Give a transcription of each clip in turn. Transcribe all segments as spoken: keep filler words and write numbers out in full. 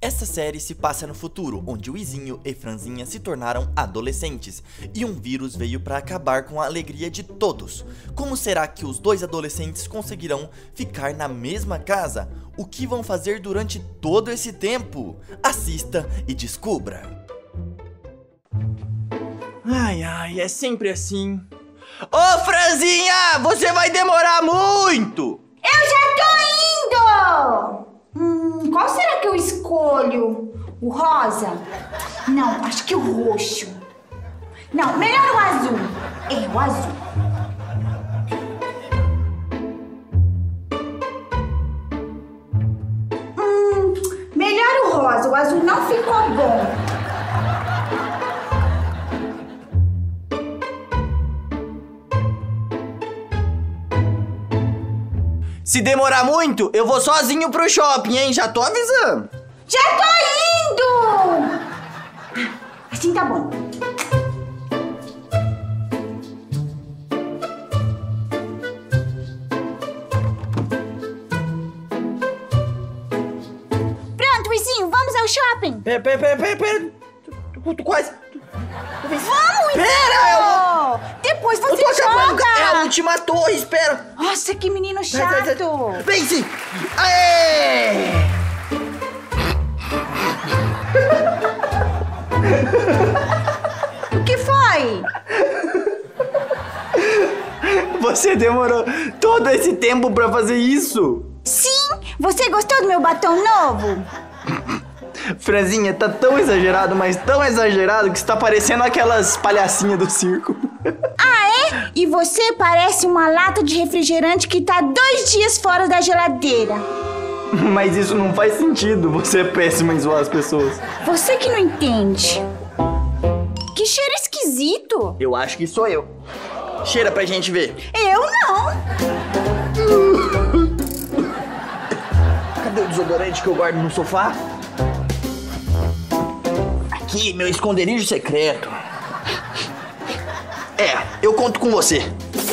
Essa série se passa no futuro, onde Luizinho e Franzinha se tornaram adolescentes e um vírus veio para acabar com a alegria de todos. Como será que os dois adolescentes conseguirão ficar na mesma casa? O que vão fazer durante todo esse tempo? Assista e descubra! Ai, ai, é sempre assim. Ô, Franzinha, você vai demorar muito! Eu já tô indo! Hum, qual será que eu escolho? O rosa? Não, acho que o roxo. Não, melhor o azul. É, o azul. Hum, melhor o rosa. O azul não ficou bom. Se demorar muito, eu vou sozinho pro shopping, hein? Já tô avisando. Já tô indo! Assim tá bom. Pronto, Luizinho, vamos ao shopping. Pera, pera, pera, pera, pera. Tô, tô quase... Vamos, Pera, eu vou... Depois você eu tô acabando. joga! É a última torre, espera! Nossa, que menino chato! Vence! Aê! O que foi? Você demorou todo esse tempo pra fazer isso? Sim! Você gostou do meu batom novo? Franzinha, tá tão exagerado, mas tão exagerado que está parecendo aquelas palhacinhas do circo. Ah, é? E você parece uma lata de refrigerante que tá dois dias fora da geladeira. Mas isso não faz sentido, você é péssima em zoar as pessoas. Você que não entende. Que cheiro esquisito. Eu acho que sou eu. Cheira pra gente ver. Eu não. Cadê o desodorante que eu guardo no sofá? Aqui, meu esconderijo secreto. É, eu conto com você.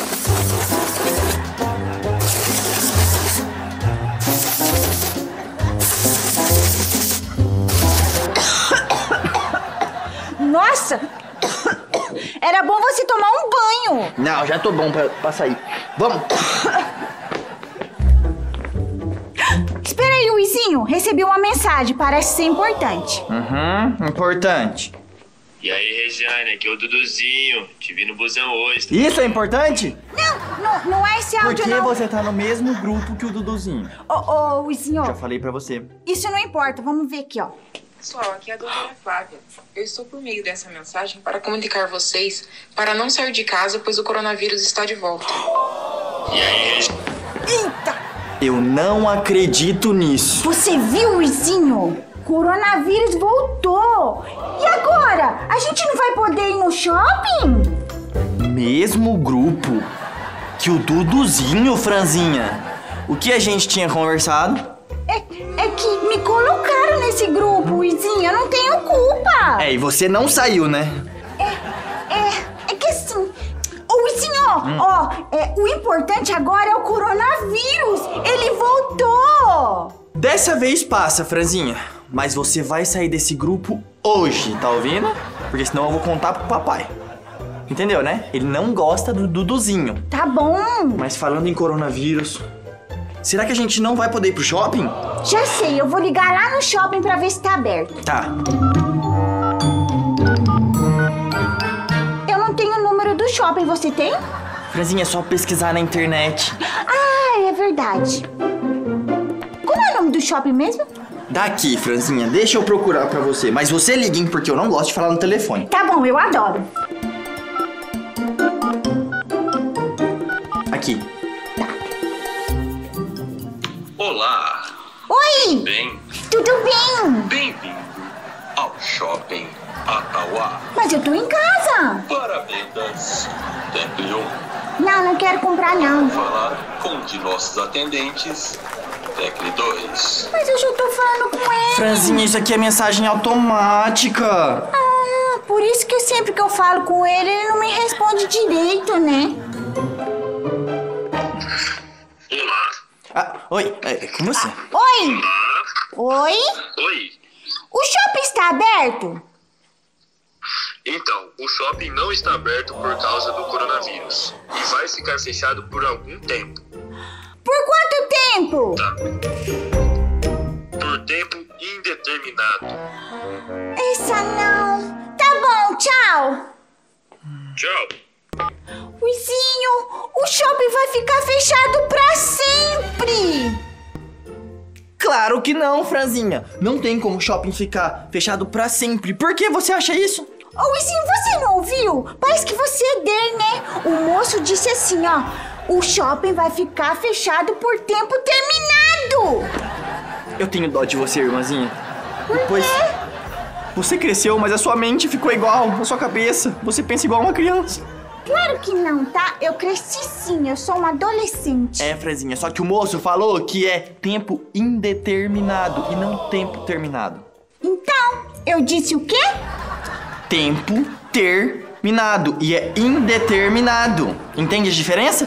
Nossa! Era bom você tomar um banho. Não, já tô bom pra, pra sair. Vamos! Espera aí, Luizinho. Recebi uma mensagem, parece ser importante. Uhum, importante. E aí, Regiane, aqui é o Duduzinho. Te vi no busão hoje. Isso é importante? Não, não, não é esse áudio, Porque não. você tá no mesmo grupo que o Duduzinho. Ô, ô, Luizinho. Já falei pra você. Isso não importa, vamos ver aqui, ó. Pessoal, aqui é a doutora Flávia. Eu estou por meio dessa mensagem para comunicar vocês para não sair de casa, pois o coronavírus está de volta. E aí, Regiane? Eita! Eu não acredito nisso. Você viu, Luizinho? Coronavírus voltou. E agora? A gente não vai poder ir no shopping? Mesmo grupo que o Duduzinho, Franzinha. O que a gente tinha conversado? É, é que me colocaram nesse grupo, Luizinho. Eu não tenho culpa. É, e você não saiu, né? É, é, é que assim... Ô, Luizinho, hum. ó, é, o importante agora é o coronavírus. Ele voltou. Dessa vez passa, Franzinha. Mas você vai sair desse grupo hoje, tá ouvindo? Porque senão eu vou contar pro papai. Entendeu, né? Ele não gosta do Duduzinho. Tá bom. Mas falando em coronavírus... Será que a gente não vai poder ir pro shopping? Já sei, eu vou ligar lá no shopping pra ver se tá aberto. Tá. Eu não tenho o número do shopping, você tem? Franzinha, é só pesquisar na internet. Ah, é verdade. Como é o nome do shopping mesmo? Daqui, Franzinha, deixa eu procurar pra você. Mas você liga, hein, porque eu não gosto de falar no telefone. Tá bom, eu adoro. Aqui. Olá. Oi! Tudo bem? Tudo bem? Bem-vindo ao Shopping Atauá. Mas eu tô em casa. Para vendas, tecle um. Não, não quero comprar, não. Falar com um de nossos atendentes, tecle dois. Mas eu já tô falando com ele. Franzinha, isso aqui é mensagem automática. Ah, por isso que sempre que eu falo com ele, ele não me responde direito, né? Olá. Ah, oi, é com você. Oi! Oi? Oi. está aberto? Então, o shopping não está aberto por causa do coronavírus e vai ficar fechado por algum tempo. Por quanto tempo? Tá. Por tempo indeterminado. Essa não. Tá bom, tchau. Tchau. Luizinho, o shopping vai ficar fechado pra sempre. Claro que não, Franzinha. Não tem como o shopping ficar fechado pra sempre. Por que você acha isso? Ô, Luizinho, você não ouviu? Parece que você é dele, né? O moço disse assim, ó. O shopping vai ficar fechado por tempo terminado. Eu tenho dó de você, irmãzinha. Por Depois, quê? você cresceu, mas a sua mente ficou igual, a sua cabeça. Você pensa igual uma criança. Claro que não, tá? Eu cresci sim, eu sou uma adolescente. É, Franzinha, só que o moço falou que é tempo indeterminado e não tempo terminado. Então, eu disse o quê? Tempo terminado e é indeterminado. Entende a diferença?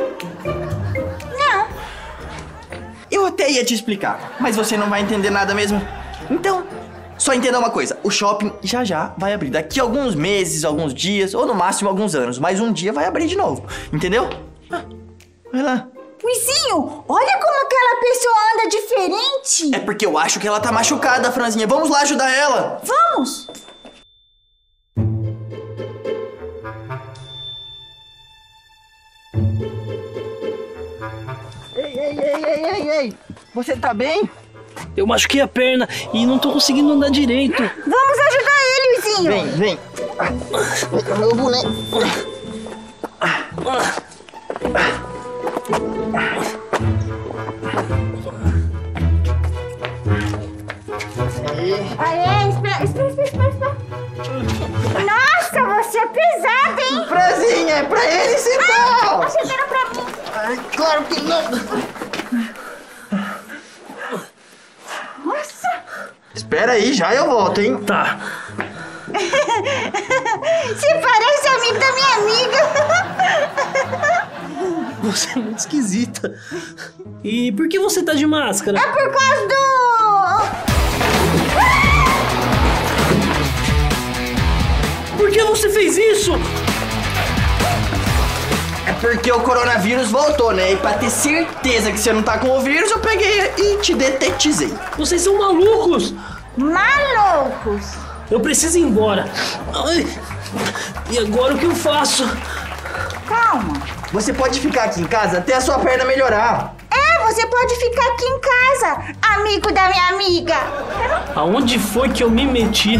Não. Eu até ia te explicar, mas você não vai entender nada mesmo. Então, só entenda uma coisa, o shopping já já vai abrir. Daqui a alguns meses, alguns dias, ou no máximo alguns anos. Mas um dia vai abrir de novo, entendeu? Ah, vai lá. Luizinho, olha como aquela pessoa anda diferente. É porque eu acho que ela tá machucada, Franzinha. Vamos lá ajudar ela. Vamos. Ei, ei, ei, ei, ei, ei. Você tá bem? Eu machuquei a perna e não tô conseguindo andar direito. Vamos ajudar ele, Luizinho. Vem, vem. Meu boneco. Aê, espera, espera, espera, espera, espera. Nossa, você é pesado, hein? Franzinha, é pra ele sentar. Você era pra mim. Ai, claro que não. Nossa. Espera aí, já eu volto, hein? Tá. Você parece amigo da minha amiga. Você é muito esquisita. E por que você tá de máscara? É por causa do... Por que você fez isso? É porque o coronavírus voltou, né? E pra ter certeza que você não tá com o vírus, eu peguei e te detetizei. Vocês são malucos. Malucos. Eu preciso ir embora. Ai. E agora o que eu faço? Calma. Você pode ficar aqui em casa até a sua perna melhorar. É, você pode ficar aqui em casa, amigo da minha amiga. Aonde foi que eu me meti?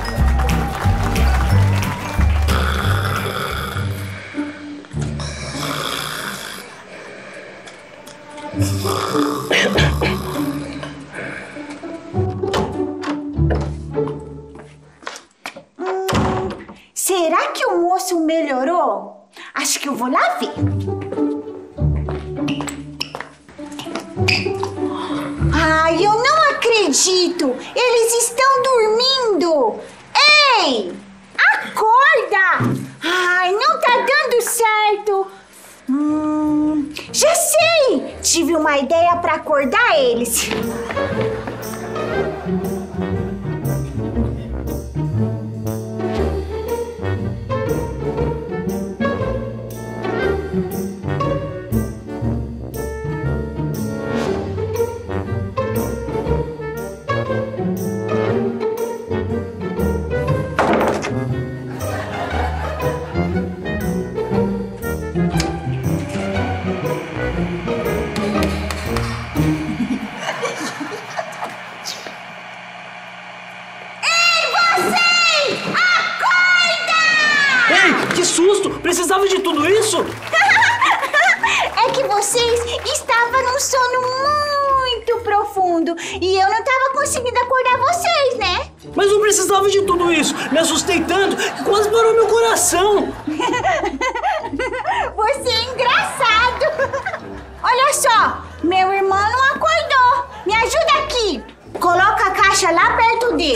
Será que o moço melhorou? Acho que eu vou lá ver. Ai, eu não acredito! Eles estão dormindo! Ei! Acorda! Ai, não tá dando certo! Hum, já sei! Tive uma ideia pra acordar eles. Que susto! Precisava de tudo isso? É que vocês estavam num sono muito profundo e eu não tava conseguindo acordar vocês, né? Mas não precisava de tudo isso. Me assustei tanto que quase parou meu coração. Você é engraçado. Olha só, meu irmão não acordou. Me ajuda aqui. Coloca a caixa lá perto dele.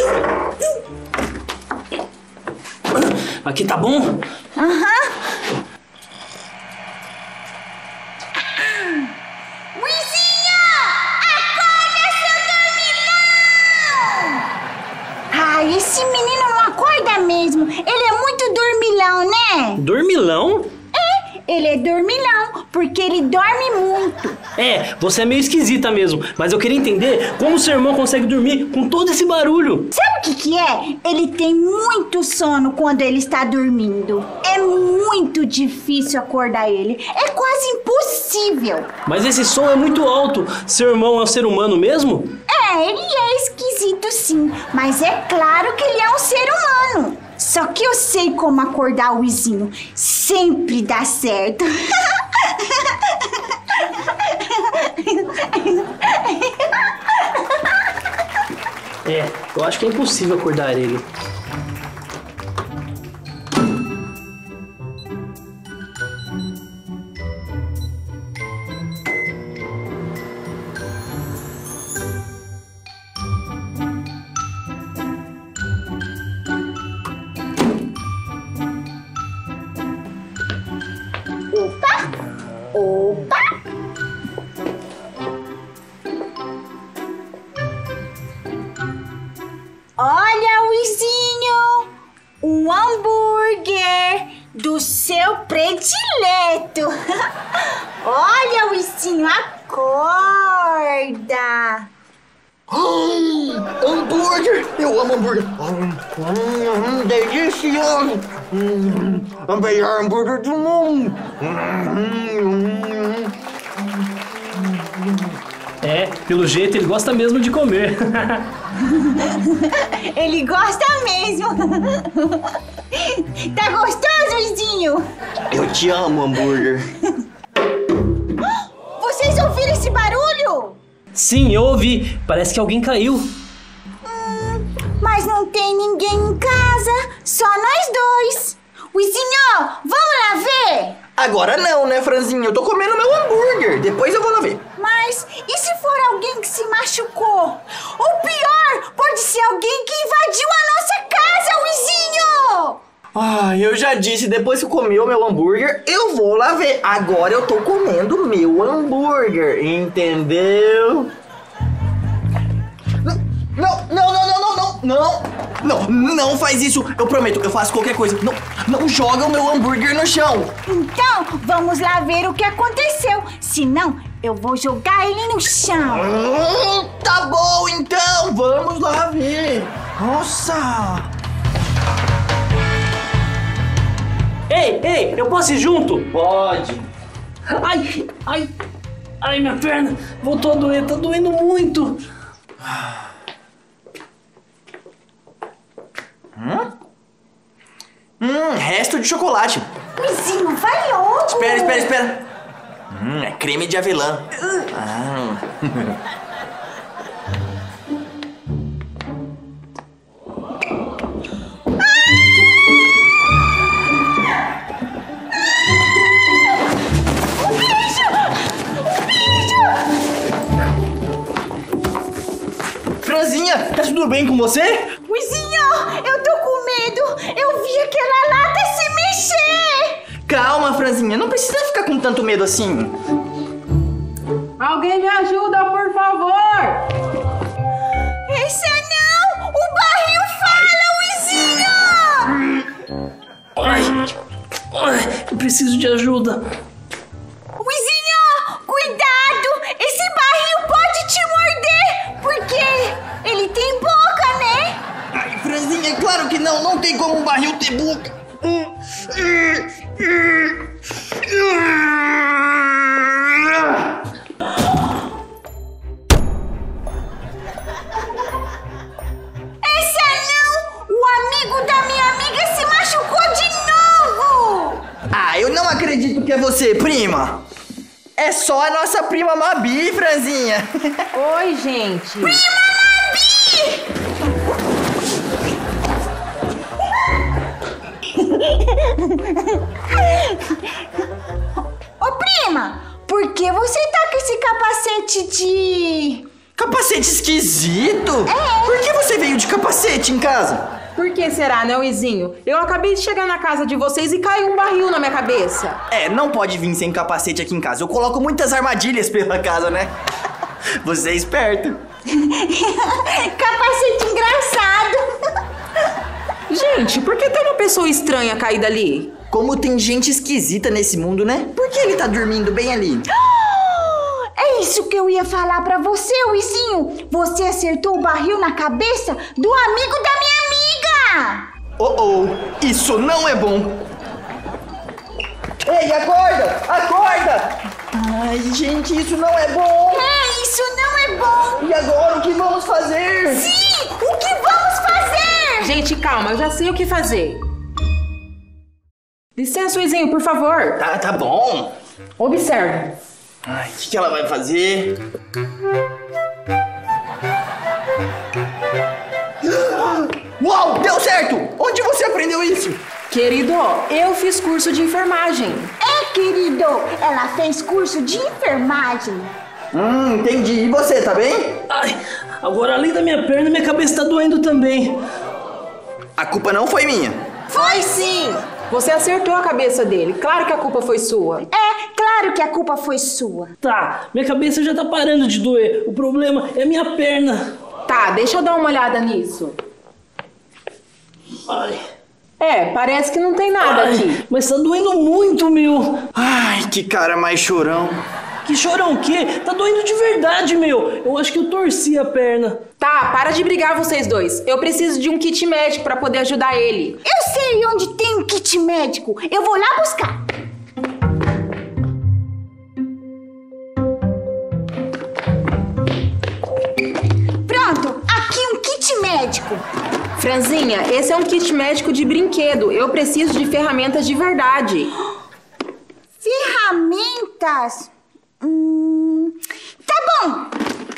Aqui tá bom? Aham. Uhum. Luizinho! Acorda, seu dormilão! Ai, esse menino não acorda mesmo. Ele é muito dormilão, né? Dormilão? Ele é dormilão, porque ele dorme muito. É, você é meio esquisita mesmo. Mas eu queria entender como seu irmão consegue dormir com todo esse barulho. Sabe o que que é? Ele tem muito sono quando ele está dormindo. É muito difícil acordar ele. É quase impossível. Mas esse som é muito alto. Seu irmão é um ser humano mesmo? É, ele é esquisito sim, mas é claro que ele é um ser humano. Só que eu sei como acordar o Izinho. Sempre dá certo. É, eu acho que é impossível acordar ele. Opa! Opa! Olha, Luizinho! Um hambúrguer do seu predileto! Olha, Luizinho, acorda! Hum, hambúrguer! Eu amo hambúrguer! Hum, hum, delicioso! Hum, o melhor hambúrguer do mundo! Hum, É, pelo jeito ele gosta mesmo de comer. Ele gosta mesmo! Tá gostoso, Luizinho? eu te amo, hambúrguer! Vocês ouviram esse barulho? Sim, eu ouvi. Parece que alguém caiu. Hum, mas não tem ninguém em casa, só nós dois. Luizinho, vamos lá ver? Agora não, né, Franzinha? Eu tô comendo meu hambúrguer. Depois eu vou lá ver. Mas e se for alguém que se machucou? Ou pior, pode ser alguém que invadiu a nossa casa, Luizinho! Ah, eu já disse, depois que eu comi o meu hambúrguer, eu vou lá ver. Agora eu tô comendo meu hambúrguer, entendeu? Não, não, não, não, não, não, não, não, não faz isso, eu prometo, eu faço qualquer coisa. Não, não joga o meu hambúrguer no chão. Então, vamos lá ver o que aconteceu. Senão, eu vou jogar ele no chão. Hum, tá bom, então, vamos lá ver. Nossa! Ei, ei, eu posso ir junto? Pode. Ai, ai, ai, minha perna voltou a doer, tá doendo muito. Hum? Hum, resto de chocolate. Luizinho, vai logo. Espera, espera, espera. Hum, é creme de avelã. Ah. Franzinha, tá tudo bem com você? Luizinho, eu tô com medo. Eu vi aquela lata se mexer. Calma, Franzinha, não precisa ficar com tanto medo assim. Alguém me ajuda, por favor! Esse não! O barril fala, Luizinho! Ai, ai, eu preciso de ajuda. Luizinho, cuidado! Esse barril pode te morder, porque ele tem boca, né? Ai, Franzinha, claro que não, não tem como um barril ter boca. Essa não! O amigo da minha amiga se machucou de novo! Ah, eu não acredito que é você, prima. É só a nossa prima Mabi, Franzinha. Oi, gente! Prima Mabi! Ô, prima, por que você tá com esse capacete de... Capacete esquisito? É. Por que você veio de capacete em casa? Por que será, né, Luizinho? Eu acabei de chegar na casa de vocês e caiu um barril na minha cabeça. É, não pode vir sem capacete aqui em casa. Eu coloco muitas armadilhas pela casa, né? Você é esperto. Capacete engraçado. Gente, por que tem uma pessoa estranha caída ali? Como tem gente esquisita nesse mundo, né? Por que ele tá dormindo bem ali? É isso que eu ia falar pra você, Luizinho. Você acertou o barril na cabeça do amigo da minha amiga. Oh, oh, isso não é bom. Ei, acorda, acorda. Ai, gente, isso não é bom. É, isso não é bom. E agora, o que vamos fazer? Sim, o que vamos fazer? Gente, calma, eu já sei o que fazer. Licença, Luizinho, por favor. Tá, tá bom. Observe. Ai, o que, que ela vai fazer? Uau, deu certo! Onde você aprendeu isso? Querido, eu fiz curso de enfermagem. É, querido, ela fez curso de enfermagem. Hum, entendi. E você, tá bem? Ai, agora além da minha perna, minha cabeça tá doendo também. A culpa não foi minha. Foi sim! Você acertou a cabeça dele. Claro que a culpa foi sua. É, claro que a culpa foi sua. Tá, minha cabeça já tá parando de doer. O problema é a minha perna. Tá, deixa eu dar uma olhada nisso. Ai. É, parece que não tem nada Ai, aqui. mas tá doendo muito, meu. Ai, que cara mais chorão. Que chorão o quê? Tá doendo de verdade, meu. Eu acho que eu torci a perna. Tá, para de brigar vocês dois. Eu preciso de um kit médico pra poder ajudar ele. Eu sei onde tem um kit médico. Eu vou lá buscar. Pronto, aqui um kit médico. Franzinha, esse é um kit médico de brinquedo. Eu preciso de ferramentas de verdade. Ferramentas? Hum, tá bom.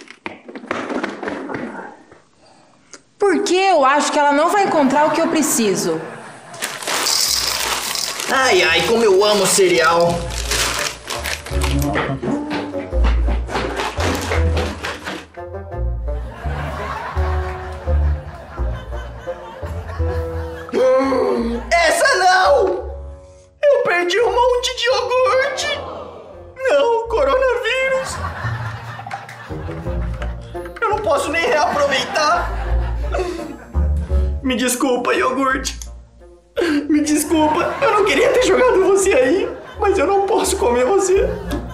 Porque eu acho que ela não vai encontrar o que eu preciso. Ai, ai, como eu amo cereal. Hum, essa não! Eu perdi um monte de iogurte! Não, coronavírus! Eu não posso nem reaproveitar! Me desculpa, iogurte! Me desculpa, eu não queria ter jogado você aí, mas eu não posso comer você.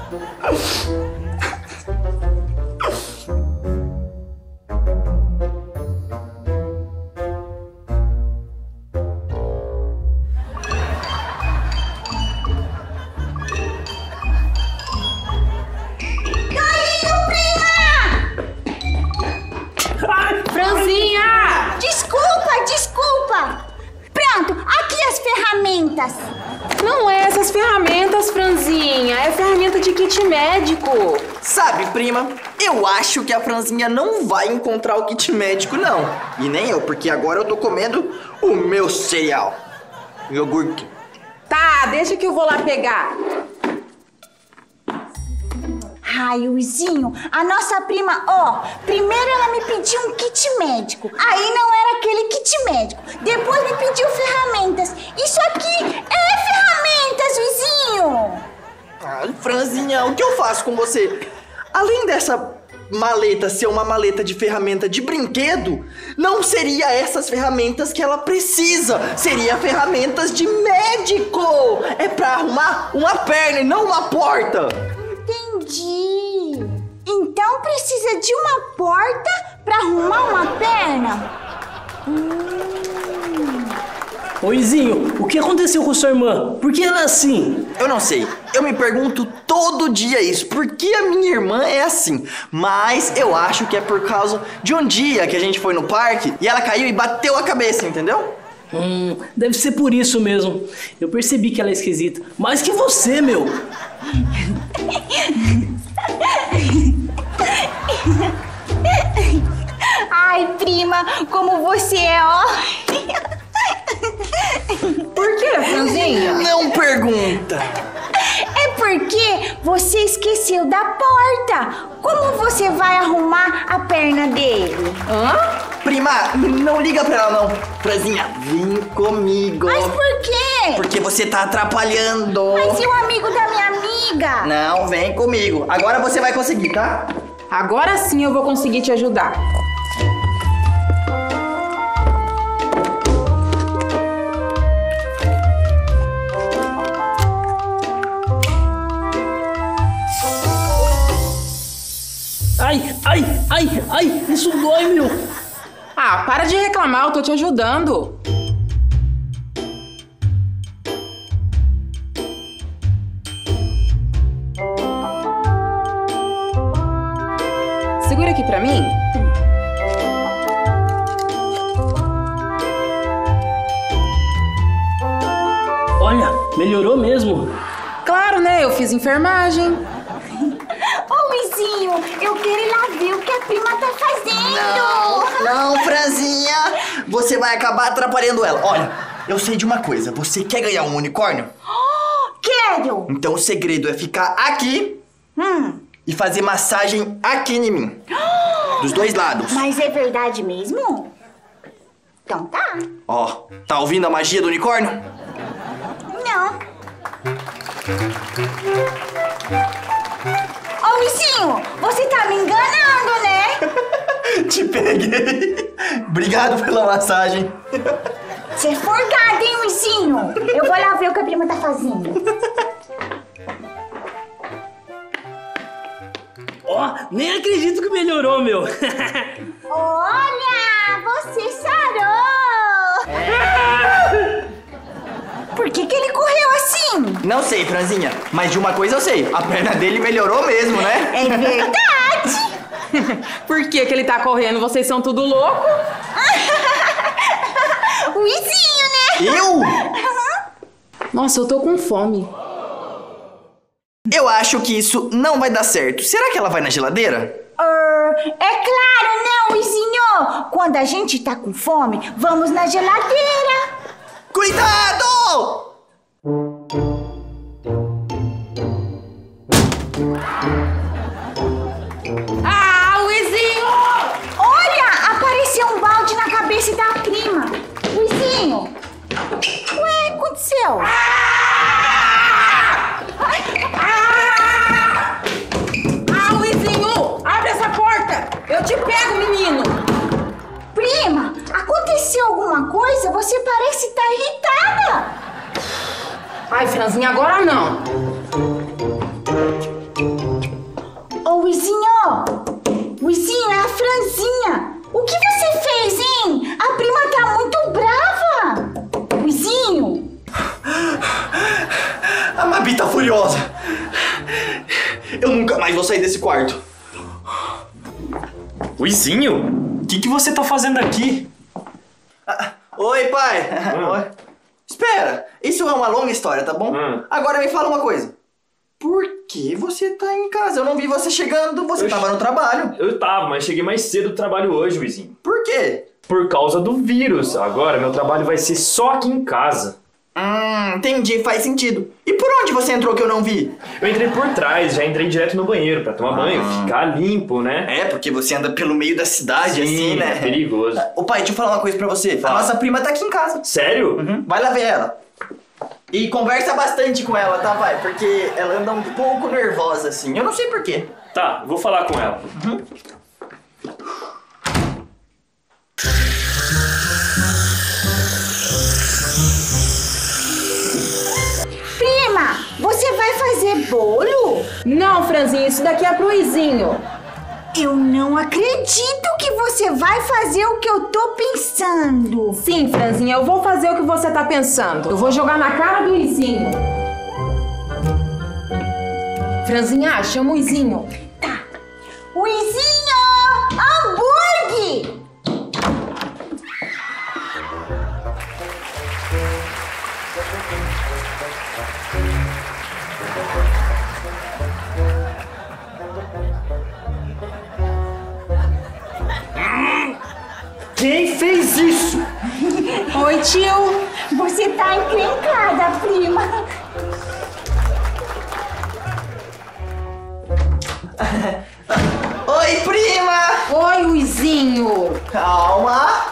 Franzinha! Desculpa, desculpa. Pronto, aqui as ferramentas. Não é essas ferramentas, Franzinha. É ferramenta de kit médico. Sabe, prima, eu acho que a Franzinha não vai encontrar o kit médico, não. E nem eu, porque agora eu tô comendo o meu cereal. Iogurte. Tá, deixa que eu vou lá pegar. Ai, Luizinho, a nossa prima, ó, primeiro ela me pediu um kit médico. Aí não era aquele kit médico. Depois me pediu ferramentas. Isso aqui é ferramentas, Luizinho. Ah, Franzinha, o que eu faço com você? Além dessa maleta ser uma maleta de ferramenta de brinquedo, não seria essas ferramentas que ela precisa. Seria ferramentas de médico. É pra arrumar uma perna e não uma porta. Entendi. Então precisa de uma porta pra arrumar uma perna? Hum. Oizinho, o que aconteceu com sua irmã? Por que ela é assim? Eu não sei. Eu me pergunto todo dia isso. Por que a minha irmã é assim? Mas eu acho que é por causa de um dia que a gente foi no parque e ela caiu e bateu a cabeça, entendeu? Hum, deve ser por isso mesmo. Eu percebi que ela é esquisita. Mais que você, meu. Ai, prima, como você é, ó. Por que, Franzinha? Não pergunta. É porque você esqueceu da porta. Como você vai arrumar a perna dele? Hã? Prima, não liga pra ela não. Franzinha, vem comigo. Mas por quê? Porque você tá atrapalhando. Mas e o amigo da minha amiga? Não, vem comigo. Agora você vai conseguir, tá? Agora sim eu vou conseguir te ajudar. isso dói, meu. Ah, para de reclamar, eu tô te ajudando. Segura aqui pra mim. Olha, melhorou mesmo. Claro, né? Eu fiz enfermagem. Ô, Luizinho, eu quero ir lá ver o que a prima tá fazendo. Não, Franzinha, você vai acabar atrapalhando ela. Olha, eu sei de uma coisa, você quer ganhar um unicórnio? Oh, quero. Então o segredo é ficar aqui Hum. e fazer massagem aqui em mim. Dos dois lados. Mas é verdade mesmo? Então tá. Ó, tá ouvindo a magia do unicórnio? Não. Ô, Luizinho, você tá me enganando, né? Te peguei. Obrigado pela massagem. Você é forgado, hein, Luizinho? Eu vou lá ver o que a prima tá fazendo. Ó, nem acredito que melhorou, meu. Olha, você sarou! Por que que ele correu assim? Não sei, Franzinha, mas de uma coisa eu sei. A perna dele melhorou mesmo, né? É verdade! Por que que ele tá correndo? Vocês são tudo louco? Luizinho, né? Eu? Nossa, eu tô com fome. Eu acho que isso não vai dar certo. Será que ela vai na geladeira? Uh, é claro, né, Luizinho? Quando a gente tá com fome, vamos na geladeira. Cuidado! Ah, Luizinho! Olha, apareceu um balde na cabeça da prima. Luizinho, ué, o que aconteceu? Ah, Luizinho! Abre essa porta! Eu te pego, menino! Prima, aconteceu alguma coisa? Você parece estar irritada. Ai, Franzinha, agora não. Ô, Luizinho! Luizinho, é a Franzinha! O que você fez, hein? A prima tá muito brava! Luizinho! A Mabi tá furiosa. Eu nunca mais vou sair desse quarto. Luizinho, o que, que você tá fazendo aqui? Ah, oi, pai. Hum. Oi. Espera, isso é uma longa história, tá bom? Hum. Agora me fala uma coisa. Por que você tá em casa? Eu não vi você chegando, você Eu tava no trabalho. Eu tava, mas cheguei mais cedo do trabalho hoje, Luizinho. Por quê? Por causa do vírus. Agora meu trabalho vai ser só aqui em casa. Hum, entendi, faz sentido. E por onde você entrou que eu não vi? Eu entrei por trás, já entrei direto no banheiro pra tomar banho, ficar limpo, né? É, porque você anda pelo meio da cidade, Sim, assim, né? é perigoso. Ô pai, deixa eu falar uma coisa pra você. Fala. A nossa prima tá aqui em casa. Sério? Uhum. Vai lá ver ela. E conversa bastante com ela, tá, pai? Porque ela anda um pouco nervosa, assim. Eu não sei por quê. Tá, vou falar com ela. Prima, você vai fazer bolo? Não, Franzinha, isso daqui é pro Luizinho. Eu não acredito que você vai fazer o que eu tô pensando. Sim, Franzinha, eu vou fazer o que você tá pensando. Eu vou jogar na cara do Luizinho. Franzinha, chama o Luizinho. Tá. Luizinho, hambúrguer! Quem fez isso? Oi, tio. Você tá encrencada, prima. Oi, prima! Oi, Luizinho. Calma!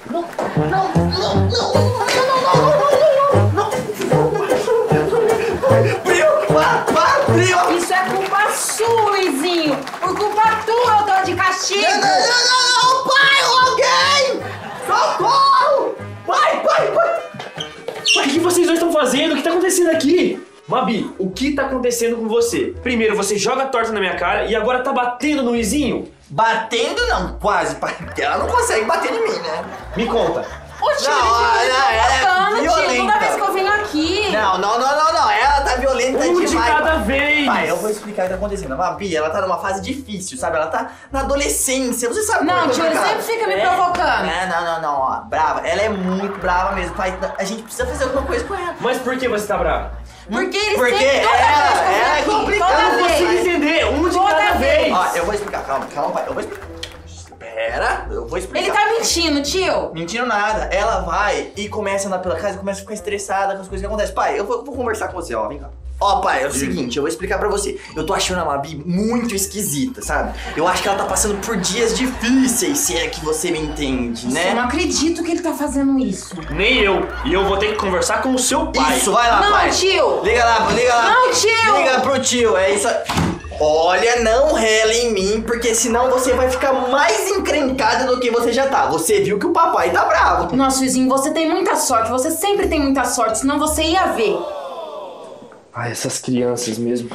Prima, para, para, prima! Isso é culpa sua, Luizinho. Por culpa tua eu tô de castigo. Não, não, não, não, pai, alguém! Socorro! Pai, pai, pai! Mas o que vocês dois estão fazendo? O que tá acontecendo aqui? Mabi, o que tá acontecendo com você? Primeiro você joga a torta na minha cara e agora tá batendo no Luizinho? Batendo não, quase, pai. Porque ela não consegue bater em mim, né? Me conta. Ô, tio, Não, ele ela é tá provocando, tio. Toda violenta. vez que eu venho aqui. Não, não, não, não, não. Ela tá violenta Um de demais. cada pai. vez. Pai, eu vou explicar o que tá acontecendo. A Mabi, ela tá numa fase difícil, sabe? Ela tá na adolescência. Você sabe como Não, é tio, ele complicado. sempre fica me É. provocando. É, não, não, não, ó. Brava. Ela é muito brava mesmo. Pai, a gente precisa fazer alguma coisa com ela. Mas por que você tá bravo? Porque ele Porque sempre, toda ela- vez que eu venho ela é aqui, complicada, toda eu não vez. consigo entender, um de Toda cada vez. vez. Ó, eu vou explicar. Calma, calma, pai. Eu vou explicar. Pera, eu vou explicar. Ele tá mentindo, tio. Mentindo nada. Ela vai e começa a andar pela casa e começa a ficar estressada com as coisas que acontecem. Pai, eu vou, vou conversar com você, ó. Vem cá. Ó, pai, é o seguinte, eu vou explicar pra você. Eu tô achando a Mabi muito esquisita, sabe? Eu acho que ela tá passando por dias difíceis, se é que você me entende, né? Eu não acredito que ele tá fazendo isso. Nem eu. E eu vou ter que conversar com o seu pai. Isso, vai lá, Não, pai. tio. Liga lá, liga lá. Não, tio. Liga pro tio, é isso aí. Olha, não rela em mim, porque senão você vai ficar mais encrencada do que você já tá. Você viu que o papai tá bravo. Nossa, vizinho, você tem muita sorte. Você sempre tem muita sorte, senão você ia ver. Ai, essas crianças mesmo.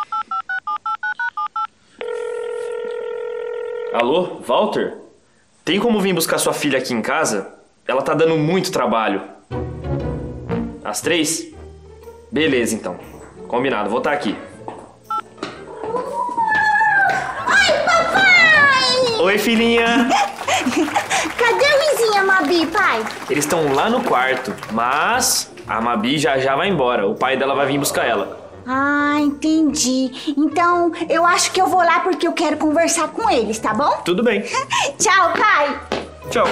Alô, Walter? Tem como vir buscar sua filha aqui em casa? Ela tá dando muito trabalho. Às três? Beleza, então. Combinado, vou estar aqui. Oi, papai! Oi, filhinha! Cadê o vizinho e a Mabi, pai? Eles estão lá no quarto, mas a Mabi já já vai embora. O pai dela vai vir buscar ela. Ah, entendi. Então, eu acho que eu vou lá porque eu quero conversar com eles, tá bom? Tudo bem. Tchau, pai. Tchau.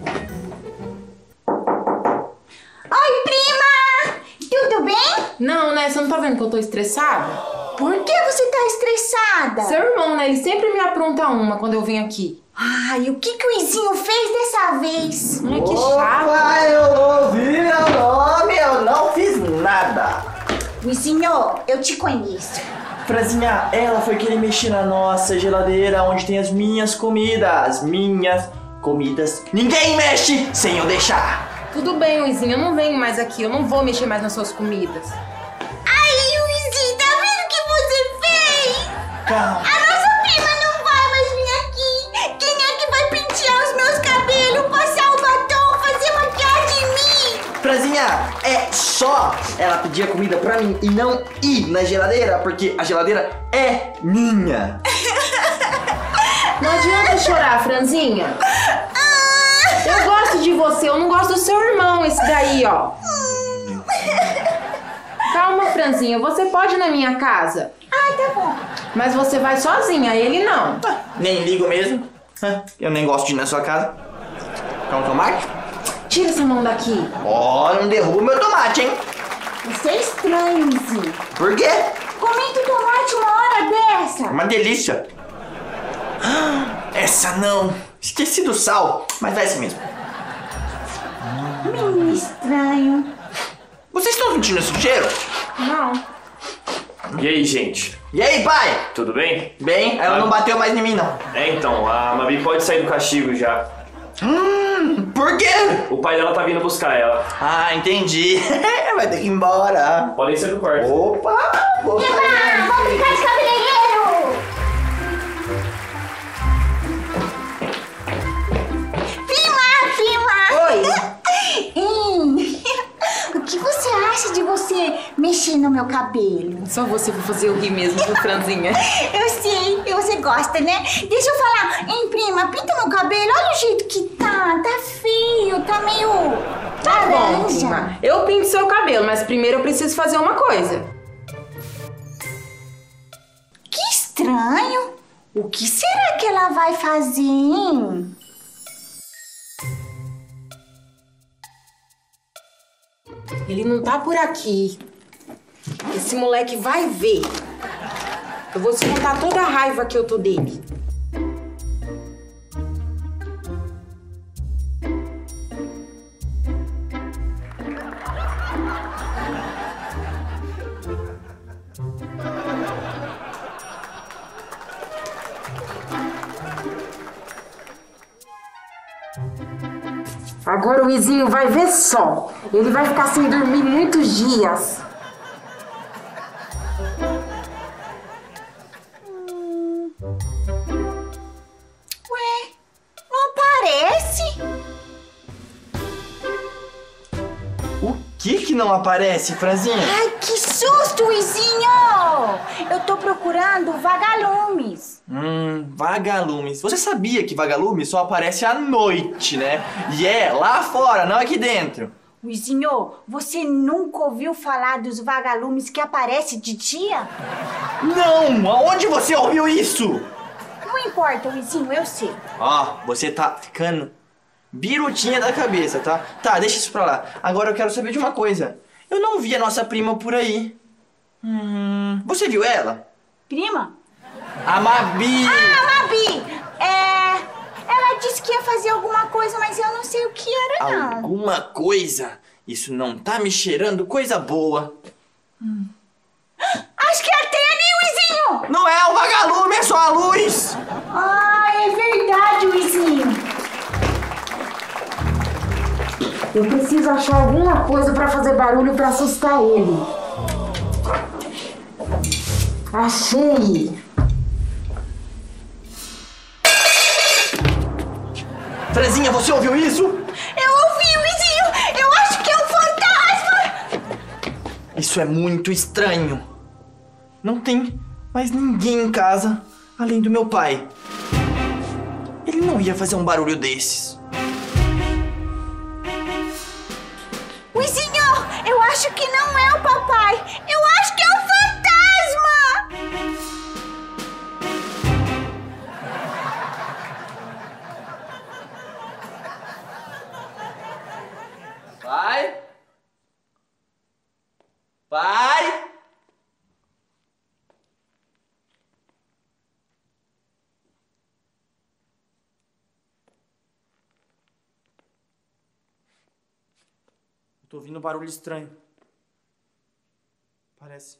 Oi, prima! Tudo bem? Não, né? Você não tá vendo que eu tô estressada? Por que você tá estressada? Seu irmão, né? Ele sempre me apronta uma quando eu venho aqui. Ai, o que que o Izinho fez dessa vez? Ai, que chato. Opa, eu ouvi meu nome, eu não fiz nada. Izinho, eu te conheço. Franzinha, ela foi querer mexer na nossa geladeira onde tem as minhas comidas. Minhas comidas. Ninguém mexe sem eu deixar. Tudo bem, Luizinho, eu não venho mais aqui. Eu não vou mexer mais nas suas comidas. Ai, Izinho, tá vendo o que você fez? Calma. A nossa prima não vai mais vir aqui. Quem é que vai pentear os meus cabelos, passar o batom, fazer maquiagem em mim? Franzinha, é só ela pedir a comida pra mim e não ir na geladeira, porque a geladeira é minha. Não adianta chorar, Franzinha. Eu gosto de você, eu não gosto do seu irmão, esse daí, ó. Calma, Franzinha, você pode ir na minha casa. Ah, tá bom. Mas você vai sozinha, ele não. Nem ligo mesmo. Eu nem gosto de ir na sua casa. Quer um tomate? Tira essa mão daqui. Ó, não derruba meu tomate, hein? Você é estranho, Izinho. Por quê? Comendo tomate uma hora dessa. Uma delícia. Essa não. Esqueci do sal, mas vai assim mesmo. Menino estranho. Vocês estão sentindo esse cheiro? Não. E aí, gente? E aí, pai? Tudo bem? Bem, ela não bateu mais em mim, não. É, então, a Mabi pode sair do castigo já. Hum, por quê? O pai dela tá vindo buscar ela. Ah, entendi. Vai ter que ir embora. Podem ser do quarto. Opa! Vou sair. Ah, vamos brincar de cabeleireiro. Prima, prima. Oi. Hum, o que você acha de você mexer no meu cabelo? Só você pra fazer eu rir mesmo, viu, Franzinha? Eu sei que você gosta, né? Deixa eu falar. Hein, prima, pinta meu cabelo. Olha o jeito que tá. Tá feio, tá meio Tá bom, laranja. prima. Eu pinto seu cabelo, mas primeiro eu preciso fazer uma coisa. Que estranho. O que será que ela vai fazer, hein? Ele não tá por aqui. Esse moleque vai ver. Eu vou descontar toda a raiva que eu tô dele. Agora o vizinho vai ver só. Ele vai ficar sem dormir muitos dias. O que que não aparece, Franzinha? Ai, que susto, Luizinho! Eu tô procurando vagalumes. Hum, vagalumes. Você sabia que vagalumes só aparece à noite, né? E é lá fora, não aqui dentro. Luizinho, você nunca ouviu falar dos vagalumes que aparecem de dia? Não! Aonde você ouviu isso? Não importa, Luizinho, eu sei. Ó, você tá ficando birutinha da cabeça, tá? Tá, deixa isso pra lá. Agora eu quero saber de uma coisa. Eu não vi a nossa prima por aí. Hum, você viu ela? Prima? A Mabi! Ah, Mabi! É... Ela disse que ia fazer alguma coisa, mas eu não sei o que era, não. Alguma coisa? Isso não tá me cheirando coisa boa. Hum. Acho que ela tem ali, Luizinho! Não é um vagalume, é só a luz! Ah, é verdade, Luizinho. Eu preciso achar alguma coisa pra fazer barulho pra assustar ele. Achei! Franzinha, você ouviu isso? Eu ouvi, Luizinho! Eu acho que é um fantasma! Isso é muito estranho. Não tem mais ninguém em casa além do meu pai. Ele não ia fazer um barulho desses. Luizinho, eu acho que não é o papai. Eu acho que é um fantasma! Pai? Pai? Tô ouvindo um barulho estranho. Parece.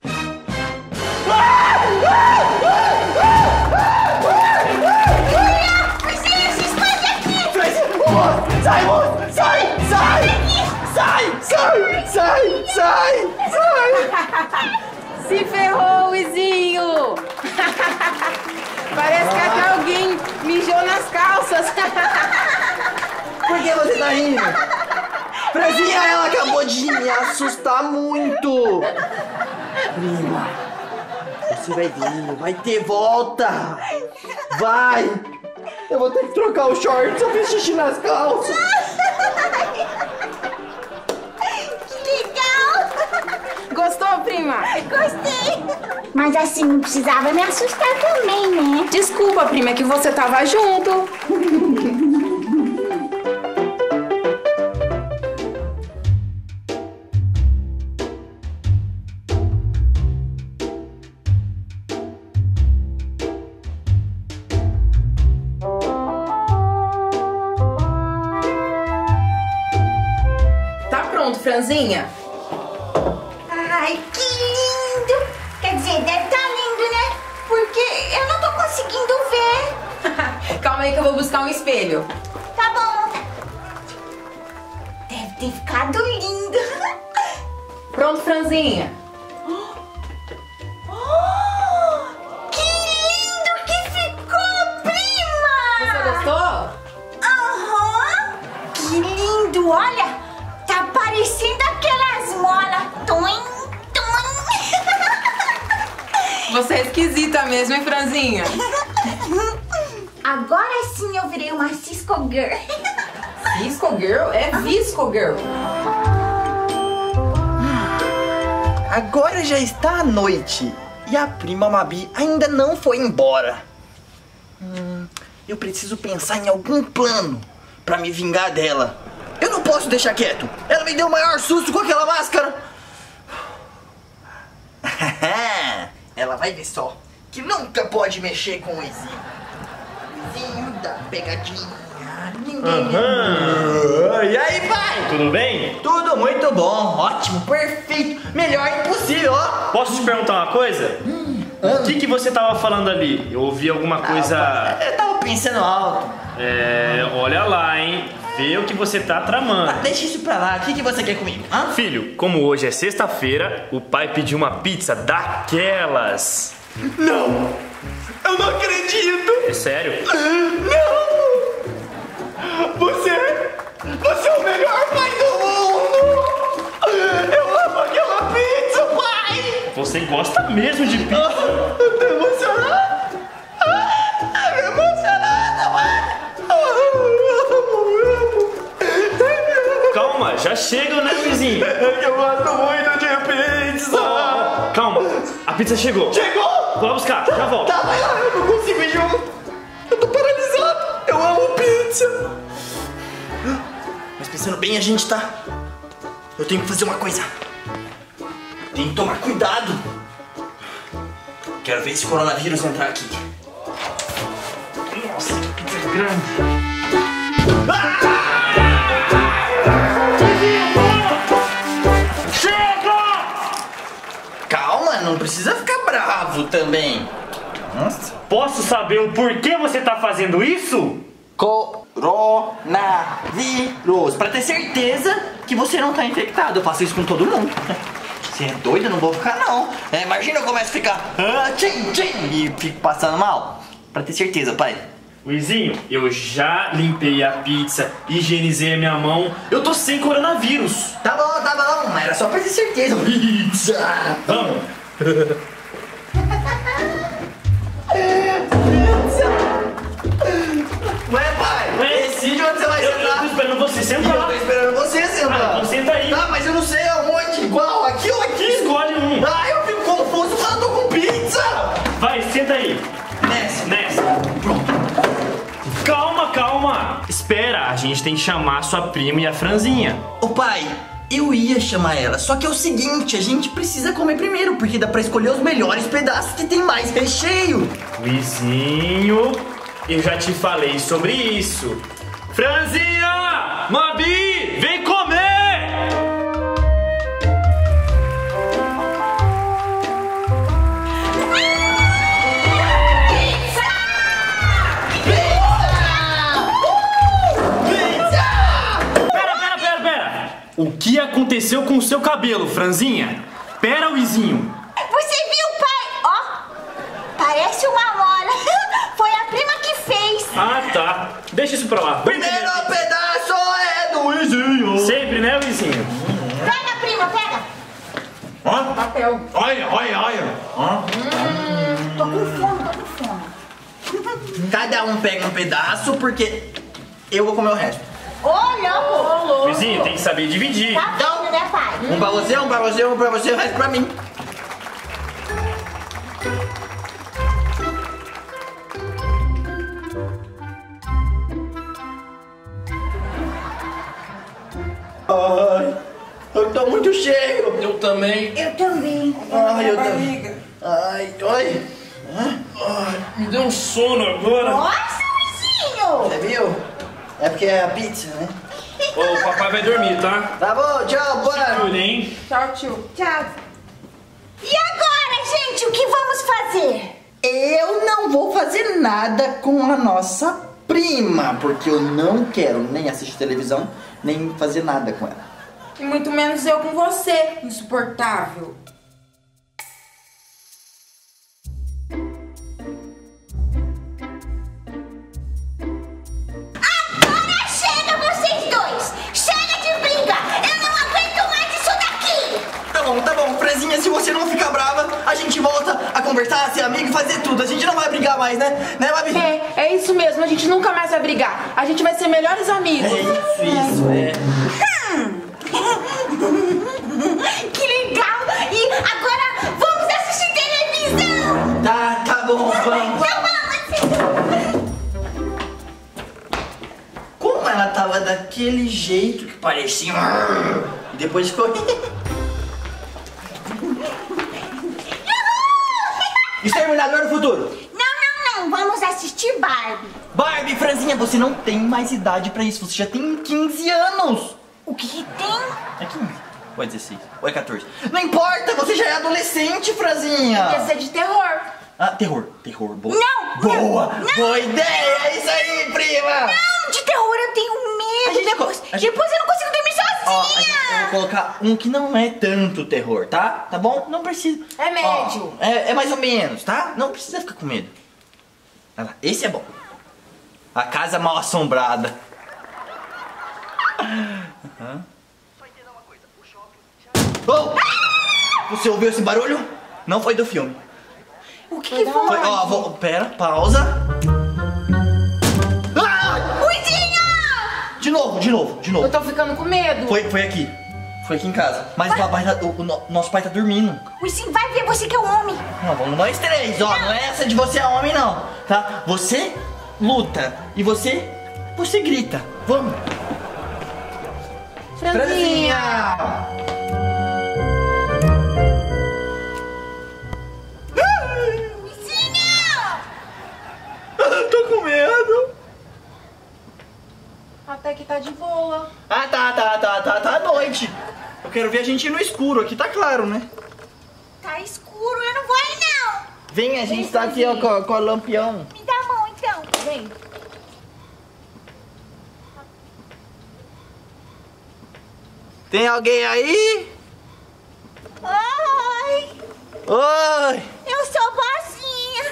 Luizinho, se esconde aqui! Sai, moço! Sai! Sai! Sai! Sai! Sai! Sai! Sai! Se ferrou, Luizinho! Parece que até alguém mijou nas calças. Por que você tá rindo? Franzinha, ela acabou de me assustar muito! Prima, você vai vir, vai ter volta! Vai! Eu vou ter que trocar os shorts, eu fiz xixi nas calças! Que legal! Gostou, prima? Gostei! Mas assim, não precisava me assustar também, né? Desculpa, prima, é que você tava junto. Franzinha? Ai, que lindo! Quer dizer, deve estar lindo, né? Porque eu não tô conseguindo ver. Calma aí que eu vou buscar um espelho. Tá bom. Deve ter ficado lindo. Pronto, Franzinha. Oh, que lindo que ficou, prima! Você gostou? Aham. Que lindo, olha. Tá parecendo aquelas molas. Toim, toim. Você é esquisita mesmo, hein, Franzinha? Agora sim eu virei uma Cisco Girl. Visco Girl? É Visco Girl. Agora já está à noite e a prima Mabi ainda não foi embora. Hum, eu preciso pensar em algum plano pra me vingar dela. Eu não posso deixar quieto. Ela me deu o maior susto com aquela máscara. Ela vai ver só que nunca pode mexer com o Izinho. Izinho da pegadinha. Ninguém. Aham. E aí, pai? Tudo bem? Tudo muito bom, ótimo, perfeito, melhor impossível, ó. Posso te perguntar uma coisa? Hum, O que, que você tava falando ali? Eu ouvi alguma coisa... Ah, eu tava pensando alto. É... Olha lá, hein? Vê o que você tá tramando. Ah, deixa isso pra lá, o que, que você quer comigo? Hã? Filho, como hoje é sexta-feira, o pai pediu uma pizza daquelas. Não! Eu não acredito! É sério? Não! Você... Você é o melhor pai do mundo! Você gosta mesmo de pizza? Eu tô emocionado. Ah, tô emocionado, mano. Calma, já chega, né, Luizinho? Eu gosto muito de pizza. Calma, a pizza chegou. Chegou? Vou lá buscar, já volto. Tá, vai lá, eu não consigo ir junto. Eu tô paralisado. Eu amo pizza. Mas pensando bem, a gente tá... Eu tenho que fazer uma coisa. Tem que tomar cuidado. Quero ver esse coronavírus entrar aqui. Nossa, que pizza grande. Chega! Calma, não precisa ficar bravo também. Nossa. Posso saber o porquê você tá fazendo isso? Coronavírus. Pra ter certeza que você não tá infectado. Eu faço isso com todo mundo. Você é doido? Eu não vou ficar, não. É, imagina eu começo a ficar... Ah, tchim, tchim, e fico passando mal. Pra ter certeza, pai. Luizinho, eu já limpei a pizza, higienizei a minha mão. Eu tô sem coronavírus. Tá bom, tá bom. Era só pra ter certeza. Pizza. Vamos. Ué, pai, Ué? decide onde você vai Eu, eu sentar. tô esperando você Eu sentar. tô esperando você sentar. Ah, então senta aí. Tá, mas eu não sei aonde. Qual? Aqui ou aqui? Escolhe um. Ah, eu fico confuso quando eu tô com pizza. Vai, senta aí. Nessa. Nessa. Pronto. Calma, calma. Espera, a gente tem que chamar a sua prima e a Franzinha. Ô pai, eu ia chamar ela, só que é o seguinte, a gente precisa comer primeiro, porque dá pra escolher os melhores pedaços que tem mais recheio. Luizinho, eu já te falei sobre isso. Franzinha! Mabi, vem comer! O que aconteceu com o seu cabelo, Franzinha? Pera, Luizinho. Você viu, pai? Ó, parece uma mola. Foi a prima que fez. Ah, tá. Deixa isso pra lá. Primeiro pedaço é do Luizinho. Sempre, né, Luizinho? Pega, prima, pega. Ó, Papel. olha, olha, olha. Ó. Tô com fome, tô com fome. Cada um pega um pedaço, porque eu vou comer o resto. Ô, louco. Luizinho, tem que saber dividir. Tá vendo, né, pai? Um pra você, um pra você, um pra você, o resto pra mim. Ai, eu tô muito cheio. Eu também. Eu também. Ai, eu também. Ai, oi. Me deu um sono agora. Nossa, Luizinho. Você viu? É porque é a pizza, né? Ô, o papai vai dormir, tá? Tá bom, tchau, bora. Tudo, hein? Tchau, tio. Tchau. E agora, gente, o que vamos fazer? Eu não vou fazer nada com a nossa prima, porque eu não quero nem assistir televisão, nem fazer nada com ela. E muito menos eu com você, insuportável. Agora chega, vocês dois. Chega de briga. Eu não aguento mais isso daqui. Tá bom, tá bom, Franzinha, se você não ficar brava, a gente volta a conversar, ser amigo e fazer tudo. A gente não vai brigar mais, né? Né, Babi? É, é isso mesmo, a gente nunca mais vai brigar. A gente vai ser melhores amigos. É isso, isso, é. Que legal. E agora vamos assistir televisão. Tá, tá bom, vamos. Tá bom, Como ela tava daquele jeito que parecia... E depois ficou... Exterminador do Futuro. Não, não, não. Vamos assistir Barbie. Barbie, Franzinha, você não tem mais idade pra isso. Você já tem quinze anos. O que que tem? É quinze. Ou é dezesseis? Ou é quatorze? Não importa, você já é adolescente, Franzinha. Ia ser de terror. Ah, terror. Terror, boa. Não, Boa, não, boa ideia. É isso aí, prima. Não, de terror eu tenho A medo. gente Depois, co- a gente- depois eu não consigo dormir Ó, a sozinha. gente vai colocar um que não é tanto terror, tá? Tá bom? Não precisa. É médio. Ó, é, é mais ou menos, tá? Não precisa ficar com medo. Olha lá, esse é bom. A Casa Mal Assombrada. Uhum. Oh! Você ouviu esse barulho? Não foi do filme. O que, que foi? Foi, ó, vou, pera, pausa. Ah! Luizinho! De novo, de novo, de novo. Eu tô ficando com medo. Foi, foi aqui. Foi aqui em casa. Mas o, papai tá- o, o no- nosso pai tá dormindo. Luizinho, vai ver, você que é o homem. Não, vamos nós três, ó. Não é essa de você é homem, não. Tá? Você luta e você, você grita. Vamos. Franzinha! Tô com medo. Até que tá de boa. Ah, tá, tá, tá, tá, tá à noite. Eu quero ver a gente no escuro. Aqui tá claro, né? Tá escuro, eu não vou aí não. Vem, a gente tá aqui, ó, com, com o lampião. Me dá a mão então. Vem. Tem alguém aí? Oi, Oi. eu sou boazinha.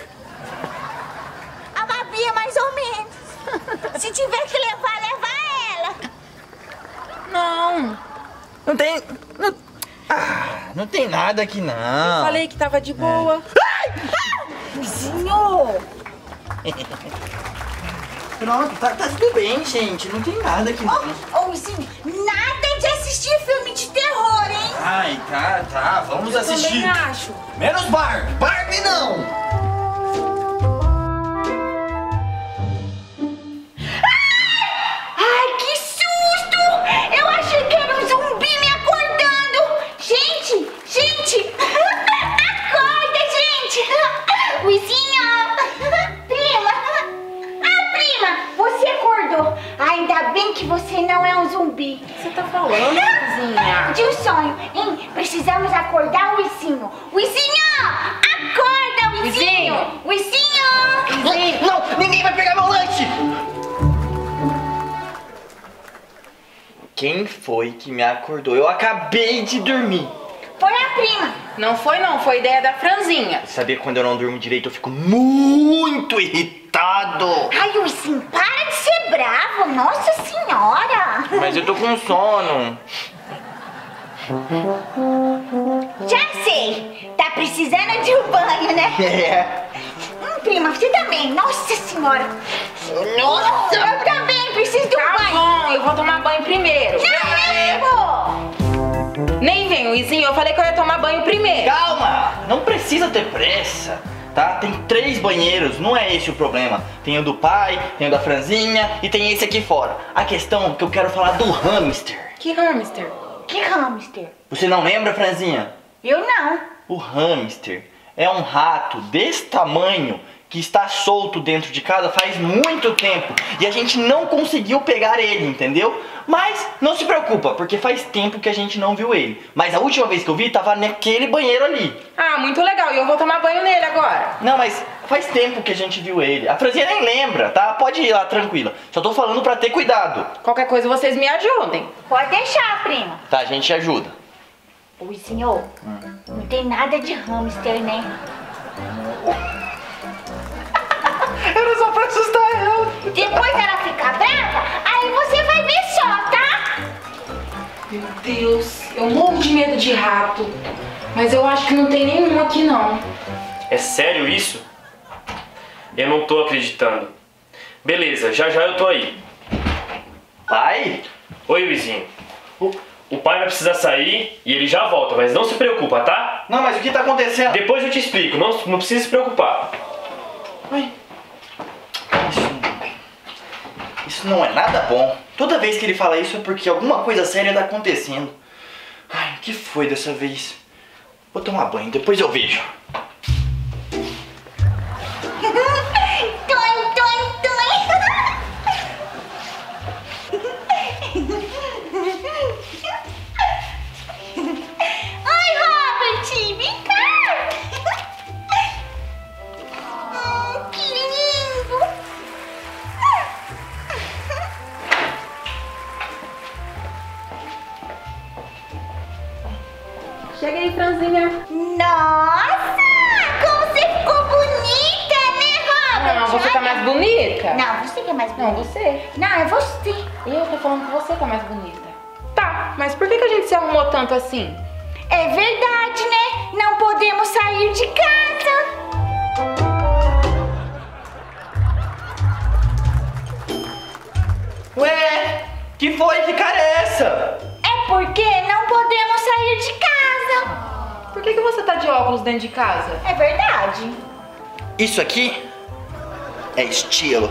A Babi é mais ou menos. Se tiver que levar, leva ela. Não. Não tem... Não, ah, não tem nada aqui, não. Falei que tava de boa. Luizinho. Pronto, tá, tá tudo bem, gente. Não tem nada aqui, não. Ô, Luizinho, nada de assistir filme de terror, hein? Ai, tá, tá. Vamos assistir. Também acho. Menos Barbie. Barbie não. Ai, que susto! Eu achei que era um zumbi me acordando. Gente, gente. Acorda, gente. Luizinho. Prima. Ah, prima, você acordou. Ainda bem que você não é um zumbi. O que você tá falando, Franzinha? De um sonho, hein? Precisamos acordar o Luizinho. Luizinho! Acorda, Luizinho! Luizinho! Não, ninguém vai pegar meu lanche. Quem foi que me acordou? Eu acabei de dormir. Foi a prima. Não foi não, foi ideia da Franzinha. Sabia que quando eu não durmo direito eu fico muito irritado. Ai, Luizinho, para de ser bravo. Nossa Senhora! Mas eu tô com sono. Já sei. Tá precisando de um banho, né? É. Hum, prima, você também. Nossa Senhora. Nossa! Eu também preciso de um Tá banho. bom, eu vou tomar banho primeiro. Não, eu Nem vem, Luizinho, eu falei que eu ia tomar banho primeiro. Calma, não precisa ter pressa, tá? Tem três banheiros, não é esse o problema. Tem o do pai, tem o da Franzinha e tem esse aqui fora. A questão é que eu quero falar do hamster. Que hamster? Que hamster? Você não lembra, Franzinha? Eu não. O hamster é um rato desse tamanho que está solto dentro de casa faz muito tempo e a gente não conseguiu pegar ele, entendeu? Mas não se preocupa, porque faz tempo que a gente não viu ele. Mas a última vez que eu vi, tava naquele banheiro ali. Ah, muito legal, e eu vou tomar banho nele agora. Não, mas faz tempo que a gente viu ele. A Franzinha nem lembra, tá? Pode ir lá, tranquila. Só tô falando pra ter cuidado. Qualquer coisa vocês me ajudem. Pode deixar, prima. Tá, a gente ajuda. Luizinho, não tem nada de hamster, né? Era só pra assustar ela. Depois ela fica brava, aí você vai ver só, tá? Meu Deus, eu morro de medo de rato. Mas eu acho que não tem nenhum aqui não. É sério isso? Eu não tô acreditando. Beleza, já já eu tô aí. Pai? Oi, Luizinho. O, o pai vai precisar sair e ele já volta, mas não se preocupa, tá? Não, mas o que tá acontecendo? Depois eu te explico, não, não precisa se preocupar. Ai. Isso, isso não é nada bom. Toda vez que ele fala isso é porque alguma coisa séria tá acontecendo. Ai, o que foi dessa vez? Vou tomar banho, depois eu vejo. Toim, toim, toim. Oi, Robert, vem cá. Hum, que lindo. Chega aí, Franzinha. Nossa, como você ficou bonita, né, Robert? Não, você tá mais bonita. Não, você que é mais bonita. Não, você. Não, é você. Eu tô falando que você tá mais bonita. Tá, mas por que, que a gente se arrumou tanto assim? É É verdade, né? Não podemos sair de casa. Ué, que foi? Que cara é essa? É porque não podemos sair de casa. Por que, que você tá de óculos dentro de casa? É verdade. Isso aqui é estilo.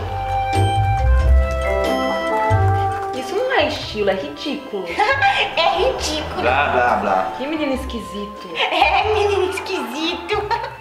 Isso não é estilo, é ridículo. É ridículo. Blá, blá, blá. Que menino esquisito. É, menino esquisito.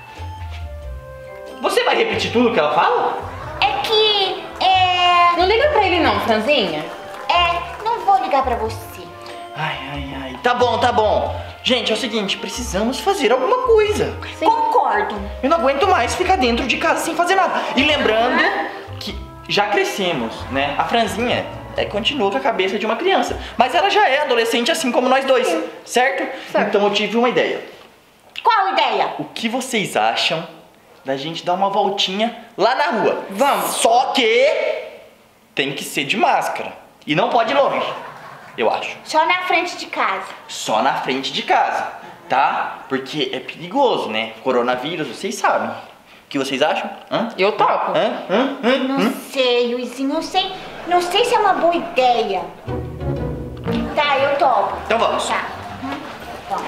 Você vai repetir tudo que ela fala? É que... É... Não liga pra ele não, Franzinha. É, não vou ligar pra você. Ai, ai, ai. Tá bom, tá bom. Gente, é o seguinte, precisamos fazer alguma coisa. Sim. Concordo. Eu não aguento mais ficar dentro de casa sem fazer nada. E lembrando que já crescemos, né? A Franzinha é, continua com a cabeça de uma criança. Mas ela já é adolescente assim como nós dois, certo? Certo. Então eu tive uma ideia. Qual ideia? O que vocês acham da gente dar uma voltinha lá na rua? Vamos. Só que tem que ser de máscara. E não pode ir longe, eu acho. Só na frente de casa. Só na frente de casa, tá? Porque é perigoso, né? Coronavírus, vocês sabem. O que vocês acham? Hã? Eu topo. Hã? Hã? Hã? Não Hã? sei, Luizinho, não sei. Não sei se é uma boa ideia. Tá, eu topo. Então vamos. Tá. Hum, vamos.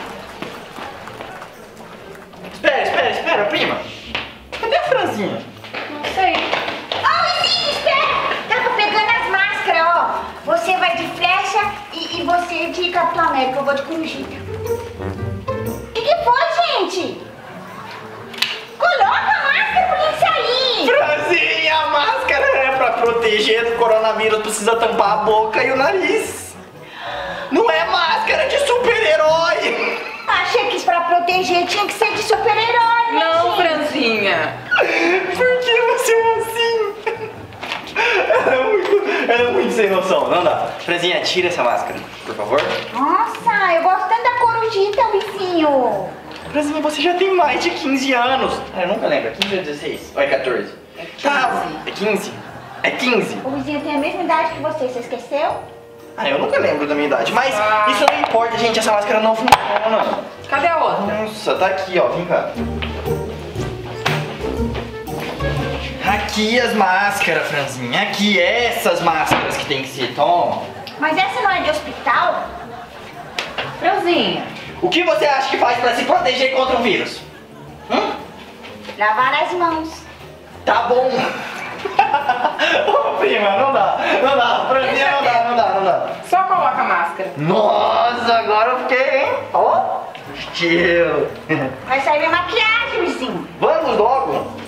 Espera, espera, espera, prima. Cadê a Franzinha? Não sei. Ô, Luizinho, espera! Tava pegando as máscaras, ó. Você vai de flecha e, e você de Capitão América. Eu vou de Corujita. O que, que foi, gente? Coloca a máscara pra gente sair. Franzinha, a máscara é pra proteger do coronavírus, precisa tampar a boca e o nariz. Não é máscara de super-herói. Achei que pra proteger tinha que ser de super-herói, né, Não, gente? Franzinha. Por que você é assim? Ela é muito, ela é muito sem noção, não dá. Franzinha, tira essa máscara, por favor. Nossa, eu gosto tanto da Corujita, Luizinho. Franzinha, você já tem mais de quinze anos. Ah, eu nunca lembro, é quinze ou dezesseis? Ou é quatorze? É quinze. Tá, é quinze? É quinze? O Luizinho tem a mesma idade que você, você esqueceu? Ah, eu nunca lembro da minha idade. Mas Ah. isso não importa, gente, essa máscara não funciona. Cadê a outra? Nossa, tá aqui, ó, vem cá. Aqui as máscaras, Franzinha. Aqui, essas máscaras que tem que ser. Toma. Mas essa não é de hospital? Franzinha. O que você acha que faz pra se proteger contra o vírus? Hum? Lavar as mãos. Tá bom. Ô, prima, não dá. Não dá. Franzinha, não dá, não dá, não dá. Só coloca a máscara. Nossa, agora eu fiquei, hein? Ó, estilo. Vai sair minha maquiagem, Luizinho. Vamos logo.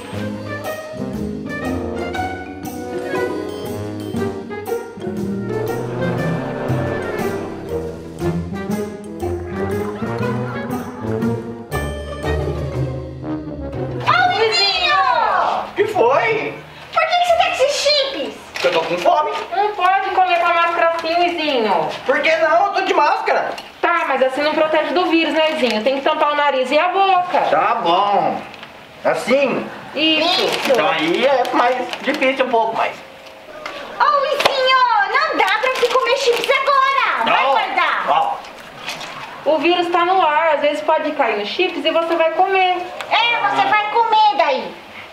Ô, Luizinho! O que foi? Por que, que você tá com esses chips? Porque eu tô com fome. Não pode comer com a máscara assim, Luizinho. Por que não? Eu tô de máscara. Tá, mas assim não protege do vírus, né, Luizinho? Tem que tampar o nariz e a boca. Tá bom. Assim? Isso. Então aí é mais difícil um pouco mais. Ô, Luizinho, não dá pra você comer chips agora. Vai Não. guardar. Ó, O vírus tá no ar, às vezes pode cair nos chips e você vai comer. É, você vai comer daí.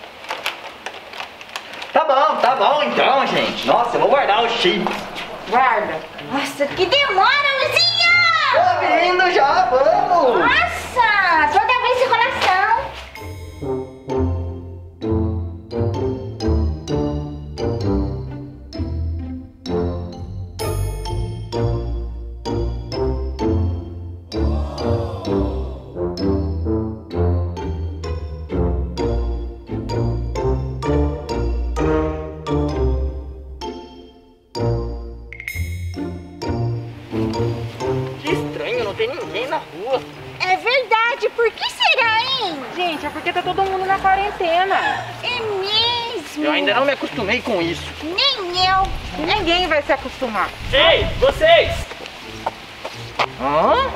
tá bom, tá bom então, gente. Nossa, eu vou guardar os chips. Guarda. Nossa, que demora, Luizinho! Tô vindo já, vamos. Nossa, toda vez esse coração. Que estranho, não tem ninguém na rua. É verdade, por que será, hein? Gente, é porque tá todo mundo na quarentena. É mesmo. Eu ainda não me acostumei com isso. Nem eu. Ninguém vai se acostumar. Ei, vocês! Hã?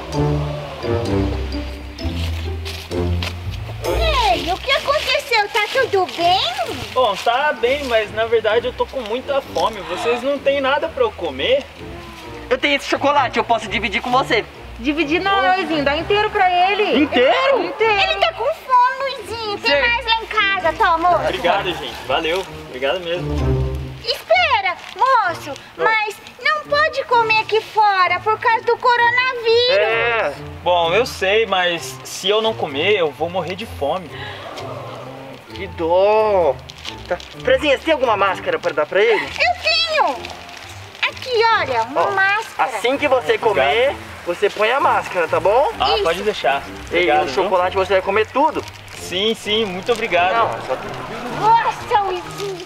Ei, o que aconteceu? Tá tudo bem? Bom, tá bem, mas na verdade eu tô com muita fome. Vocês não têm nada pra eu comer? Eu tenho esse chocolate, eu posso dividir com você. Dividir não, Luizinho. Dá inteiro pra ele. Inteiro? Inteiro. Ele tá com fome, Luizinho. Tem Sim. mais lá em casa, tá, moço? Obrigado, gente. Valeu. Obrigado mesmo. Espera, moço. Mas não pode comer aqui fora por causa do coronavírus. É, bom, eu sei, mas se eu não comer, eu vou morrer de fome. Que dó. Tá. Franzinha, você tem alguma máscara pra dar pra ele? Eu tenho. Aqui, olha, uma Ó, máscara. Assim que você comer, você põe a máscara, tá bom? Ah, Isso. pode deixar. E Obrigado, o viu? chocolate você vai comer tudo. Sim, sim, muito obrigado. Não, só... Nossa, Luizinho.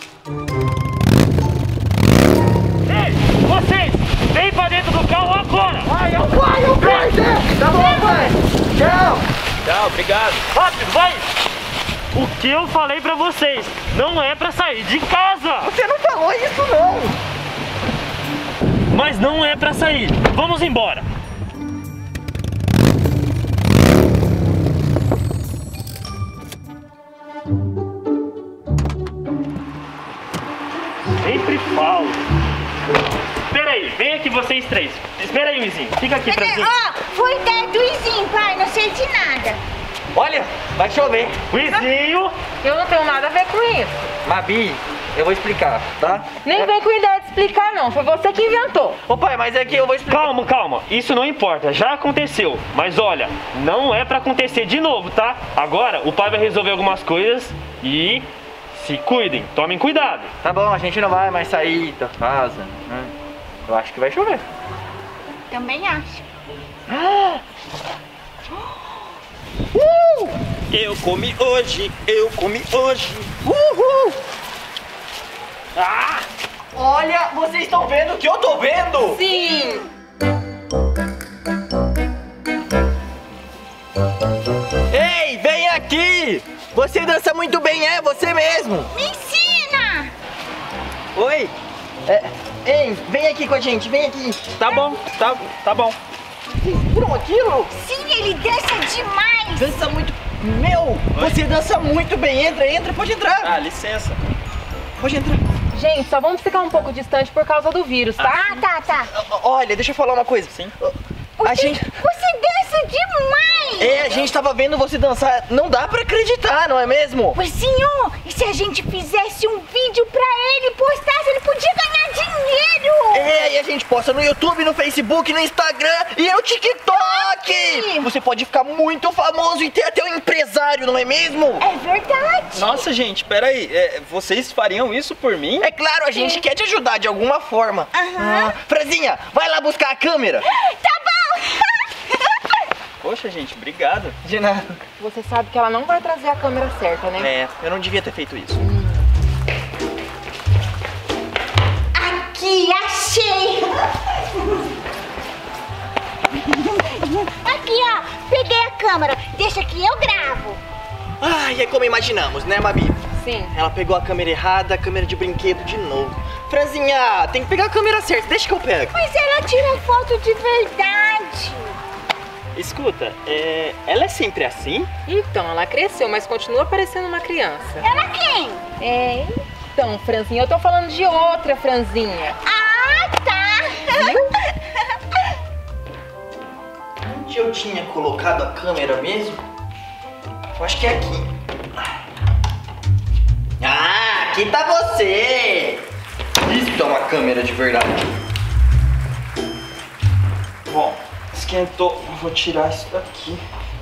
Ei, vocês! Vem pra dentro do carro agora! Vai, eu vai, eu vai, tá bom, pai. Tchau. Tchau, obrigado. Rápido, vai! O que eu falei pra vocês? Não é pra sair de casa! Você não falou isso, não. Mas não é pra sair. Vamos embora. Sempre falo. Espera aí, vem aqui vocês três. Espera aí, Luizinho. Fica aqui, Franzinho. Ó, foi ideia do Luizinho, pai. Não sei de nada. Olha, vai chover. Luizinho! Eu não tenho nada a ver com isso. Mabi, eu vou explicar, tá? Nem vem com ideia de explicar, não. Foi você que inventou. Ô pai, mas é que eu vou explicar. Calma, calma. Isso não importa. Já aconteceu. Mas olha, não é pra acontecer de novo, tá? Agora o pai vai resolver algumas coisas e se cuidem. Tomem cuidado. Tá bom, a gente não vai mais sair da casa, né? Eu acho que vai chover. Também acho. Eu comi hoje, eu comi hoje. Uhul! Ah! Olha, vocês estão vendo o que eu tô vendo? Sim. Ei, vem aqui! Você dança muito bem, é você mesmo! Me ensina! Oi! É, ei, vem aqui com a gente, vem aqui! Tá bom, tá, tá bom. Vocês viram aquilo? Sim, ele dança demais. Dança muito... Meu, você dança muito bem! Entra, entra, pode entrar! Ah, licença. Pode entrar! Gente, só vamos ficar um pouco distante por causa do vírus, tá? Ah, tá, tá. Olha, deixa eu falar uma coisa. Sim. A gente... Você dança demais. É, a gente tava vendo você dançar. Não dá pra acreditar, não é mesmo? Luizinho, e se a gente fizesse um vídeo pra ele, postasse, ele podia ganhar dinheiro. É, e a gente posta no YouTube, no Facebook, no Instagram e no TikTok! Você pode ficar muito famoso e ter até um empresário, não é mesmo? É verdade. Nossa, gente, peraí. É, vocês fariam isso por mim? É claro, a gente quer te ajudar de alguma forma. Aham. Ah, Franzinha, vai lá buscar a câmera. Tá bom. Poxa, gente, obrigado. De nada. Você sabe que ela não vai trazer a câmera certa, né? É, eu não devia ter feito isso. Aqui, achei. Aqui, ó, peguei a câmera. Deixa que eu gravo. Ai, é como imaginamos, né, Mabi? Sim. Ela pegou a câmera errada, a câmera de brinquedo de novo. Franzinha, tem que pegar a câmera certa, deixa que eu pego. Mas ela tira foto de verdade. Escuta, é, ela é sempre assim? Então, ela cresceu, mas continua parecendo uma criança. Ela quem? É, então, Franzinha, eu tô falando de outra Franzinha. Ah, tá. Onde eu tinha colocado a câmera mesmo? Eu acho que é aqui. Ah, aqui tá você! Isso é uma câmera de verdade. Bom, esquentou. Vou tirar isso daqui.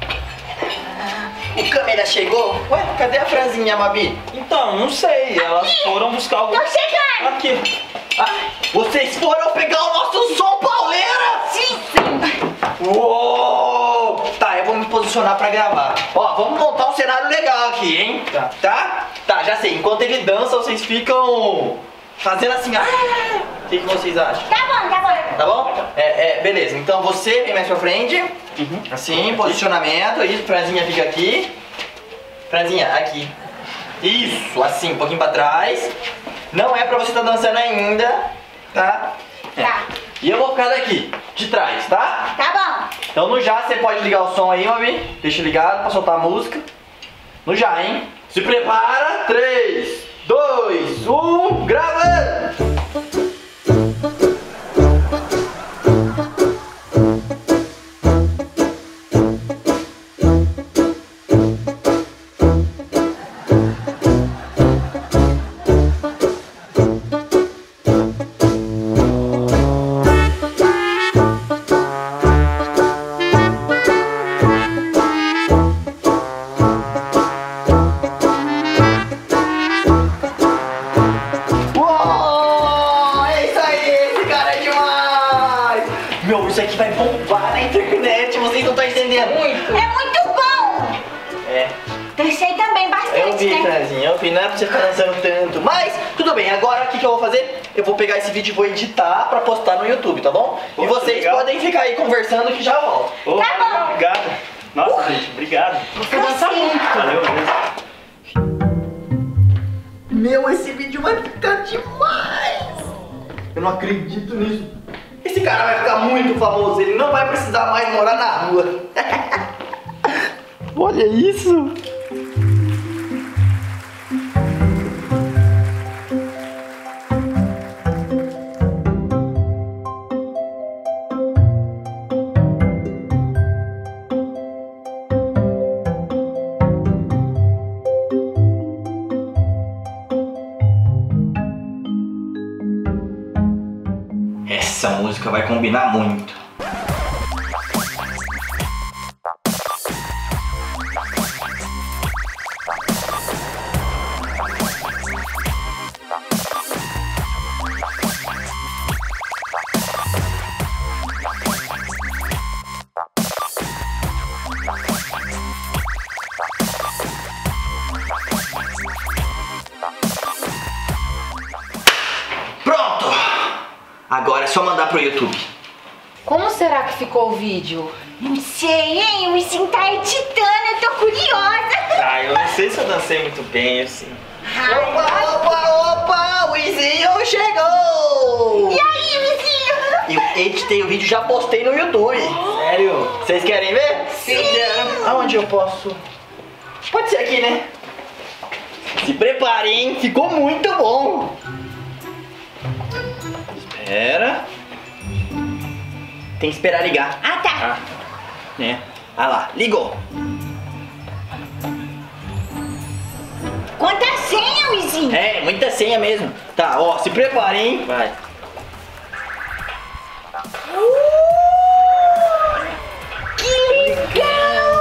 O câmera chegou? Ué, cadê a Franzinha, Mabi? Então, não sei. Elas foram buscar algum... Tô chegando. Aqui. Ah, vocês foram pegar o nosso som, pauleira? Sim. Uou! Tá, eu vou me posicionar pra gravar. Ó, vamos montar um cenário legal aqui, hein? Tá. Tá? Tá, já sei. Enquanto ele dança, vocês ficam fazendo assim. Ah! O que, que vocês acham? Tá bom, tá bom. Tá bom? É, é, beleza. Então você vem mais pra frente. Uhum. Assim, posicionamento. Isso, Franzinha fica aqui. Franzinha, aqui. Isso, assim, um pouquinho pra trás. Não é pra você estar dançando ainda, tá? É. Tá. E eu vou ficar daqui, de trás, tá? Tá bom. Então no já você pode ligar o som aí, Mabi. Deixa ligado pra soltar a música. No já, hein? Se prepara. três, dois, um, gravando! bombar na internet, vocês não estão entendendo. Muito. É muito bom. É. Dancei também bastante, Eu vi, né? Franzinha, eu vi, não é pra você ficar dançando tanto. Mas, tudo bem, agora o que, que eu vou fazer? Eu vou pegar esse vídeo e vou editar pra postar no YouTube, tá bom? Pô, e vocês legal. podem ficar aí conversando que já volto. Ô, Tá bom. Obrigado. Nossa, gente, obrigado. Você dança muito. Valeu mesmo. Meu, esse vídeo vai ficar demais! Eu não acredito nisso. Esse cara vai ficar muito famoso, ele não vai precisar mais morar na rua. Olha isso! Essa música vai combinar muito. Pronto! Agora é só mandar pro YouTube. Como será que ficou o vídeo? Não sei, hein? O Wizinho tá editando, eu tô curiosa. Ah, eu não sei se eu dancei muito bem, assim. Opa, opa, opa! O Wizinho chegou! E aí, Wizinho? Eu editei o vídeo e já postei no YouTube. Sério? Vocês querem ver? Sim. Eu quero. Aonde eu posso? Pode ser aqui, né? Se preparem, hein? Ficou muito bom. Espera. Tem que esperar ligar. Ah, tá. Né? Ah lá, ligou. Quanta senha, Wizinho? É, muita senha mesmo. Tá, ó, se preparem, hein? Vai. Que legal!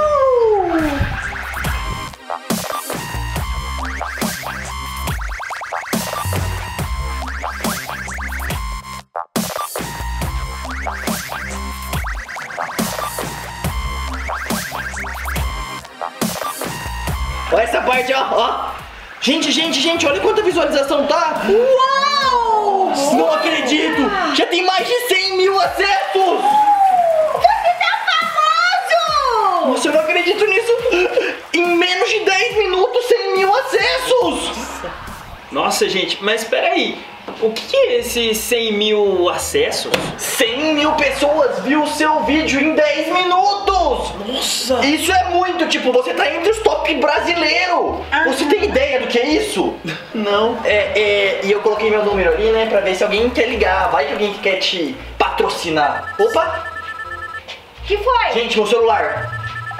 Olha essa parte, ó, ó. Gente, gente, gente, olha quanta visualização tá. Uau! Não acredito. Já tem mais de cem mil acessos. Você tá famoso! Nossa, eu não acredito nisso. Em menos de dez minutos, cem mil acessos. Nossa, gente, mas peraí. O que é esses cem mil acessos? cem mil pessoas viu o seu vídeo em dez minutos. Nossa! Isso é muito, tipo, você tá entre os top brasileiro. Você tem ideia do que é isso? Não. É, é, e eu coloquei meu número ali, né, pra ver se alguém quer ligar. Vai que alguém quer te patrocinar. Opa! Que foi? Gente, meu celular.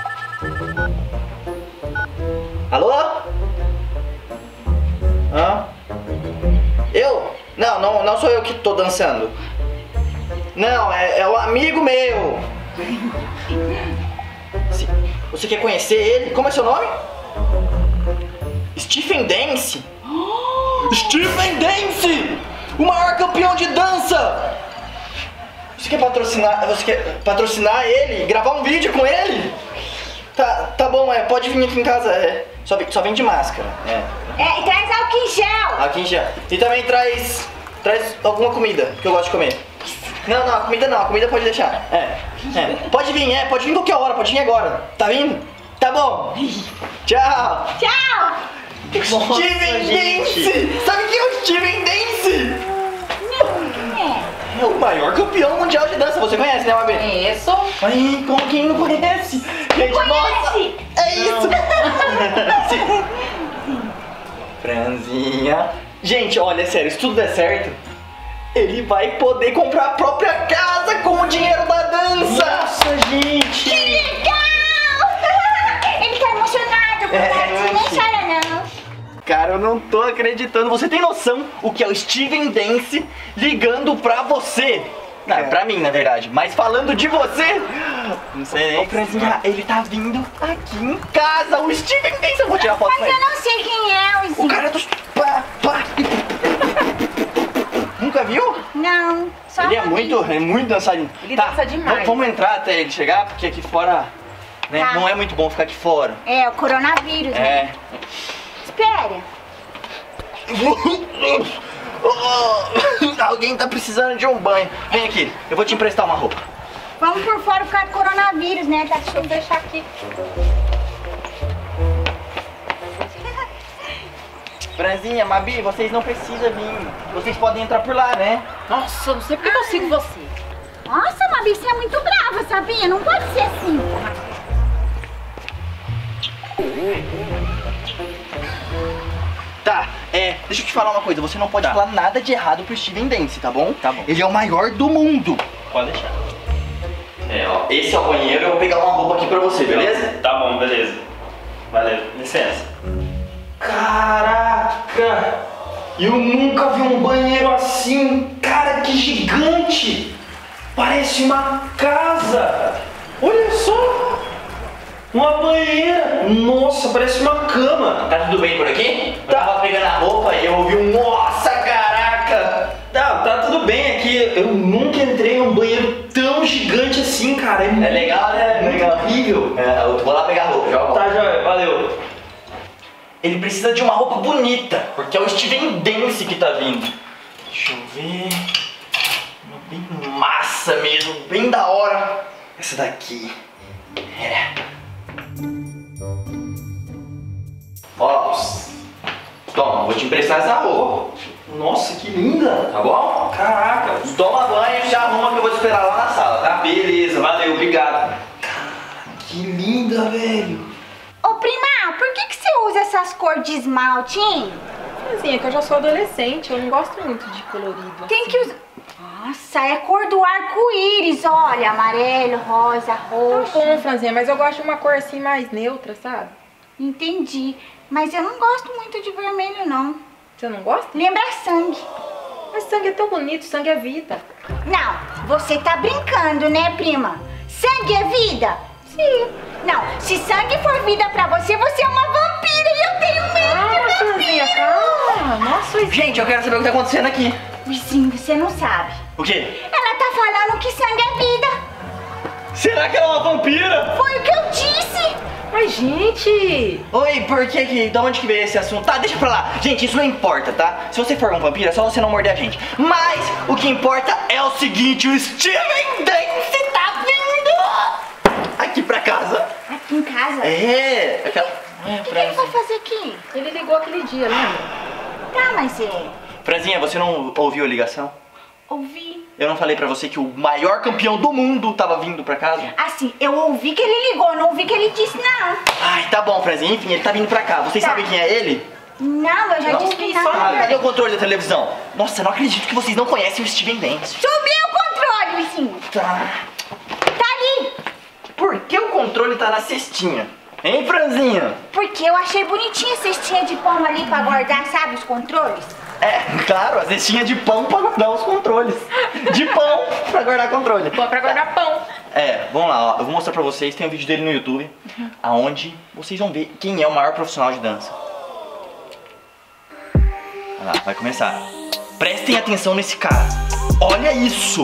Alô? Hã? Eu? Não, não, não sou eu que tô dançando. Não, é, é um amigo meu. Se- Você quer conhecer ele? Como é seu nome? Stephen Dance? Stephen Dance! O maior campeão de dança! Você quer patrocinar, você quer patrocinar ele? Gravar um vídeo com ele? Tá, tá bom, é, pode vir aqui em casa, é, só, vem- só vem de máscara. É. É, traz álcool em gel. Aqui já. E também traz, traz alguma comida, que eu gosto de comer. Não, não, a comida não, a comida pode deixar. É, é. Pode vir, é, pode vir qualquer hora, pode vir agora. Tá vindo? Tá bom. Tchau. Tchau. Steven Dance! Sabe quem é o Steven Dance? Não, é. É o maior campeão mundial de dança. Você conhece, né, Mabê? Isso. Ai, como quem não conhece? Gente, nossa! Conhece? É isso! Sim. Franzinha. Gente, olha, sério, se tudo der certo, ele vai poder comprar a própria casa com o dinheiro da dança! Nossa, gente! Que legal! Ele tá emocionado, É, coitado. eu Nem achei. chora, não. Cara, eu não tô acreditando. Você tem noção o que é o Steven Dance ligando pra você? Não, é pra mim, na verdade. Mas falando de você... Não sei nem. Ô, Franzinha, ele tá vindo aqui em casa. O Steven Dance. Eu vou tirar foto com Mas ele. eu não sei quem é, O cara dos... Pá, pá. Nunca viu? Não, só Ele é uma muito, vez. é muito dançarino. Ele tá, dança demais. v- Vamos entrar até ele chegar, porque aqui fora, né, Tá. não é muito bom ficar aqui fora. É, o coronavírus, né? É. Espera. Alguém tá precisando de um banho. Vem aqui, eu vou te emprestar uma roupa. Vamos por fora por causa do coronavírus, né? Tá, deixa eu Deixa aqui. Franzinha, Mabi, vocês não precisam vir. Vocês podem entrar por lá, né? Nossa, eu não sei porque eu sigo você. Nossa, Mabi, você é muito brava, sabia? Não pode ser assim. Tá, é, deixa eu te falar uma coisa. Você não pode Tá. falar nada de errado pro Steven Dance, tá bom? Tá bom. Ele é o maior do mundo. Pode deixar. É, ó, esse é o banheiro. Eu vou pegar uma roupa aqui pra você, beleza? Tá bom, beleza. Valeu, licença. Caraca! Eu nunca vi um banheiro assim! Cara, que gigante! Parece uma casa! Olha só! Uma banheira! Nossa, parece uma cama! Tá tudo bem por aqui? Eu tava pegando a roupa e eu ouvi um nossa, caraca! Tá, tá tudo bem aqui. Eu nunca entrei num banheiro tão gigante assim, cara. É, É legal, né? Legal. Horrível! É, eu vou lá pegar a roupa, já volto. Tá, joia, valeu. Ele precisa de uma roupa bonita, porque é o Steven Dance que tá vindo. Deixa eu ver. Uma bem massa mesmo, bem da hora. Essa daqui. É. Ó, toma, vou te emprestar essa roupa. Nossa, que linda. Tá bom? Caraca. Toma banho e já arruma que eu vou te esperar lá na sala, tá? Beleza, valeu, obrigado. Que linda, velho. Ô, prima, por que que você usa essas cores de esmalte, hein? Assim, é que eu já sou adolescente, eu não gosto muito de colorido. Tem que usar... Nossa, é cor do arco-íris, olha. Amarelo, rosa, Tá roxo. bom, Franzinha, mas eu gosto de uma cor assim mais neutra, sabe? Entendi. Mas eu não gosto muito de vermelho, não. Você não gosta? Lembra sangue. Mas sangue é tão bonito, sangue é vida. Não, você tá brincando, né, prima? Sangue é vida? Sim. Não, se sangue for vida pra você, você é uma vampira e eu tenho medo Calma, de Franzinha, vampiro. calma. Nossa, Gente, eu quero saber o que tá acontecendo aqui. Vizinho, você não sabe. O quê? Ela tá falando que sangue é vida. Será que ela é uma vampira? Foi o que eu disse. mas gente... Oi, por que que... Da onde que veio esse assunto? Tá, deixa pra lá. Gente, isso não importa, tá? Se você for um vampiro, é só você não morder a gente. Mas o que importa é o seguinte, o Steven Dance tá vindo aqui pra casa. Aqui em casa? É, aquela... É, O que, que ele vai fazer aqui? Ele ligou aquele dia, lembra? Tá, mas é... Franzinha, você não ouviu a ligação? Ouvi. Eu não falei pra você que o maior campeão do mundo tava vindo pra casa? Assim, eu ouvi que ele ligou, não ouvi que ele disse não. Ai, tá bom, Franzinha. Enfim, ele tá vindo pra cá. Vocês Tá. sabem quem é ele? Não, eu já Não? disse que Ah, não. cadê o controle da televisão? Nossa, não acredito que vocês não conhecem o Steven Dance. Subiu o controle, vizinho. Tá. Tá ali. Por que o controle tá na cestinha? Hein, Franzinha? Porque eu achei bonitinha a cestinha de pão ali pra guardar, sabe, os controles. É, claro, a cestinha de pão pra guardar os controles. De pão pra guardar controle. Pô, pra guardar pão. É, vamos lá, ó. Eu vou mostrar pra vocês, tem um vídeo dele no YouTube, aonde vocês vão ver quem é o maior profissional de dança. Olha lá, vai começar. Prestem atenção nesse cara. Olha isso!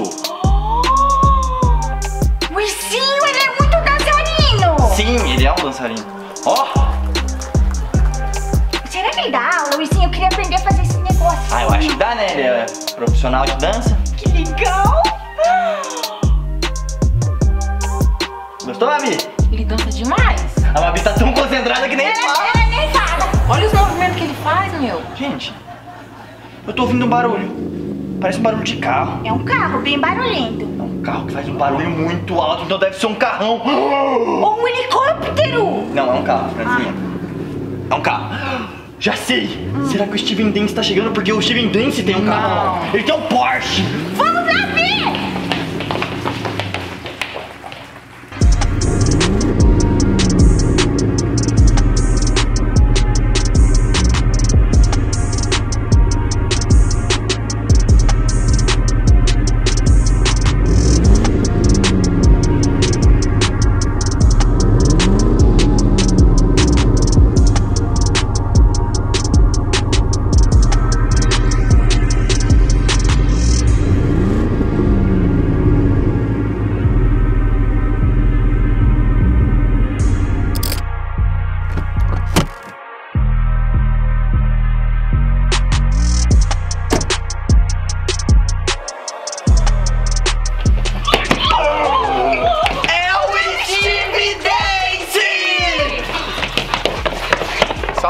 Luizinho, ele é muito dançarino. Sim, ele é um dançarino. Ó! Será que ele dá aula, Luizinho? Eu queria aprender a fazer esse negócio. Ah, eu acho que dá, né? Ele é profissional de dança. Que legal. Gostou, Mabi? Ele dança demais. A Mabi tá tão concentrada que nem Ela, fala. ela nem fala. Olha os movimentos que ele faz, meu. Gente, eu tô ouvindo um barulho. Parece um barulho de carro. É um carro bem barulhento. É um carro que faz um barulho muito alto, então deve ser um carrão. Ou um helicóptero. Não, é um carro, Franzinha. É um carro. Já sei. Será que o Steven Dance tá chegando porque o Steven Dance tem um carro? Ele tem um Porsche. Vamos lá ver.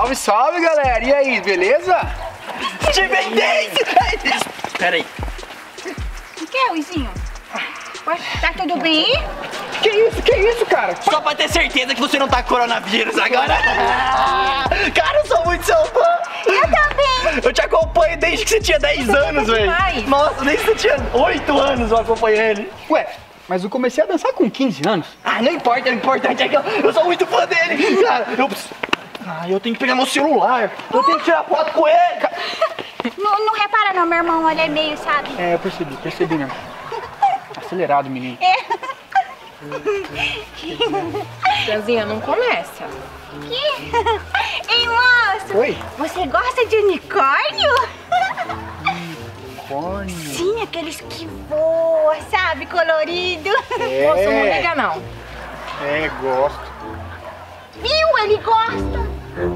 Salve, salve, galera! E aí, beleza? Steven Dance! Pera aí. O que é, Luizinho? Tá tudo bem aí? Que isso, que isso, cara? Só pra ter certeza que você não tá com coronavírus agora. Cara, eu sou muito seu fã. Eu também. Eu te acompanho desde que você tinha dez anos, velho. Nossa, desde que você tinha oito anos eu acompanho ele. Ué, mas eu comecei a dançar com quinze anos. Ah, não importa, o importante é que eu, eu sou muito fã dele. Cara, eu preciso... Ah, eu tenho que pegar meu celular. Eu tenho que tirar foto com ele. Não, não repara não, meu irmão, ele é meio, sabe? É, eu percebi, percebi mesmo. Acelerado, menino. É. Franzinha, não começa. Que? Ei, moço! Oi? Você gosta de unicórnio? Unicórnio? Sim, aqueles que voam, sabe? Colorido. É. Moço, não liga não. É, gosto. Viu? Ele gosta.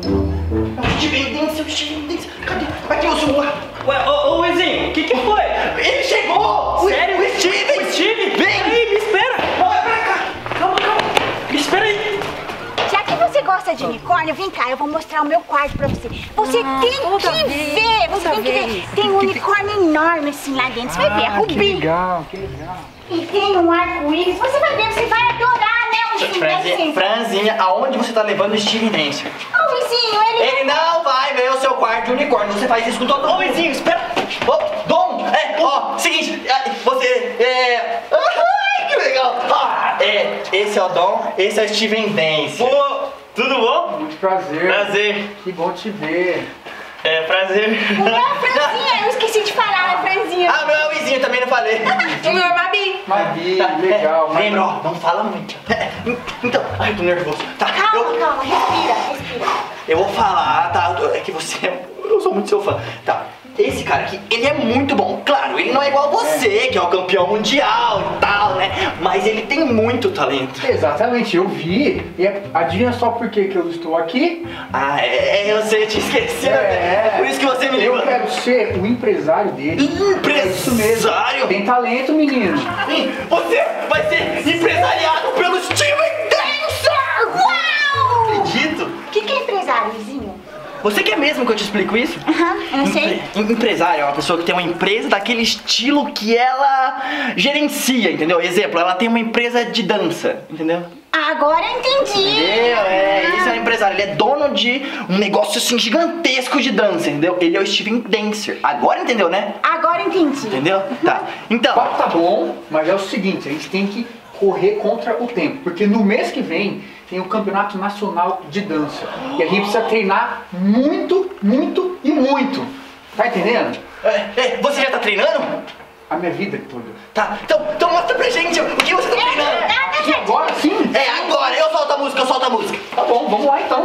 Steven Dance, Steven Dance. Cadê? Aqui o celular. Ué, ô, ô Luizinho, o que que foi? Ele chegou! Sério? O Steven! O Steve? Vem! Aí, me espera! Vai pra cá! Calma, calma! Me espera aí! Já que você gosta de unicórnio, vem cá, eu vou mostrar o meu quarto pra você. Você Ah, tem toda que vez, ver, você toda tem que ver. vez. Tem um unicórnio enorme assim lá dentro, você vai ver, é Ah, que rubi. legal, que legal. E tem um arco-íris, você vai ver, você vai adorar, né, Luizinho? Franzinha, Franzinha, aonde você tá levando o Steven Dance? Ô, Luizinho, ele... Ele não vai ver o seu quarto de unicórnio. Você faz isso com todo mundo. Ô, Luizinho, espera. Ô, Dom, é, ó, seguinte, é, você, é... Ai, que legal. Ah, é, esse é o Dom, esse é o Steven Dance. Pô, tudo bom? Muito prazer. Prazer. Que bom te ver. É, prazer. O meu é Franzinha, eu esqueci de falar, é Franzinha. Ah, meu é o Luizinho, também não falei. O meu é Babi. Mavi, Tá, legal. é, lembra, ó, não fala muito. É, então, ai, tô nervoso. Tá, Calma, eu, calma, respira, respira. eu vou falar, tá, é que você, é- eu sou muito seu fã. Tá, esse cara aqui, ele é muito bom. Claro, ele não é igual você, que é o campeão mundial e tal, né? Mas ele tem muito talento. Exatamente, eu vi. E é- adivinha só por que que eu estou aqui? Ah, é, é, eu sei, eu te esqueci. É por isso que você me ligou. Eu quero ser o empresário dele. É isso mesmo. Empresário? Tem talento, menino. Sim, você vai ser empresariado pelo Steven Dancer! Uau! Acredito. O que, que é empresário, Luizinho? Você quer mesmo que eu te explico isso? Aham, eu sei. Empre- Empresário é uma pessoa que tem uma empresa daquele estilo que ela gerencia, entendeu? Exemplo, ela tem uma empresa de dança, entendeu? Agora eu entendi. Entendeu? É, isso é um empresário. Ele é dono de um negócio assim gigantesco de dança, entendeu? Ele é o Steven Dancer. Agora entendeu, né? Agora eu entendi. Entendeu? Tá. Então. O papo tá bom, mas é o seguinte, a gente tem que correr contra o tempo, porque no mês que vem tem o Campeonato Nacional de Dança. E a gente precisa treinar muito, muito e muito. Tá entendendo? É, é, você já tá treinando? A minha vida toda. Tá. Então, então mostra pra gente o que você tá treinando. E agora sim? É, agora. Eu solto a música, eu solto a música. Tá bom, vamos lá então.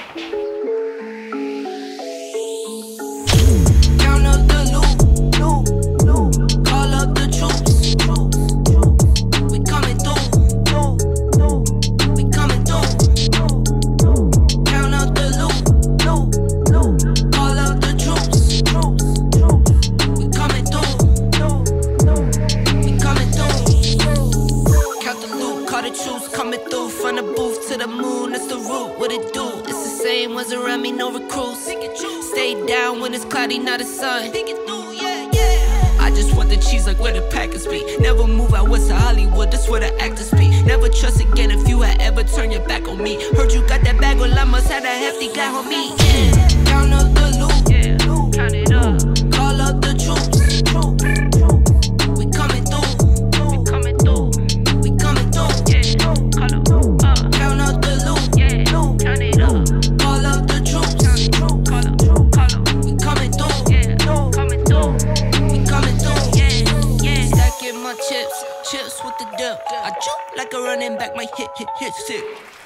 Count up the loot, loot, loot. Call up the troops, troops, troops. We coming through, through, through. We coming through. Count up the loot, loot, loot. Call up the troops, troops, troops. We coming through, through, through. We coming through. Count the loot, call the troops coming through. From the booth to the moon, that's the route. What it do? It's the same ones around me, no recruits. Stay down when it's cloudy, not a sun. I just want the cheese like where the Packers be. Never move out west to Hollywood, that's where the actors be. Never trust again if you had ever turned your back on me. Heard you got that bag, well I must have a hefty guy on me. Yeah. Count up the loot, yeah. Loot. Count it up. Call up the troops, troops, troops. We coming through, we coming through, we coming through. Yeah. Call up, uh. Count up the loot, yeah. Loot. Count it up. Call up the troops, troops. Call up, call up. We coming through, yeah. Coming through. We coming through, yeah, yeah. Stacking my chips, chips with the dip. I juke like a running back, my hit, hit, hit, sick.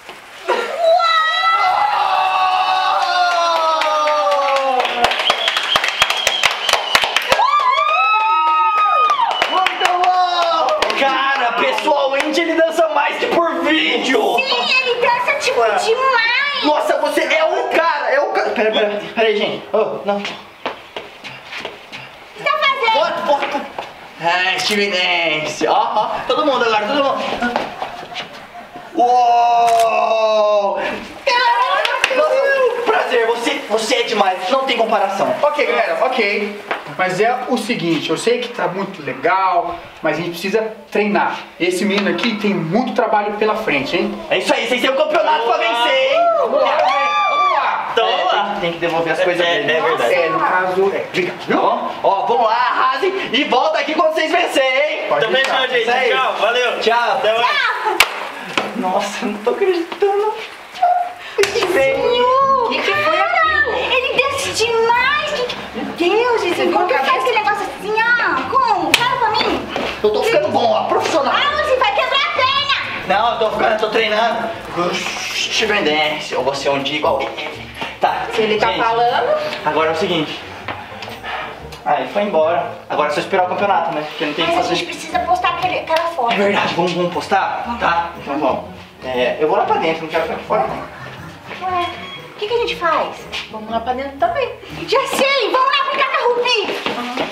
Muito bom! Cara, pessoalmente ele dança mais que por vídeo! Sim, ele dança tipo demais. Nossa, você é o cara! É o cara! Pera, pera, pera aí, gente. Oh, não. O que você tá fazendo? Foto, foto! Ah, Steven Dance! Ó, ó, todo mundo agora, todo mundo! Uou! Caraca, prazer, você tem comparação. Ok, galera, ok. Mas é o seguinte, eu sei que tá muito legal, mas a gente precisa treinar. Esse menino aqui tem muito trabalho pela frente, hein? É isso aí, vocês têm um campeonato pra vencer, hein? Vamos lá, vamos lá. Então, vamos lá. Tem, tem que devolver as coisas é, dele. é verdade. É, no caso, é. Obrigado, viu? Ó, ó, vamos lá, arrasem e volta aqui quando vocês vencerem, hein? Pode Também deixar. tchau, gente. Isso aí. Tchau, valeu. Tchau. Até mais. Nossa, não tô acreditando. Senhor! O que, que foi aquilo? Ele desce demais! Que que- Meu Deus, Izinho, como que faz aquele negócio assim, ó? Como? Fala pra mim! Eu tô ficando bom, ó, profissional. Ah, você vai quebrar a perna! Não, eu tô ficando, eu tô treinando. Steven Dance, eu vou ser um dia igual ele. Tá. Se ele tá gente, falando... Agora é o seguinte. Ah, ele foi embora. Agora é só esperar o campeonato, né? Porque não tem o que Mas a fazer. gente precisa postar aquele, aquela foto. É verdade, vamos, vamos postar? Tá? Então vamos. É, eu vou lá pra dentro, não quero ficar aqui fora não. Ué, o que, que a gente faz? Vamos lá pra dentro também. Já sei, vamos lá brincar com a Rubi!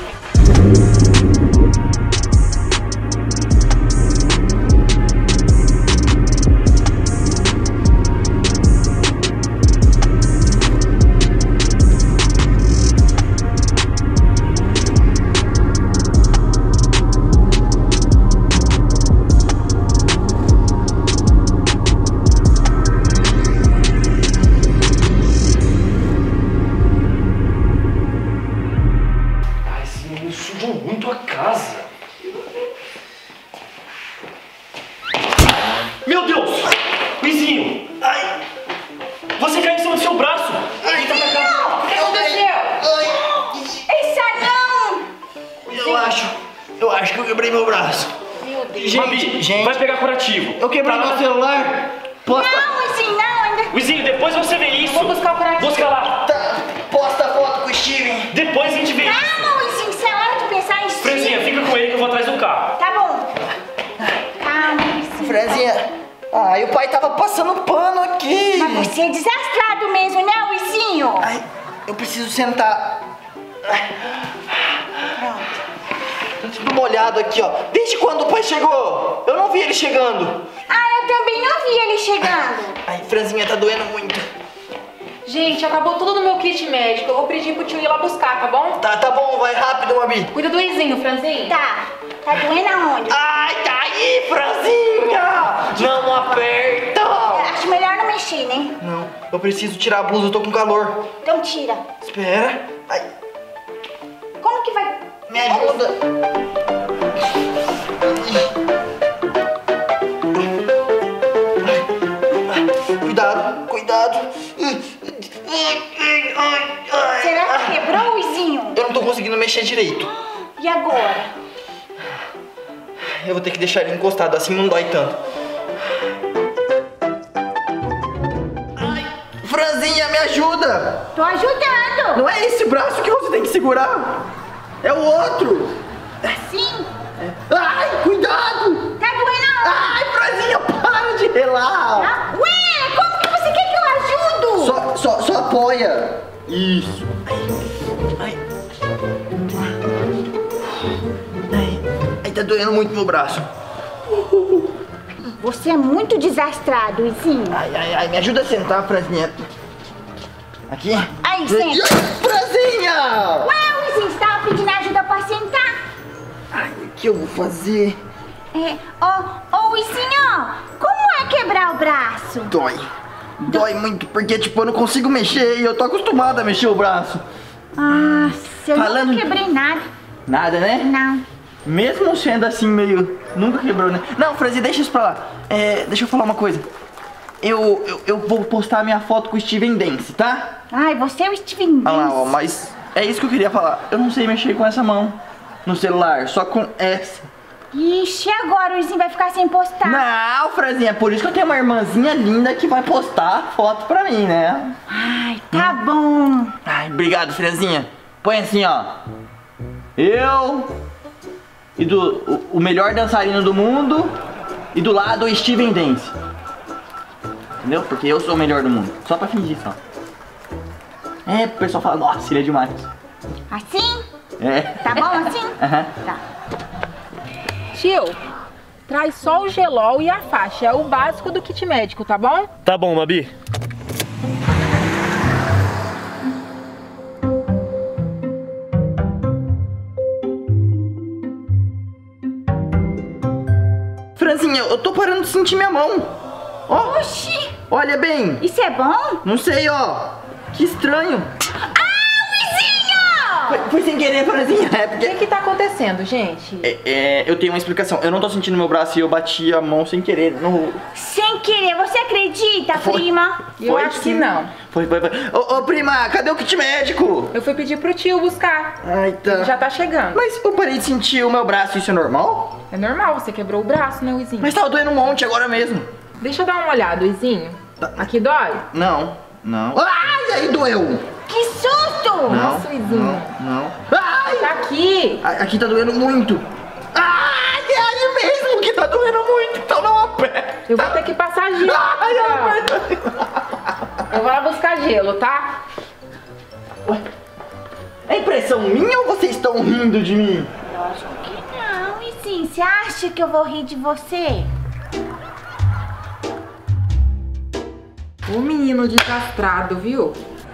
Ai, esse menino sujou muito a casa. Meu Deus! Vizinho! Ai! Você caiu em cima do seu braço! Ai, tá na cara. O que aconteceu? Essa não! Eu acho, eu acho que eu quebrei meu braço. Meu Deus. Gente, Mabi, gente. vai pegar curativo. Eu quebrei Tá meu lá. celular. Posta, Não, Izinho, não, ainda... Vizinho, depois você vê isso. Vou buscar o curativo. Busca lá. tá, posta a foto com o Steven. Depois a gente vê isso. Calma, Izinho, isso é hora de pensar em si. Franzinha, fica com ele que eu vou atrás do carro. Tá bom. Calma, Izinho. Franzinha, ai, o pai tava passando pano aqui. Mas você é desastrado mesmo, né, Izinho? Ai, eu preciso sentar. Tô tudo molhado aqui, ó. Desde quando o pai chegou? Eu não vi ele chegando. Ah, eu também não vi ele chegando. Ai, Franzinha, tá doendo muito. Gente, acabou tudo no meu kit médico. Eu vou pedir pro tio ir lá buscar, tá bom? Tá, tá bom, vai rápido, Mabi. Cuida do Izinho, Franzinho. Tá. Tá doendo aonde? Ai, tá aí, Franzinha! Não aperta! Acho melhor não mexer, né? Não, eu preciso tirar a blusa, eu tô com calor. Então tira. Espera. Ai, Como que vai... me ajuda. Cuidado, cuidado. Será que quebrou, Izinho? Eu não tô conseguindo mexer direito. E agora? Eu vou ter que deixar ele encostado, assim não dói tanto. Ai, Franzinha, me ajuda! Tô ajudando. Não é esse braço que você tem que segurar, é o outro. Assim? Ai, cuidado! Tá doendo aonde? Ai, Franzinha, para de relar! Ah, ué, como que você quer que eu ajudo? Só, só, só apoia. Isso. Ai. Ai. Ai, tá doendo muito meu braço. Você é muito desastrado, Izinho. Ai, ai, ai, me ajuda a sentar, Franzinha. Aqui. Aí, senta. Franzinha! Ué, Izinho, você tava pedindo ajuda pra sentar? Ai, o que eu vou fazer? É, ô, ô, Izinho, como é quebrar o braço? Dói. Dói muito, porque, tipo, eu não consigo mexer e eu tô acostumado a mexer o braço. Ah, eu Falando- não quebrei nada. Nada, né? Não. Mesmo sendo assim, meio... Nunca quebrou, né? Não, Franzinha, deixa isso pra lá. É, deixa eu falar uma coisa. Eu, eu, eu vou postar a minha foto com o Steven Dance, tá? Ai, você é o Steven Olha lá, ó, Dance. mas é isso que eu queria falar. Eu não sei mexer com essa mão no celular, só com essa. Ixi, agora o Izinho vai ficar sem postar. Não, Franzinha, é por isso que eu tenho uma irmãzinha linda que vai postar foto pra mim, né? Ai, tá bom. Ai, obrigado, Franzinha. Põe assim, ó. Eu e do o, o melhor dançarino do mundo e do lado o Steven Dance. Entendeu? Porque eu sou o melhor do mundo. Só pra fingir, só. É, o pessoal fala, nossa, ele é demais. Assim? É. Tá bom assim? Aham. Tá. Tio, traz só o gelol e a faixa. É o básico do kit médico, tá bom? Tá bom, Mabi. de sentir minha mão. Ó. Oxi. Olha bem. Isso é bom? Não sei, ó. Que estranho. Foi, foi sem querer, Franzinha. É porque... O que que tá acontecendo, gente? É, é, eu tenho uma explicação. Eu não tô sentindo meu braço e eu bati a mão sem querer no... Sem querer, você acredita, Foi. prima? Eu Foi acho sim. que não. Foi, foi, foi. Ô, ô, prima, cadê o kit médico? Eu fui pedir pro tio buscar. Ai, tá. Já tá chegando. Mas eu parei de sentir o meu braço, isso é normal? É normal, você quebrou o braço, né, Luizinho? Mas tava doendo um monte agora mesmo. Deixa eu dar uma olhada, Luizinho. Aqui dói? Não, não. Ai, aí doeu. Que susto! Não, Nossa, Luizinho. não, não. Ai! Tá aqui. A- Aqui tá doendo muito. Ai, é aí mesmo que tá doendo muito, então não aperta. Eu vou ter que passar gelo. Ai, então. aperta. Eu vou lá buscar gelo, tá? Ué, é impressão minha ou vocês estão rindo de mim? Lógico que não, e sim, você acha que eu vou rir de você? O menino desastrado, viu?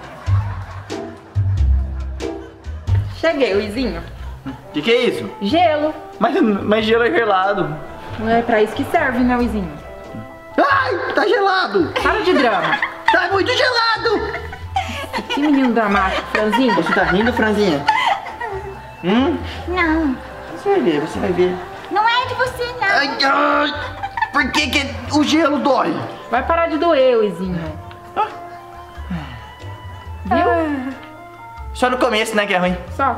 Cheguei, Luizinho. O que, que é isso? Gelo. Mas, mas gelo é gelado. Não é pra isso que serve, né, Luizinho? Ai, tá gelado. Para de drama. Tá muito gelado. Que menino dramático, Franzinho. Você tá rindo, Franzinha? Hum? Não, Você vai ver, você vai ver. não é de você, não. Ai, ai, por que, que o gelo dói? Vai parar de doer, Luizinho. Viu? Só no começo, né, que é ruim. Só.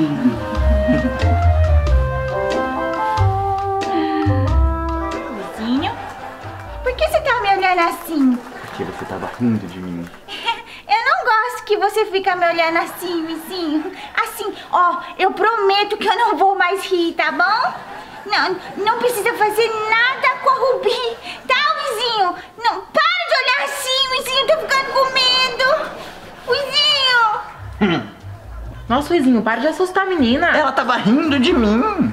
Vizinho, por que você tá me olhando assim? Porque você tava rindo de mim. Eu não gosto que você fica me olhando assim, vizinho. Assim, ó, eu prometo que eu não vou mais rir, tá bom? Não, não precisa fazer nada com a Rubi, tá, vizinho? Não, para de olhar assim, vizinho, eu tô ficando com medo. Vizinho! Nossa, Luizinho, para de assustar a menina. Ela tava rindo de mim.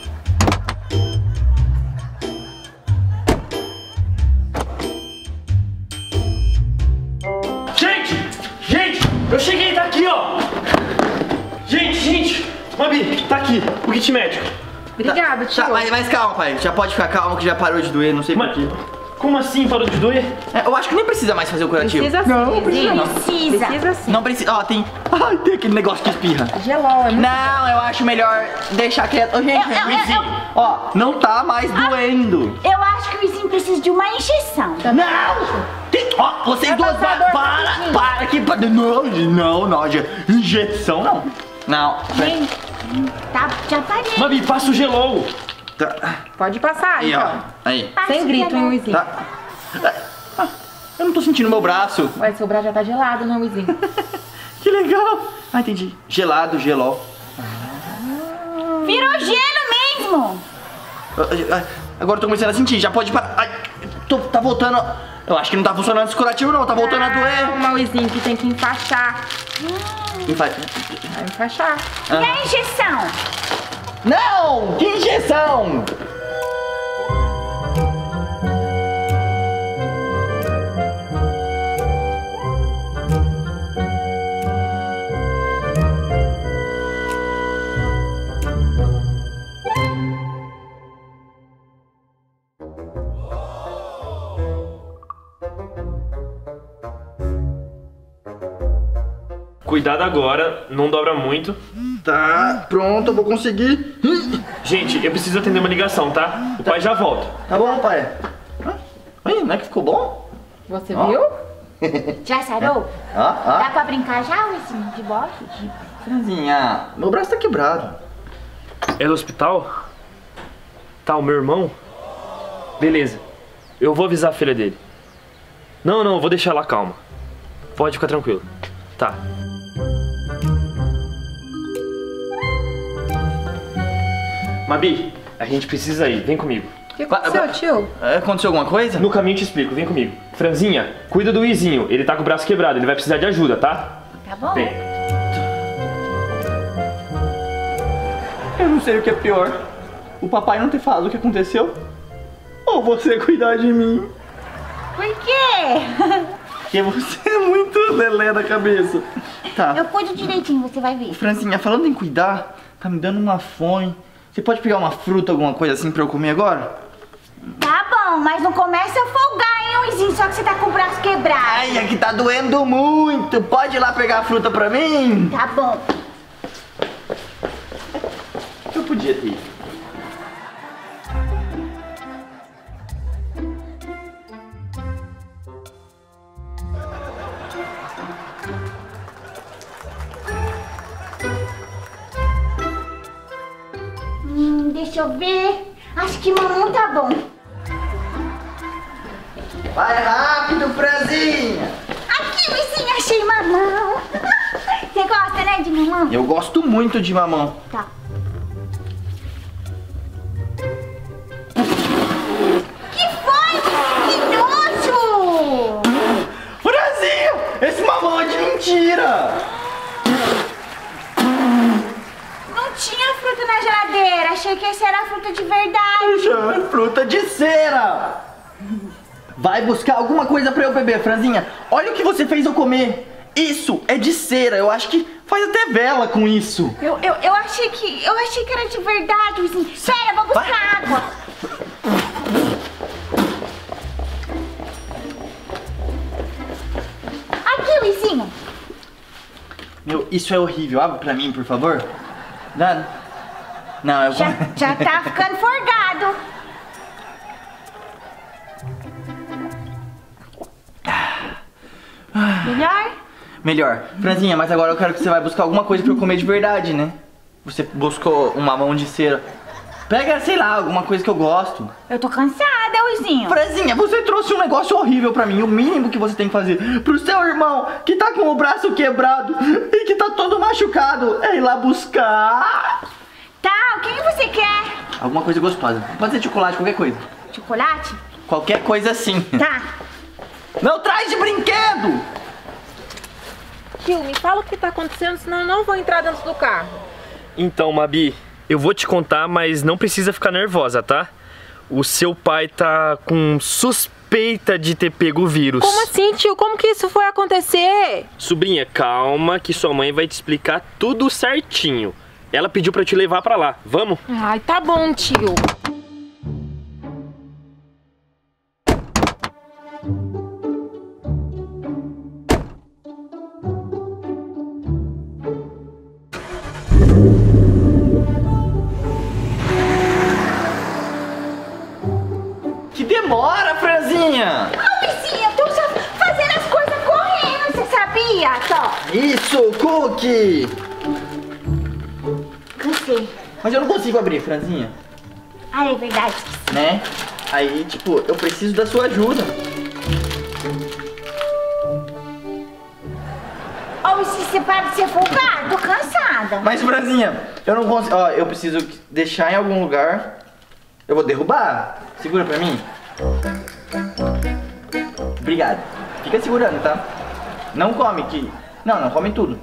Gente! Gente! Eu cheguei, tá aqui, ó! Gente, gente! Mabi, tá aqui, o kit médico. Obrigada, tio. Tá, mas, mas calma, pai. Já pode ficar calmo que já parou de doer, não sei Mas, porquê. como assim parou de doer? É, eu acho que nem precisa mais fazer o curativo. Precisa sim, Não, não precisa Luizinho. não. Precisa. Precisa sim. Não precisa. Ó, tem. Ai, tem aquele negócio que espirra. Gelol, é muito... Não, eu acho melhor deixar quieto. Ô, gente, Eu- eu- vizinho, eu- ó, não tá mais doendo. Eu acho que o vizinho precisa de uma injeção. Não! Tem- Ó, vocês Vai duas, passar para, dor para, rapidinho. para aqui. pa- Não, não, não, já- injeção não. Não. Gente, tá, já parei. Mabi, passa o gelol. Tá. Pode passar, Aí, ó. então. Aí. Passa Sem o grito, gelol. hein, Luizinho? Tá. Ah, eu não tô sentindo meu braço. Ué, seu braço já tá gelado, né, Luizinho? Que legal. Ah, entendi. Gelado, gelol. Virou gelo mesmo. Ah, Agora eu tô começando a sentir, já pode parar. Ai, tô, tá voltando. Eu acho que não tá funcionando esse curativo, não. Tá voltando a doer. Calma, Luizinho, que tem que enfaixar. Enfa- Vai enfaixar. E a injeção? Não! Que injeção! Cuidado agora, não dobra muito. Tá, pronto, eu vou conseguir. Gente, eu preciso atender uma ligação, tá? O pai já volta. Tá bom, pai. Aí, não é que ficou bom? Você Ó. viu? Já sarou? Ó, ó. Dá pra brincar já, vizinho, de bola? Franzinha, meu braço tá quebrado. É do hospital? Tá, o meu irmão? Beleza. Eu vou avisar a filha dele. Não, não, vou deixar ela calma. Pode ficar tranquilo. Tá. Mabi, a gente precisa ir. Vem comigo. O que aconteceu, tio? É, aconteceu alguma coisa? No caminho eu te explico. Vem comigo. Franzinha, cuida do Izinho. Ele tá com o braço quebrado. Ele vai precisar de ajuda, tá? Tá bom. Vem. Eu não sei o que é pior. O papai não ter falado o que aconteceu? Ou você cuidar de mim? Por quê? Porque você é muito lelé da cabeça. Tá. Eu cuido direitinho, você vai ver. Franzinha, falando em cuidar, tá me dando uma fome. Você pode pegar uma fruta, alguma coisa assim pra eu comer agora? Tá bom, mas não começa a folgar, hein, Luizinho? Só que você tá com o braço quebrado. Ai, aqui tá doendo muito. Pode ir lá pegar a fruta pra mim? Tá bom. Eu podia ter ido. Hum, deixa eu ver. Acho que mamão tá bom. Vai rápido, Franzinha. Aqui, Luizinho, achei mamão. Você gosta, né, de mamão? Eu gosto muito de mamão. Tá. Que foi? Que nojo! Franzinha, esse mamão é de mentira. Não tinha fruta na geladeira. Achei que esse era fruta de verdade. É fruta de cera. Vai buscar alguma coisa pra eu beber, Franzinha. Olha o que você fez eu comer. Isso é de cera. Eu acho que faz até vela com isso. Eu, eu, eu achei que eu achei que era de verdade, Luizinho. Pera, eu vou buscar Vai. água. Aqui, Luizinho. Meu, isso é horrível. Abre pra mim, por favor. Nada. Não, eu Já, já tá ficando forgado. Melhor? Melhor. Franzinha, mas agora eu quero que você vai buscar alguma coisa pra eu comer de verdade, né? Você buscou um mamão de cera. Pega, sei lá, alguma coisa que eu gosto. Eu tô cansada, Luizinho. Franzinha, você trouxe um negócio horrível pra mim. O mínimo que você tem que fazer pro seu irmão, que tá com o braço quebrado e que tá todo machucado, é ir lá buscar Tá, o que que você quer? alguma coisa gostosa. Pode ser chocolate, qualquer coisa. Chocolate? Qualquer coisa assim. Tá. Não traz de brinquedo! Tio, me fala o que tá acontecendo, senão eu não vou entrar dentro do carro. Então, Mabi, eu vou te contar, mas não precisa ficar nervosa, tá? O seu pai tá com suspeita de ter pego o vírus. Como assim, tio? Como que isso foi acontecer? Sobrinha, calma que sua mãe vai te explicar tudo certinho. Ela pediu pra eu te levar pra lá. Vamos? Ai, tá bom, tio. Que demora, Franzinha! Ah, Luizinho, eu tô só fazendo as coisas correndo, você sabia? Só. Isso, cookie! Cansei. Mas eu não consigo abrir, Franzinha. Ah, é verdade. Né? Aí, tipo, eu preciso da sua ajuda. Ô, Luizinho, você para de ser folgado, tô cansada. Mas, Franzinha, eu não consigo. Ó, eu preciso deixar em algum lugar. Eu vou derrubar. Segura pra mim. Obrigado. Fica segurando, tá? Não come que. Não, não come tudo.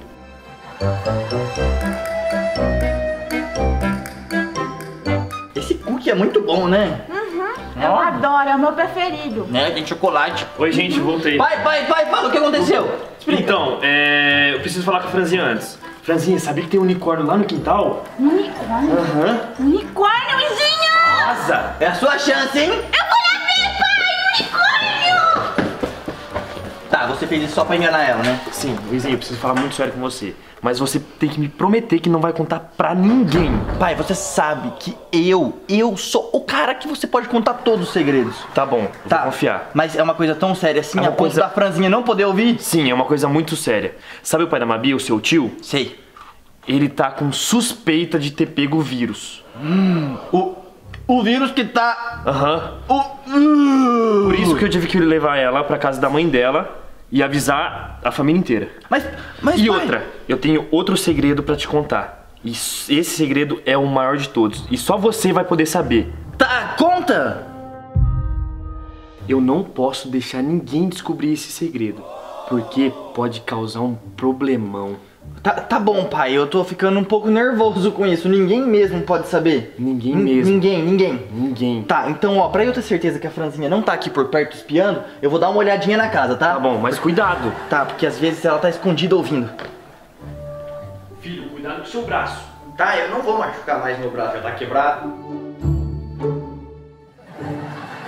Esse cookie é muito bom, né? Uhum, eu Ó. adoro, é o meu preferido. Né? Tem chocolate. Oi, gente, voltei. Pai, pai, pai, fala o que aconteceu. Explica. Então, é... eu preciso falar com a Franzinha antes. Franzinha, sabia que tem um unicórnio lá no quintal? Unicórnio? Aham. Unicórnio, Luizinho! Asa! É a sua chance, hein? Eu vou lá ver, pai! Unicórnio! Tá, você fez isso só pra enganar ela, né? Sim, Luizinho, eu preciso falar muito sério com você. Mas você tem que me prometer que não vai contar pra ninguém. Pai, você sabe que eu, eu sou o cara que você pode contar todos os segredos. Tá bom, eu Tá, vou confiar. Mas é uma coisa tão séria assim, É uma a ponto coisa- da Franzinha não poder ouvir? Sim, é uma coisa muito séria. Sabe o pai da Mabi, o seu tio? Sei. Ele tá com suspeita de ter pego o vírus. O, o vírus que tá... Aham. O, uh, Por isso que eu tive que levar ela pra casa da mãe dela e avisar a família inteira. Mas, mas E pai, outra, eu tenho outro segredo pra te contar. E s- esse segredo é o maior de todos. E só você vai poder saber. Tá, conta! Eu não posso deixar ninguém descobrir esse segredo. Porque pode causar um problemão. Tá, tá bom, pai, eu tô ficando um pouco nervoso com isso. Ninguém mesmo pode saber. Ninguém N- mesmo. Ninguém, ninguém. Ninguém. Tá, então, ó, pra eu ter certeza que a Franzinha não tá aqui por perto espiando, eu vou dar uma olhadinha na casa, tá? Tá bom, mas cuidado. Tá, porque às vezes ela tá escondida ouvindo. Filho, cuidado com o seu braço. Tá, eu não vou machucar mais meu braço, já tá quebrado.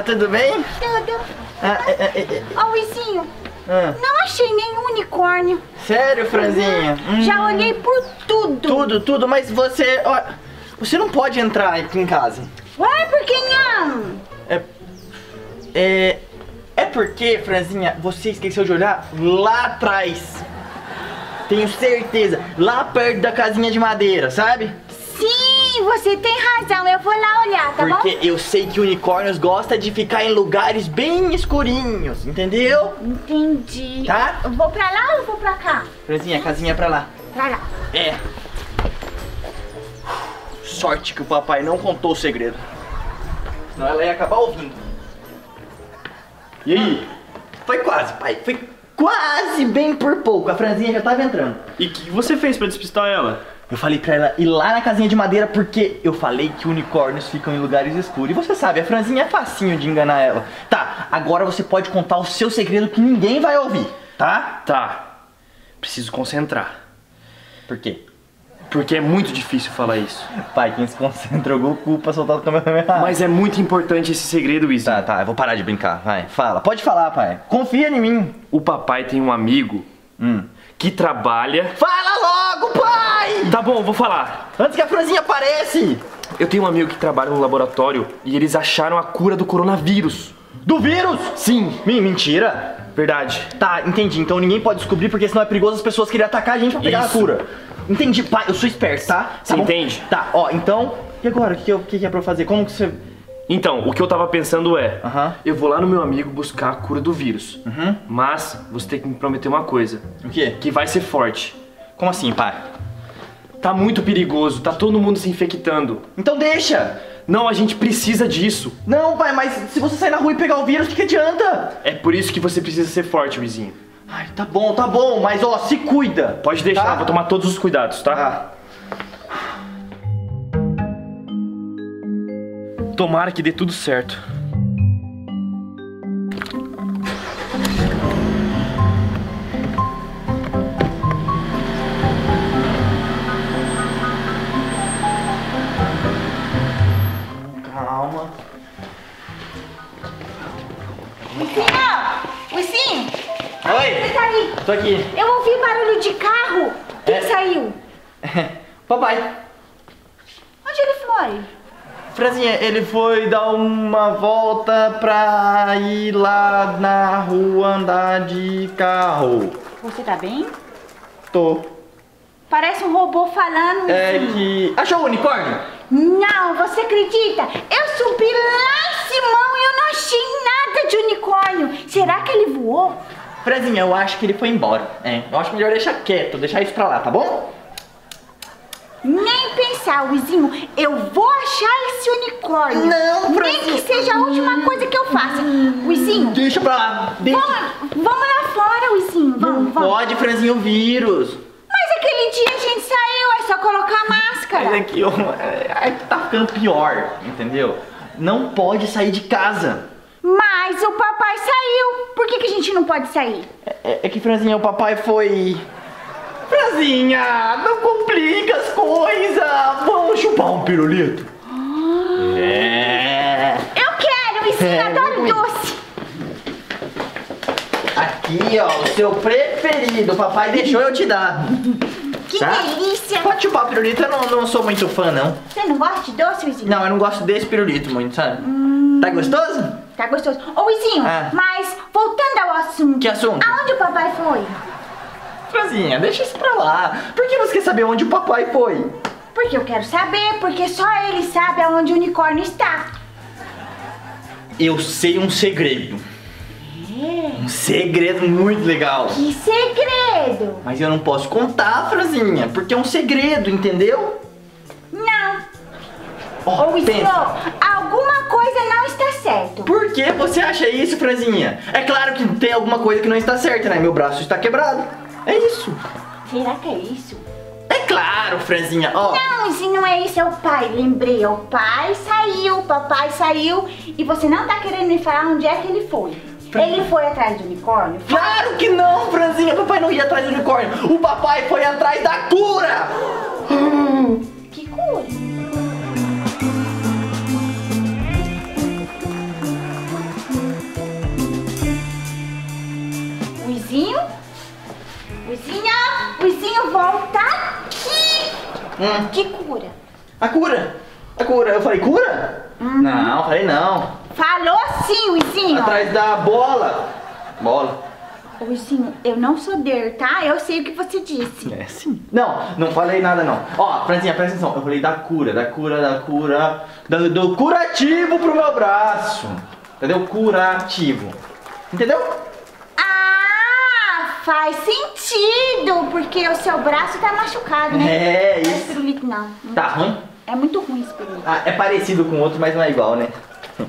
tudo bem? Tudo. Ah, é, é, é. Ó, Luizinho, Ah. não achei nenhum unicórnio. Sério, Franzinha? Hum. Já olhei por tudo. Tudo, tudo, mas você... Ó, você não pode entrar aqui em casa. Ué, por que não? É... É... É porque, Franzinha, você esqueceu de olhar lá atrás. Tenho certeza. Lá perto da casinha de madeira, sabe? Sim, você tem razão. Eu vou lá olhar, tá Porque bom? eu sei que unicórnios gostam de ficar em lugares bem escurinhos, entendeu? Entendi. Tá? Eu vou pra lá ou eu vou pra cá? Franzinha, casinha pra lá. Pra lá. É. Sorte que o papai não contou o segredo. Senão ela ia acabar ouvindo. E aí? Foi quase, pai. Foi quase bem por pouco. A Franzinha já tava entrando. E o que você fez pra despistar ela? Eu falei pra ela ir lá na casinha de madeira porque eu falei que unicórnios ficam em lugares escuros. E você sabe, a Franzinha é facinho de enganar ela. Tá, agora você pode contar o seu segredo que ninguém vai ouvir, tá? Tá. Preciso concentrar. Por quê? Porque é muito difícil falar isso. Pai, quem se concentra é o Goku pra soltar o Kamehameha. Mas é muito importante esse segredo, Izzy. Tá, tá, eu vou parar de brincar, vai, fala. Pode falar, pai. Confia em mim. O papai tem um amigo hum. que trabalha... Fala logo, pai! Tá bom, vou falar. Antes que a Franzinha apareça. Eu tenho um amigo que trabalha no laboratório e eles acharam a cura do coronavírus. Do vírus? Sim. Mentira. Verdade. Tá, entendi. Então ninguém pode descobrir porque senão é perigoso as pessoas querem atacar a gente pra pegar Isso. a cura. Entendi, pai. Eu sou esperto, tá? Você tá entende? Tá, ó, então... E agora? O que, que, que, que é pra eu fazer? Como que você... Então, o que eu tava pensando é... Aham. Eu vou lá no meu amigo buscar a cura do vírus. Uhum. Mas você tem que me prometer uma coisa. O quê? Que vai ser forte. Como assim, pai? Tá muito perigoso. Tá todo mundo se infectando. Então deixa! Não, a gente precisa disso. Não, pai, mas se você sair na rua e pegar o vírus, o que, que adianta? É por isso que você precisa ser forte, vizinho. Ai, tá bom, tá bom, mas ó, se cuida. Pode deixar, tá? vou tomar todos os cuidados, tá? Tá. Tomara que dê tudo certo. Calma. Luizinho! Luizinho! Oi! Você tá aí? Tô aqui. Eu ouvi barulho de carro. Quem É. saiu? Papai. Onde ele foi? Franzinha, ele foi dar uma volta pra ir lá na rua andar de carro. Você tá bem? Tô. Parece um robô falando. É assim. que... Achou o unicórnio? Não, você acredita? Eu subi lá em cima e eu não achei nada de unicórnio. Será que ele voou? Franzinha, eu acho que ele foi embora. É, eu acho melhor deixar quieto, deixar isso pra lá, tá bom? Nem pensar, Luizinho, eu vou achar esse unicórnio. Não, Nem que seja a última coisa que eu faça. Luizinho, Deixa pra lá. Deixa. vamos, vamos lá fora, Luizinho. Vamos, Não vamos. pode, Franzinha, o vírus. Mas aquele dia a gente saiu, é só colocar a máscara. Mas é que ó, é, tá ficando pior, entendeu? Não pode sair de casa. Mas o papai saiu. Por que, que a gente não pode sair? É, é que, Franzinha, o papai foi... Franzinha, não complica as coisas. Vamos chupar um pirulito. É... Eu quero, Luizinho, É, adoro muito. doce. Aqui, ó, o seu preferido. O papai deixou eu te dar. Que Tá? delícia. Pode chupar pirulito, eu não, não sou muito fã, não. Você não gosta de doce, Luizinho? Não, eu não gosto desse pirulito muito, sabe? Tá gostoso? Tá gostoso. Ô, Luizinho, Ah. mas voltando ao assunto. Que assunto? Aonde o papai foi? Franzinha, deixa isso pra lá. Por que você quer saber onde o papai foi? Porque eu quero saber, porque só ele sabe aonde o unicórnio está. Eu sei um segredo. É. Um segredo muito legal. Que segredo? Mas eu não posso contar, Franzinha, porque é um segredo, entendeu? Não. Ó, Ô, Luizinho, pensa. alguma coisa não está certo. Por que você acha isso, Franzinha? É claro que tem alguma coisa que não está certa, né? Meu braço está quebrado. É isso. Será que é isso? É claro, Franzinha, ó. Não, Luizinho, não é isso, é o pai. Lembrei, é o pai saiu, o papai saiu. E você não tá querendo me falar onde é que ele foi. Ele foi atrás do unicórnio? Foi? Claro que não, Franzinha. O papai não ia atrás do unicórnio. O papai foi atrás da cura. Que cura? Luizinho, Luizinho, volta aqui. Hum. Que cura? A cura. A cura. Eu falei cura? Uhum. Não, falei não. Falou sim, Luizinho. Atrás da bola. Bola. Luizinho, eu não sou der, tá? Eu sei o que você disse. É sim. Não, não falei nada não. Ó, Franzinha, presta atenção. Eu falei da cura, da cura, da cura. Do, do curativo pro meu braço. Entendeu? Curativo. Entendeu? Ah, faz sentido. Porque o seu braço tá machucado, né? É, Não é isso. pirulito, não. Tá ruim? É muito ruim esse pirulito. Ah, é parecido com o outro, mas não é igual, né?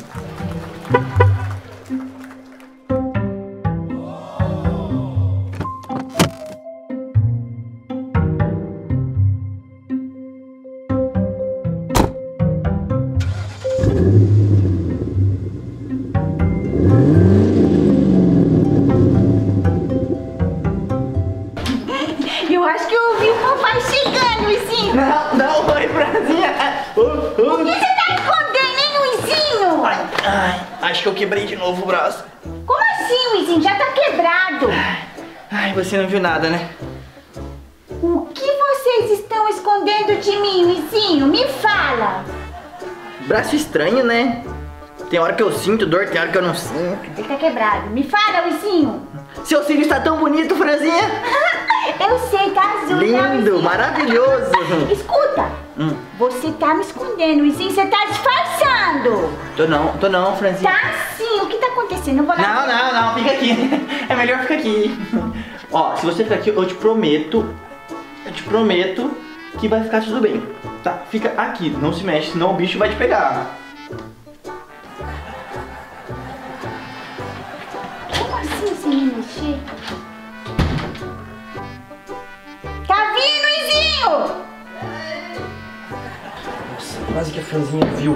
Eu acho que eu ouvi o papai chegando, Luizinho. Não, não, mãe, Franzinha. Uh, uh. O que você tá escondendo, hein, Luizinho? Ai, ai, acho que eu quebrei de novo o braço. Como assim, Luizinho? Já tá quebrado. Ai, você não viu nada, né? O que vocês estão escondendo de mim, Luizinho? Me fala. Braço estranho, né? Tem hora que eu sinto dor, tem hora que eu não sinto. Ele tá quebrado. Me fala, Luizinho. Seu cílio está tão bonito, Franzinha. Eu sei, tá azul. Lindo, tá, Luizinho? maravilhoso. Escuta. Hum. Você tá me escondendo, Luizinho. Você tá disfarçando. Tô não, tô não, Franzinha. Tá sim. O que tá acontecendo? Eu vou lá. Não, não, não, fica aqui. É melhor ficar aqui. Ó, se você ficar aqui, eu te prometo, eu te prometo que vai ficar tudo bem. Tá? Fica aqui, não se mexe, senão o bicho vai te pegar. Como assim sem me mexer? Tá vindo, Luizinho! Nossa, quase que a Franzinha viu.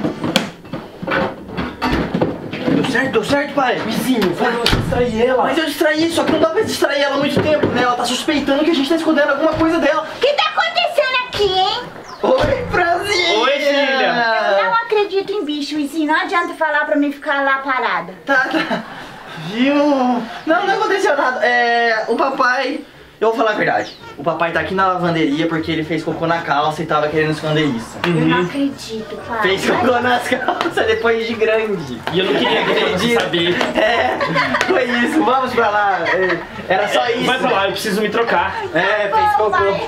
Deu certo, deu certo, pai? Vizinho, vai eu distrair ela. Mas eu distraí, só que não dá pra distrair ela muito tempo, né? Ela tá suspeitando que a gente tá escondendo alguma coisa dela. O que tá acontecendo aqui, hein? Oi, Franzinha! Oi, filha! Eu não acredito em bicho, Luizinho. Não adianta falar pra mim ficar lá parada. Tá, tá. Viu? Não, não aconteceu nada. É, o papai... Eu vou falar a verdade. O papai tá aqui na lavanderia porque ele fez cocô na calça e tava querendo esconder isso. Eu não acredito, pai. Fez cocô nas calças depois de grande. E eu não queria que você saber. É, foi isso. Vamos pra lá. É, Era só isso. Vai pra lá, eu preciso me trocar. É, fez Bom, cocô. pai.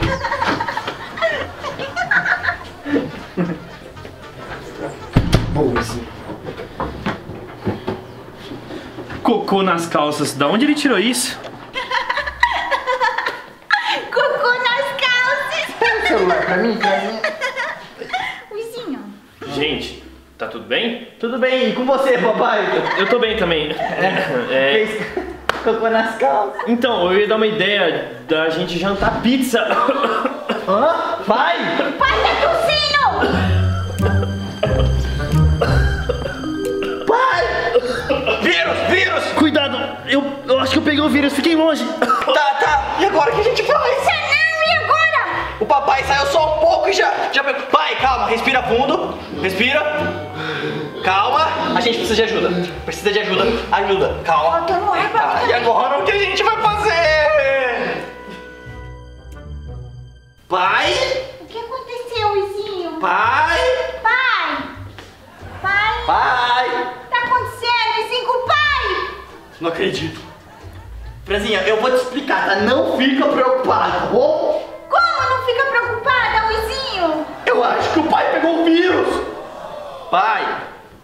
Bom, vizinho. Cocô nas calças. Da onde ele tirou isso? Cocô nas calças. Pega o celular pra mim, pra mim. Luizinho. Gente, tá tudo bem? Tudo bem, e com você, papai? Eu tô bem também. É, Fez cocô nas calças. então, eu ia dar uma ideia da gente jantar pizza. Hã? Vai! Pai, tá tossindo. Vírus, vírus! Cuidado, eu, eu acho que eu peguei o vírus, fiquei longe. Tá, tá. E agora o que a gente faz? Você não, e agora? O papai saiu só um pouco e já, já pegou. Pai, calma, respira fundo. Respira. Calma. A gente precisa de ajuda. Precisa de ajuda. Ajuda. Calma. Faltando ar pra Tá, mim. e agora o que a gente vai fazer? Pai? O que aconteceu, Luizinho? Pai? Pai. Pai. Pai? Tá acontecendo, Luizinho, com o pai? Não acredito. Franzinha, eu vou te explicar, tá? Não fica preocupada, tá bom? Como não fica preocupada, Luizinho? Eu acho que o pai pegou o vírus. Pai.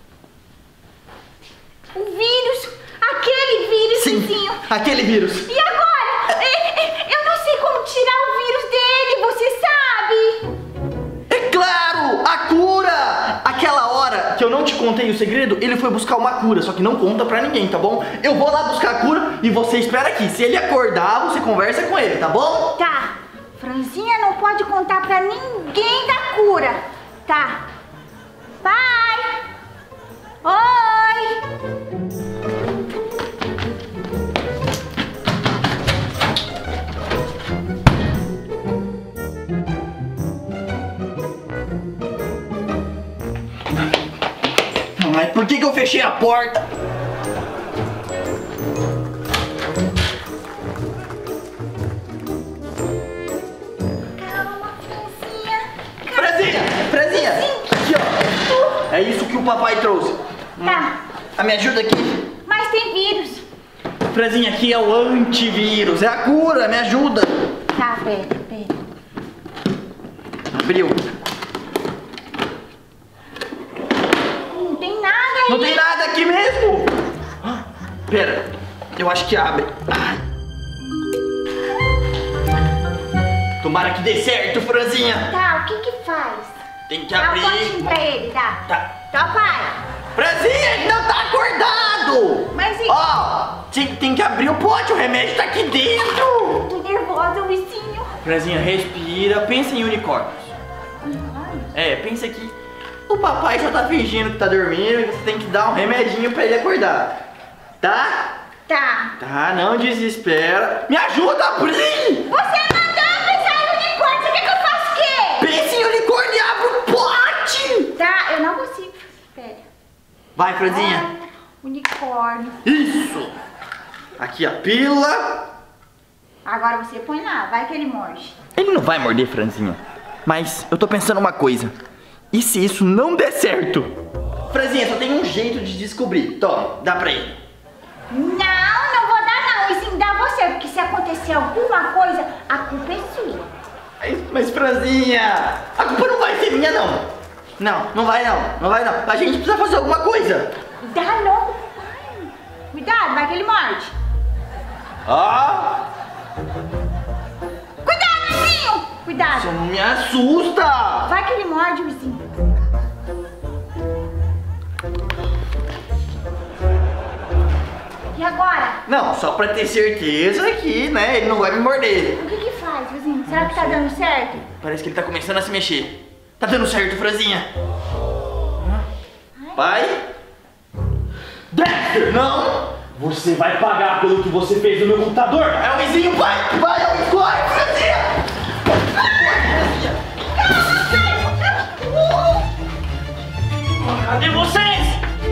O vírus, aquele vírus, Sim, Luizinho. aquele vírus. E agora? É, é, Eu não sei como tirar o vírus dele, você sabe? É claro, a cura! Aquela hora que eu não te contei o segredo, ele foi buscar uma cura, só que não conta pra ninguém, tá bom? Eu vou lá buscar a cura e você espera aqui. Se ele acordar, você conversa com ele, tá bom? Tá. Franzinha não pode contar pra ninguém da cura. Tá. Pai. Oi. Mas por que que eu fechei a porta? É isso que o papai trouxe. Tá. Ah, me ajuda aqui. Mas tem vírus. Franzinha, aqui é o antivírus. É a cura, me ajuda. Tá, pera, pera. Abriu. Não tem nada aí. Não tem nada aqui mesmo. Pera, eu acho que abre. Ai. Tomara que dê certo, Franzinha. Tá, o que que faz? Tem que Dá abrir. um potinho pra ele, dá. Tá. Tá, pai. Franzinha, ele não tá acordado. Mas e... Ó, tem, tem que abrir o pote, o remédio tá aqui dentro. Tô nervosa, Luizinho. Franzinha, respira, pensa em unicórnios. É, pensa que o papai já tá fingindo que tá dormindo e você tem que dar um remedinho pra ele acordar. Tá? Tá. Tá, não desespera. Me ajuda a abrir! Você mandou pensar em unicórnio, você quer que eu faça o quê? Pensa em unicórnio e abre o pote! Tá, eu não consigo. Espera. Vai, Franzinha. Ah, unicórnio. Isso! Aqui a pílula. Agora você põe lá, vai que ele morde. Ele não vai morder, Franzinha. Mas eu tô pensando uma coisa. E se isso não der certo? Franzinha, só tem um jeito de descobrir. Toma, dá pra ele. Não, não vou dar não. Isso dá você, porque se acontecer alguma coisa, a culpa é sua. Mas, mas Franzinha, a culpa não vai ser minha, não. Não, não vai não, não vai não. A gente precisa fazer alguma coisa. Dá logo, pai. Cuidado, vai que ele morde. Ah! Cuidado, vizinho! Cuidado. Isso não me assusta. Vai que ele morde, vizinho. E agora? Não, só pra ter certeza que, né, ele não vai me morder. O que que faz, vizinho? Será que tá dando certo? Parece que ele tá começando a se mexer. Tá dando certo, Franzinha. Vai. Dexter, não! Você vai pagar pelo que você fez no meu computador! É o vizinho, vai! Vai, é o corre, Franzinha! Cadê vocês?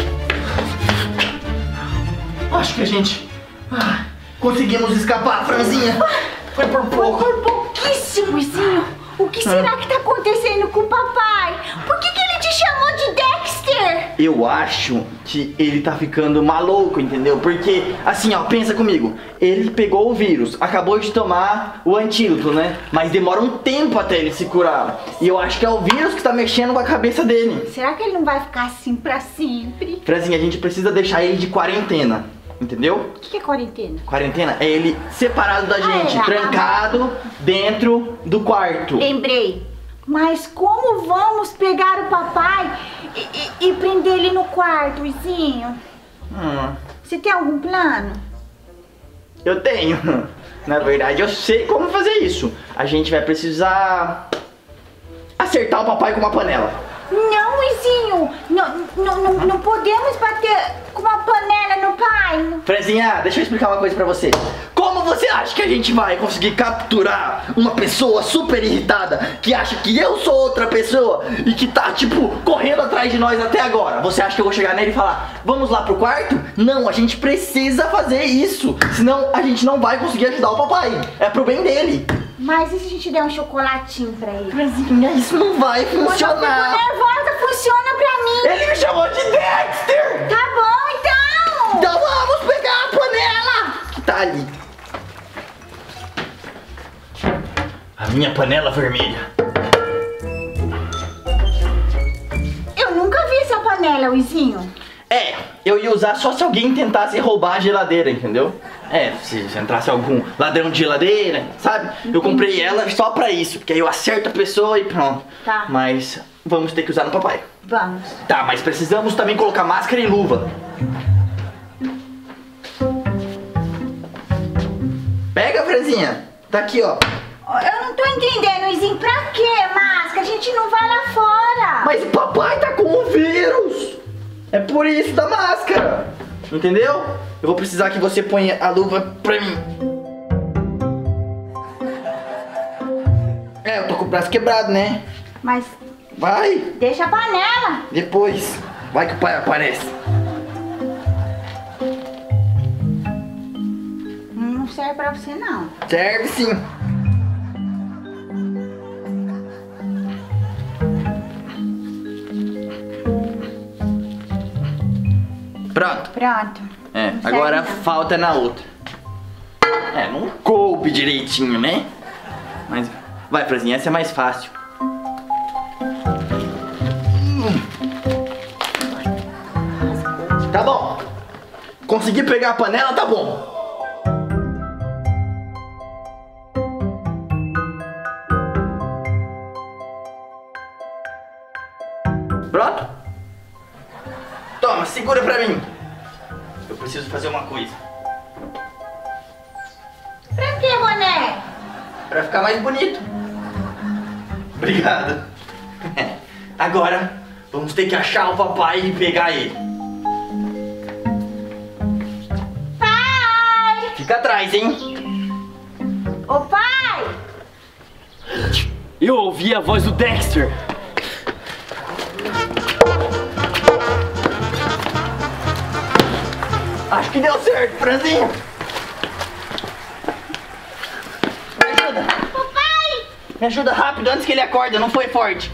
Acho que a gente ah, conseguimos escapar, Franzinha. Foi por pouco. Foi por pouquíssimo, vizinho. O que será que tá acontecendo com o papai? Por que que ele te chamou de Dexter? Eu acho que ele tá ficando maluco, entendeu? Porque, assim, ó, pensa comigo. Ele pegou o vírus, acabou de tomar o antídoto, né? Mas demora um tempo até ele se curar. E eu acho que é o vírus que tá mexendo com a cabeça dele. Será que ele não vai ficar assim pra sempre? Franzinha, a gente precisa deixar ele de quarentena, entendeu? O que que é quarentena? Quarentena é ele separado da gente, Ah, é. trancado dentro do quarto. Lembrei. Mas como vamos pegar o papai e, e- e prender ele no quarto, vizinho? Hum, Você tem algum plano? eu tenho. Na verdade, eu sei como fazer isso. A gente vai precisar acertar o papai com uma panela. Não, vizinho. Não, não, não, não podemos bater com uma panela no pai. Franzinha, deixa eu explicar uma coisa pra você. Como você acha que a gente vai conseguir capturar uma pessoa super irritada que acha que eu sou outra pessoa e que tá, tipo, correndo atrás de nós até agora? Você acha que eu vou chegar nele e falar, vamos lá pro quarto? Não, a gente precisa fazer isso. Senão a gente não vai conseguir ajudar o papai. É pro bem dele. Mas e se a gente der um chocolatinho pra ele? Franzinha, isso não vai Quando eu funcionar. fico nervosa, funciona pra mim. Ele me chamou de Dexter. Tá bom, então. Então vamos pegar a panela que tá ali. A minha panela vermelha. Eu nunca vi essa panela, vizinho. É, eu ia usar só se alguém tentasse roubar a geladeira, entendeu? É, se, se entrasse algum ladrão de geladeira, sabe? Eu comprei ela só pra isso, porque aí eu acerto a pessoa e pronto. Tá. Mas vamos ter que usar no papai. Vamos. Tá, mas precisamos também colocar máscara e luva. Pega, Franzinha. Tá aqui, ó. Eu não tô entendendo, vizinho. Pra quê máscara? A gente não vai lá fora. Mas o papai tá com o vírus. É por isso da máscara. Entendeu? Eu vou precisar que você ponha a luva pra mim. É, eu tô com o braço quebrado, né? Mas Vai, deixa a panela. depois. Vai que o pai aparece. Não serve pra você, não. Serve sim. Pronto. Pronto. É, Não agora serve, não. falta na outra. É, não coube direitinho, né? Mas vai, Franzinha, essa é mais fácil. Tá bom. Consegui pegar a panela, tá bom. Pronto? Toma, segura pra mim. Eu preciso fazer uma coisa. Pra que, boné? Pra ficar mais bonito. Obrigado. Agora, vamos ter que achar o papai e pegar ele. Pai! Fica atrás, hein? Ô, pai! Eu ouvi a voz do Dexter. Acho que deu certo, Franzinho. Me ajuda. Papai! Me ajuda rápido antes que ele acorda, não foi forte.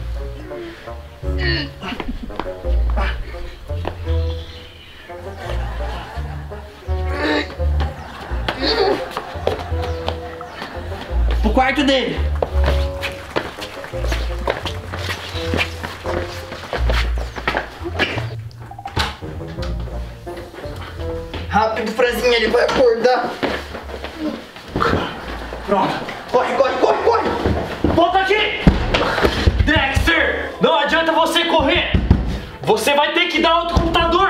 Pro quarto dele. Rápido, Franzinha, ele vai acordar. Pronto. Corre, corre, corre, corre. Volta aqui! Dexter! Não adianta você correr! Você vai ter que dar outro computador!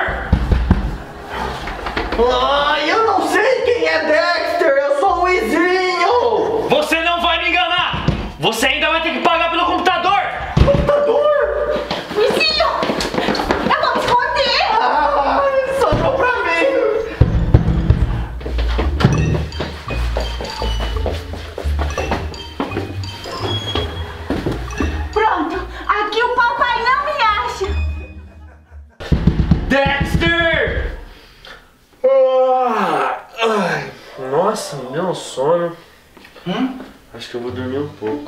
Ai, eu não sei quem é Dexter, eu sou o Luizinho! Você não vai me enganar! Você ainda vai ter que pagar pelo computador! Computador? Luizinho! Eu vou me esconder! Ai, sobrou pra mim! Pronto! Aqui o papai não me acha! Dexter! Ah, ai, nossa, me deu um sono. Hum? Acho que eu vou dormir um pouco.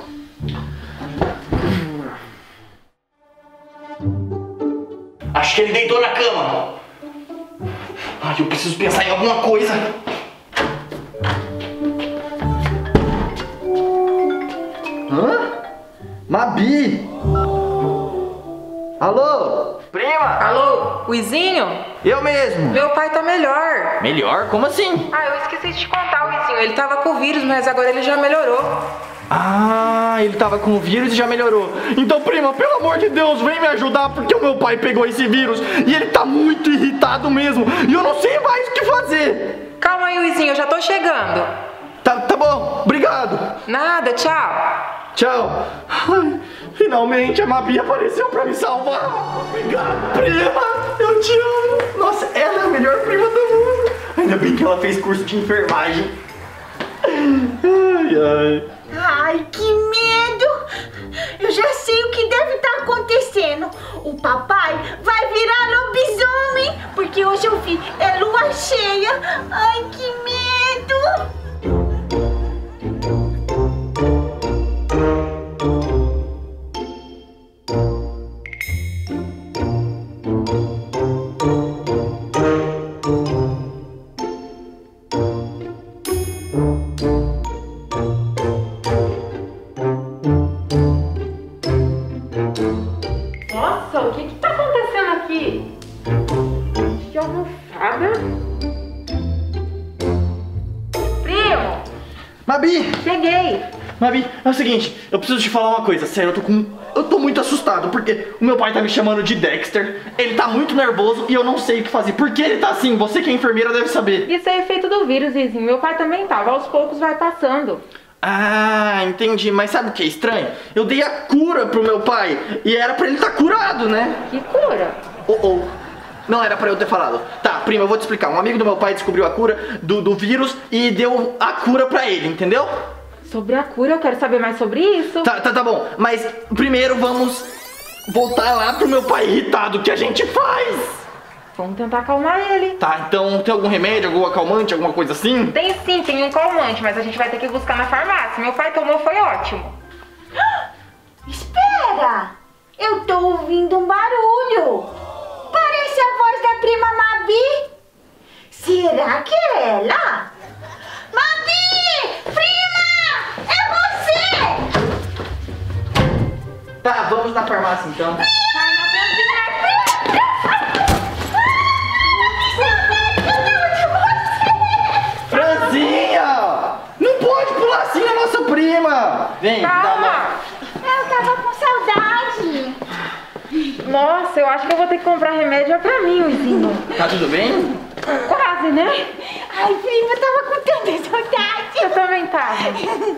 Acho que ele deitou na cama. Ai, eu preciso pensar em alguma coisa. Hã? Mabi! Alô? Prima? Alô, Luizinho? Eu mesmo. Meu pai tá melhor. Melhor? Como assim? Ah, eu esqueci de te contar, Luizinho. Ele tava com vírus, mas agora ele já melhorou. Ah, ele tava com o vírus e já melhorou. Então, prima, pelo amor de Deus, vem me ajudar, porque o meu pai pegou esse vírus e ele tá muito irritado mesmo. E eu não sei mais o que fazer. Calma aí, Luizinho, eu já tô chegando. Tá, tá bom, obrigado. Nada, tchau. Tchau. Ai, finalmente a Mabi apareceu pra me salvar. Obrigado, prima. Eu te amo. Nossa, ela é a melhor prima do mundo. Ainda bem que ela fez curso de enfermagem. Ai, ai. Ai, que medo! Eu já sei o que deve estar acontecendo. O papai vai virar lobisomem, porque hoje eu vi, é lua cheia. Ai, que medo! Nossa, o que que tá acontecendo aqui? Que almofada? Primo, Mabi! cheguei. Mabi, é o seguinte, eu preciso te falar uma coisa, sério, eu tô com... Eu tô muito assustado, porque o meu pai tá me chamando de Dexter, ele tá muito nervoso e eu não sei o que fazer. Por que ele tá assim? Você que é enfermeira deve saber. Isso é efeito do vírus, Vizinho. Meu pai também tava, aos poucos vai passando. Ah, entendi, mas sabe o que é estranho? Eu dei a cura pro meu pai e era pra ele estar curado, né? Que cura? Oh, oh. Não era pra eu ter falado. Tá, prima, eu vou te explicar. Um amigo do meu pai descobriu a cura do, do vírus e deu a cura pra ele, entendeu? Sobre a cura, eu quero saber mais sobre isso. Tá, tá, tá bom. Mas primeiro vamos voltar lá pro meu pai irritado. O que a gente faz? Vamos tentar acalmar ele. Tá, então tem algum remédio, algum acalmante, alguma coisa assim? Tem sim, tem um calmante, mas a gente vai ter que buscar na farmácia. Meu pai tomou, foi ótimo. Espera! Eu tô ouvindo um barulho. Parece a voz da prima Mabi. Mabi? Será que é ela? Mabi! Prima! É você! Tá, vamos na farmácia então. Franzinha! Não pode pular assim na nossa prima! Vem, Calma! Eu tava com saudade. Nossa, eu acho que eu vou ter que comprar remédio pra mim, Luizinho. Tá tudo bem? Quase, né? Ai, prima, eu tava com tanta saudade. Eu também tava.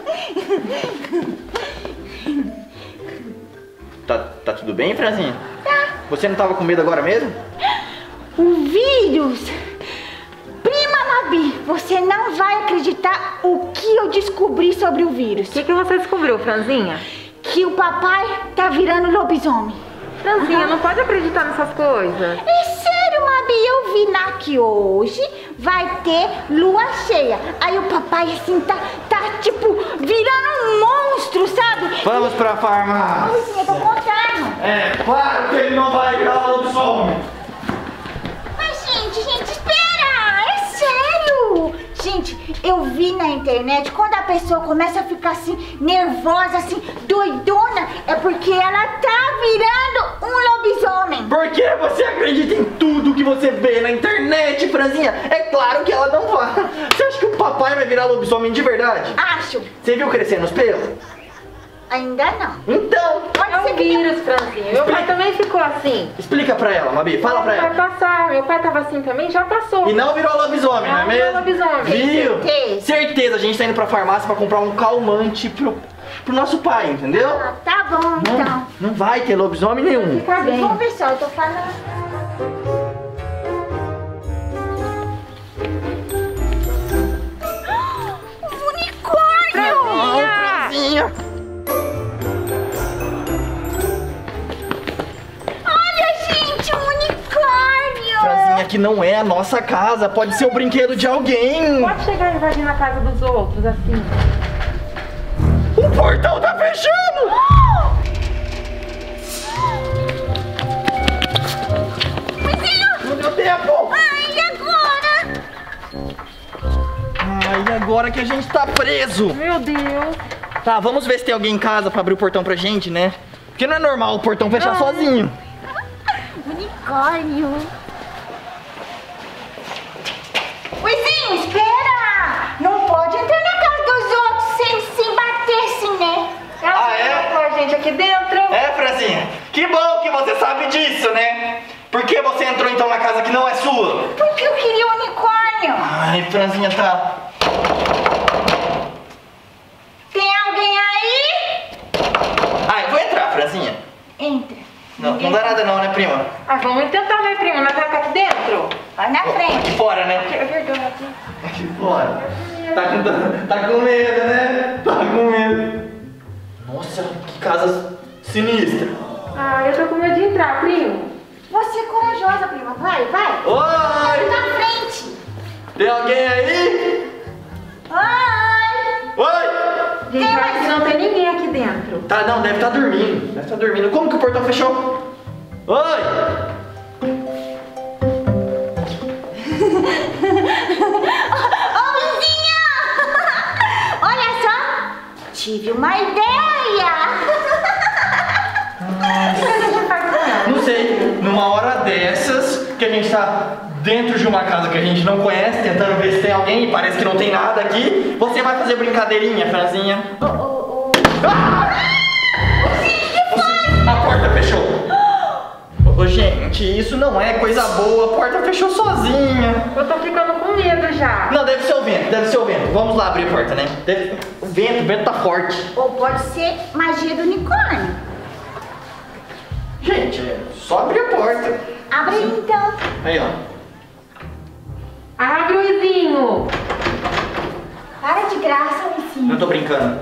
Tá, tá tudo bem, Franzinha? Tá. Você não tava com medo agora mesmo? O vírus. Prima Mabi, você não vai acreditar o que eu descobri sobre o vírus. O que, que você descobriu, Franzinha? Que o papai tá virando lobisomem. Franzinha, não pode acreditar nessas coisas. É sério, Mabi, eu vi na que hoje vai ter lua cheia. Aí o papai, assim, tá, tá tipo, virando um monstro, sabe? Vamos pra farmácia. Ai, eu tô contando. É, claro que ele não vai virar lobisomem. Mas, gente, gente, espera! É sério! Gente, eu vi na internet, quando a pessoa começa a ficar assim, nervosa, assim, doidona, é porque ela tá virando um lobisomem. Por que você acredita em tudo que você vê na internet, Franzinha? É claro que ela não vai. Você acha que o papai vai virar lobisomem de verdade? Acho. Você viu crescendo os pelos? Ainda não. Então, Pode É ser um que vírus, Franzinha. Meu pai também ficou assim. explica pra ela, Mabi, fala pra Vai ela. passar. Meu pai tava assim também, já passou. E não virou lobisomem, não é Não virou mesmo? lobisomem. Viu? Certeza. Certeza, a gente tá indo pra farmácia pra comprar um calmante pro, pro nosso pai, entendeu? Ah, tá bom, então. Não, não vai ter lobisomem nenhum. Fica bem. Vamos ver só, eu tô falando. Um unicórnio! Franzinha! Olha, gente, um unicórnio! Franzinha, que não é a nossa casa, pode ser o brinquedo de alguém. Pode chegar invadindo a casa dos outros, assim. O portão tá fechando! Não deu tempo! Ai, e agora? Ai, e agora que a gente tá preso? Meu Deus. Tá, vamos ver se tem alguém em casa pra abrir o portão pra gente, né? Porque não é normal o portão fechar sozinho. Unicórnio. Luizinho, espera! Não pode entrar na casa dos outros sem se bater assim, né? Ah, é? Com a gente aqui dentro. É, Franzinha? Que bom que você sabe disso, né? Por que você entrou então na casa que não é sua? Porque eu queria um unicórnio. Ai, Franzinha, tá... Tem alguém aí? Ah, eu vou entrar, Franzinha. Entra. Não, não dá nada não, né, prima? Ah, vamos tentar, né, prima? Nós vamos ficar aqui dentro. Vai na frente. Aqui fora, né? É verdade. Aqui fora. Tá com, tá com medo, né? Tá com medo. Nossa, que casa sinistra. Ah, eu tô com medo de entrar, primo. Você é corajosa, prima. Vai, vai. Oi! Na frente. Tem alguém aí? Oi. Oi! Gente, eu acho que não tem ninguém aqui dentro. Tá, não, deve estar dormindo. Deve estar dormindo. Como que o portão fechou? Oi! Ô, vizinha! Olha só. Tive uma ideia. Não sei, numa hora dessas, que a gente tá dentro de uma casa que a gente não conhece, tentando ver se tem alguém e parece que não tem nada aqui, você vai fazer brincadeirinha, Franzinha. Ô, ô, ô. Ah! A porta fechou. Ô, gente, isso não é coisa boa, a porta fechou sozinha. Eu tô ficando com medo já. Não, deve ser o vento, deve ser o vento. Vamos lá abrir a porta, né? Deve... O vento, o vento tá forte. Ou pode ser magia do unicórnio. Gente, é só abrir a porta. Abre aí, então. Aí, ó. Abre, Luizinho. Para de graça, Luizinho. Eu tô brincando.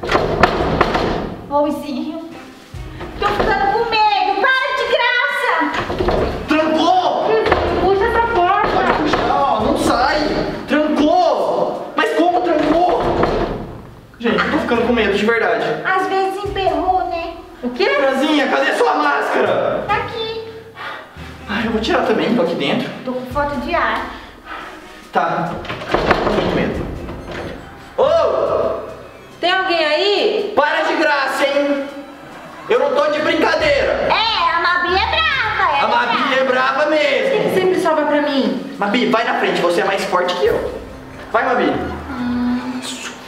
Ô, Luizinho. Tô ficando com medo. Para de graça. Trancou! Puxa essa porta. Não, não sai! Trancou! Mas como trancou? Gente, eu tô ficando com medo, de verdade. Às vezes emperrou, né? O quê? Franzinha, cadê sua máscara? Tá aqui. Ai, Ah, eu vou tirar também, tô aqui dentro. Tô com falta de ar. Tá. Tô com muito medo. Ô! Tem alguém aí? Para de graça, hein? Eu não tô de brincadeira. É, a Mabi é brava. É A Mabi é brava mesmo. Quem sempre sobra pra mim? Mabi, vai na frente, você é mais forte que eu. Vai, Mabi. Hum.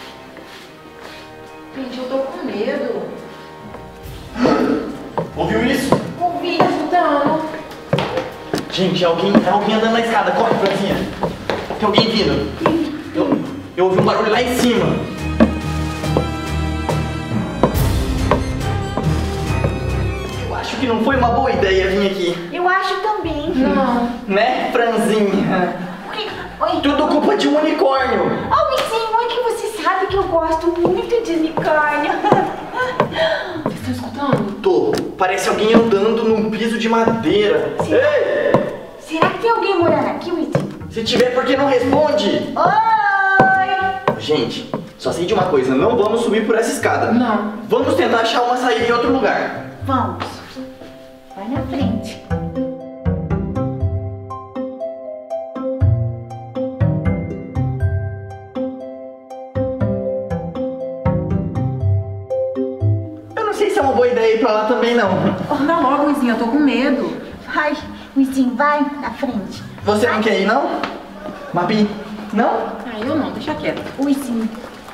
Gente, eu tô com medo. Ouviu isso? Ouvi, tá escutando. Gente, alguém, alguém andando na escada. Corre, Franzinha. Tem alguém vindo. Eu, eu ouvi um barulho lá em cima. Eu acho que não foi uma boa ideia vir aqui. Eu acho também. Não. Né, Franzinha? Oi, oi. Tudo culpa de um unicórnio. Oh, Luizinho, é que você sabe que eu gosto muito de unicórnio. Vocês estão escutando? Tô. Parece alguém andando num piso de madeira. Será? Ei! Será que tem alguém morando aqui, Luizinho? Se tiver, por que não responde? Oi! Gente, só sei de uma coisa, não vamos subir por essa escada. Não. Vamos tentar achar uma saída em outro lugar. Vamos. Vai na frente. Eu não sei se é uma boa ideia ir pra lá também, não. Anda logo, Luizinho, eu tô com medo. Vai, Luizinho, vai na frente. Você não quer ir, não? Mabi, não? Ah, eu não, deixa quieto. Luizinho.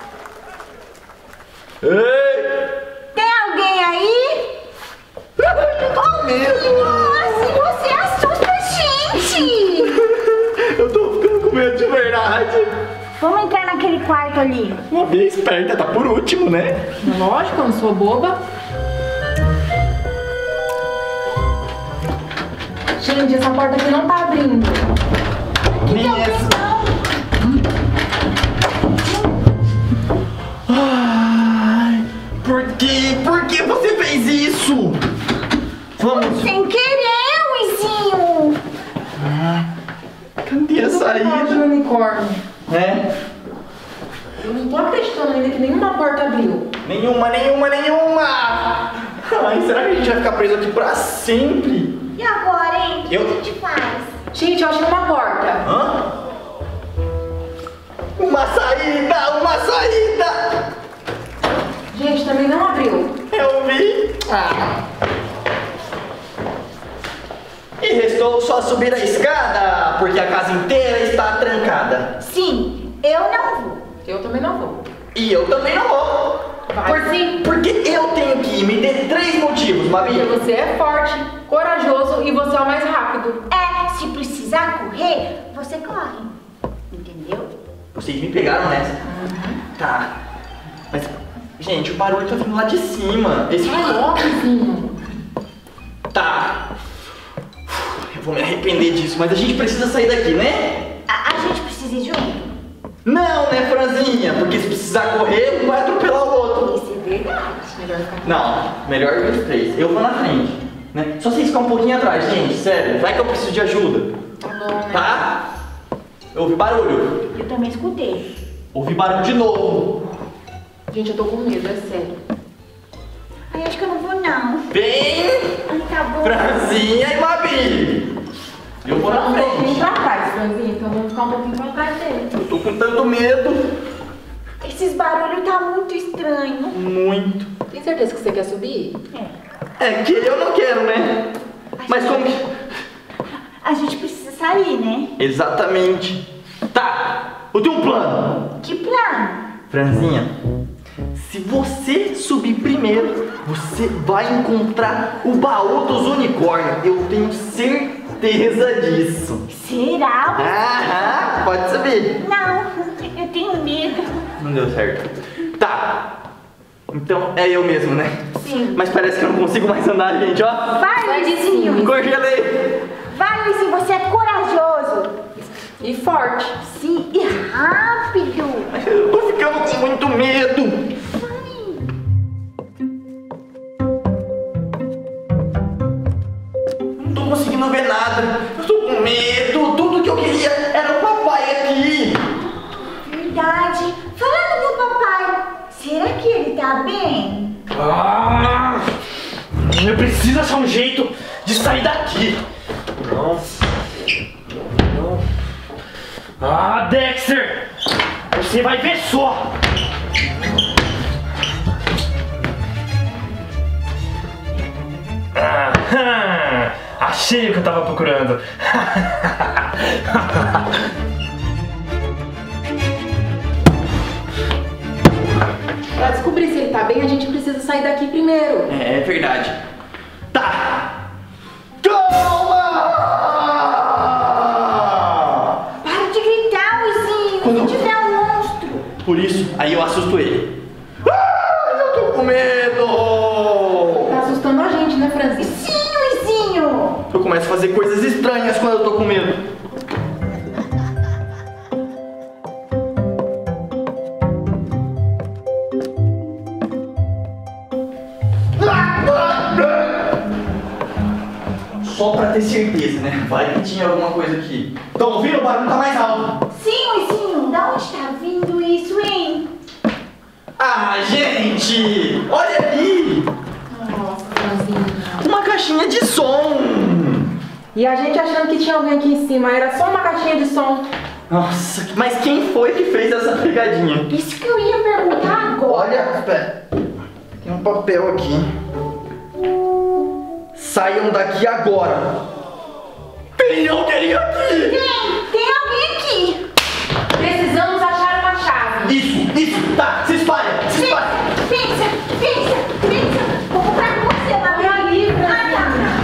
Ei! Tem alguém aí? Oh, medo. Nossa, você assusta a gente! Eu tô ficando com medo de verdade. Vamos entrar naquele quarto ali. Mabi é esperta, tá por último, né? Lógico, eu não sou boba. Gente, essa porta aqui não tá abrindo. Nem essa. Ai, por que? Por que você fez isso? Vamos. Sem querer, Luizinho! Cadê a de saída? unicórnio. É? Eu não tô acreditando ainda que nenhuma porta abriu. Nenhuma, nenhuma, nenhuma! Ai, será que a gente vai ficar preso aqui pra sempre? E agora, hein? O que Eu- a gente faz? Gente, eu achei uma porta. Hã? Uma saída, uma saída! Gente, também não abriu. Eu vi. Ah. E restou só subir a escada, porque a casa inteira está trancada. Sim, eu não vou. Eu também não vou. E eu também não vou. Vai Por- sim. Porque eu tenho que ir. Me dê três motivos, Porque Mabi. você é forte, corajoso e você é o mais rápido. É, se precisar correr, você corre. Entendeu? Vocês me pegaram nessa. Tá. Mas, gente, o barulho tá vindo lá de cima. Esse Vai logo, vizinho. Tá. Eu vou me arrepender disso, mas a gente precisa sair daqui, né? A, a gente precisa ir junto. Não, né, Franzinha? Porque se precisar correr, um vai atropelar o outro. Isso é verdade. Melhor ficar aqui. Não, melhor os três. Eu vou na frente. Né? Só vocês ficar um pouquinho atrás, gente, sério. Vai que eu preciso de ajuda. Tá bom, né? Tá? Eu ouvi barulho. Eu também escutei. Ouvi barulho de novo. Gente, eu tô com medo, é sério. Ai, acho que eu não vou, não. Vem, Ai, tá bom. Franzinha e Mabi. Eu vou na Um pouquinho frente. pra trás, Franzinha, então vamos ficar um pouquinho pra trás dele. Eu tô com tanto medo. Esses barulhos tá muito estranho. Muito. Tem certeza que você quer subir? É que eu não quero, né? Mas como que... A gente precisa sair, né? Exatamente. Tá, eu tenho um plano. Que plano? Franzinha, se você subir primeiro, você vai encontrar o baú dos unicórnios. Eu tenho certeza disso. Será? Aham, pode subir. Não, eu tenho medo. Não deu certo. Tá. Então é eu mesmo, né? Sim. Mas parece que eu não consigo mais andar, gente, ó. Vai, Vai de Luizinho. cima. Congelei. Vai, Luizinho, você é corajoso. E forte. Sim, e rápido. Eu tô ficando com muito medo. Não tô conseguindo ver nada. Eu tô com medo. Tudo que eu queria era o papai aqui. Verdade. Falando do papai, será que ele tá bem? Ah, eu preciso achar um jeito de sair daqui. Não. Não. Ah, Dexter! Você vai ver só! Ah, achei o que eu tava procurando. Pra descobrir se ele tá bem, a gente precisa sair daqui primeiro. É, é verdade. Tá! Calma! Para de gritar, Luizinho. Quando- Se tiver um monstro. Por isso, aí eu assusto ele. Ah, eu tô com medo! Tá assustando a gente, né, Franzinha? Sim, Luizinho. Eu começo a fazer coisas estranhas quando eu tô com medo. Só pra ter certeza, né? Vai que tinha alguma coisa aqui. Tão ouvindo? O barulho tá mais alto. Sim, Luizinho. Da onde tá vindo isso, hein? Ah, gente! Olha ali! Nossa, Franzinha. Uma caixinha de som! E a gente achando que tinha alguém aqui em cima, era só uma caixinha de som. Nossa, mas quem foi que fez essa pegadinha? Isso que eu ia perguntar agora. Olha, espera. Tem um papel aqui. Saiam daqui agora! Tem alguém aqui! Tem, tem alguém aqui. Precisamos achar uma chave. Isso, isso! Tá, se espalha! Se espalha! Pensa, pensa, pensa. Vou comprar com você, Olha Maria. ali, Ah, Franzinha.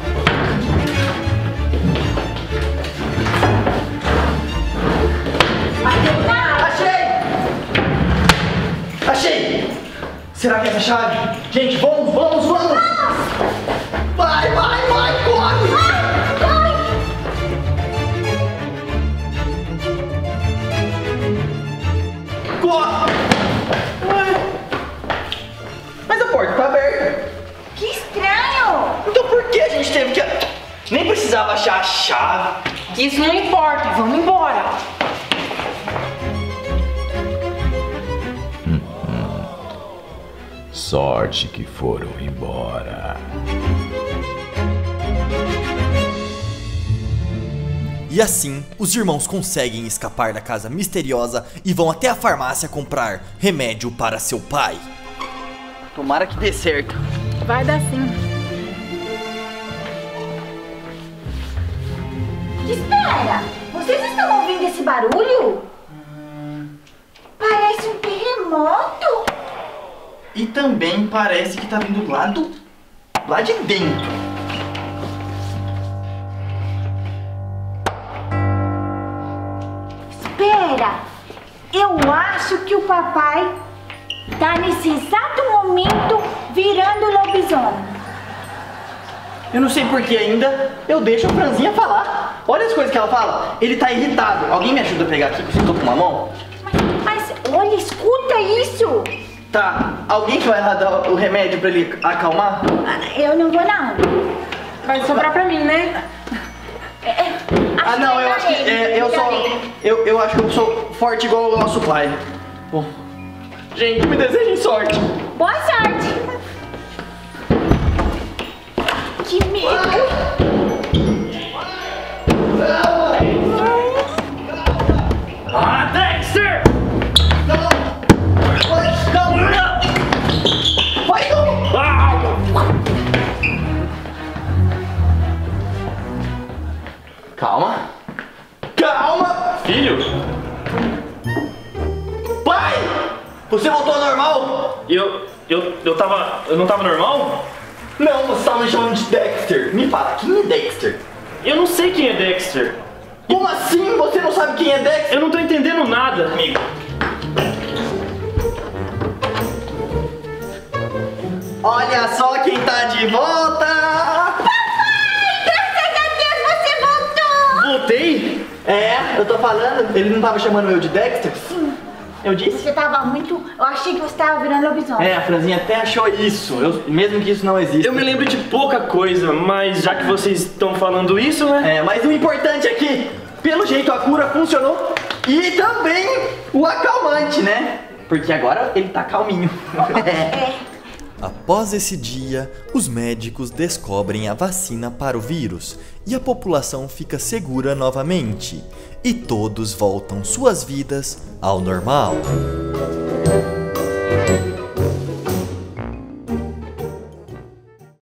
Achei! Achei! Será que é essa chave? Gente, vamos, vamos, vamos! Vai, vai, vai, corre! Corre! Mas a porta tá aberta. Que estranho. Então por que a gente teve que... Nem precisava achar a chave. Isso não importa, vamos embora. Sorte que foram embora. E assim, os irmãos conseguem escapar da casa misteriosa e vão até a farmácia comprar remédio para seu pai. Tomara que dê certo. Vai dar sim. Espera. Vocês estão ouvindo esse barulho? Parece um terremoto. E também parece que tá vindo lá do... lá de dentro. Espera. Eu acho que o papai tá nesse exato momento virando lobisomem. Eu não sei por que ainda, eu deixo a Franzinha falar. Olha as coisas que ela fala. Ele tá irritado. Alguém me ajuda a pegar aqui, que eu tô com uma mão? Mas, mas olha, escuta isso. Tá, alguém que vai lá dar o remédio pra ele acalmar? Ah, eu não vou não. Vai sobrar pra mim, né? É, é, Ah não, eu acho que é, eu sou. Eu, eu acho que eu sou forte igual o nosso pai. Bom. Gente, me desejem sorte. Boa sorte. Que medo. Ah, Dexter! Não! Não! Não! Vai, não! Ah! Calma. Calma! Filho, Pai! Você voltou ao normal? eu, eu, eu tava, eu não tava normal? Não, você tava me chamando de Dexter. Me fala, quem é Dexter? Eu não sei quem é Dexter. Como assim você não sabe quem é Dexter? Eu não tô entendendo nada. Amigo. Olha só quem tá de volta! Graças a Deus você voltou. Voltei? É, eu tô falando, ele não tava chamando eu de Dexter? Sim. Eu disse? Você tava muito... Eu achei que você tava virando lobisomem. É, a Franzinha até achou isso, eu, mesmo que isso não exista. Eu me lembro de pouca coisa, mas já que vocês estão falando isso, né? É, mas o importante é que, pelo jeito, a cura funcionou. E também o acalmante, né? Porque agora ele tá calminho. É. Após esse dia, os médicos descobrem a vacina para o vírus e a população fica segura novamente, e todos voltam suas vidas ao normal.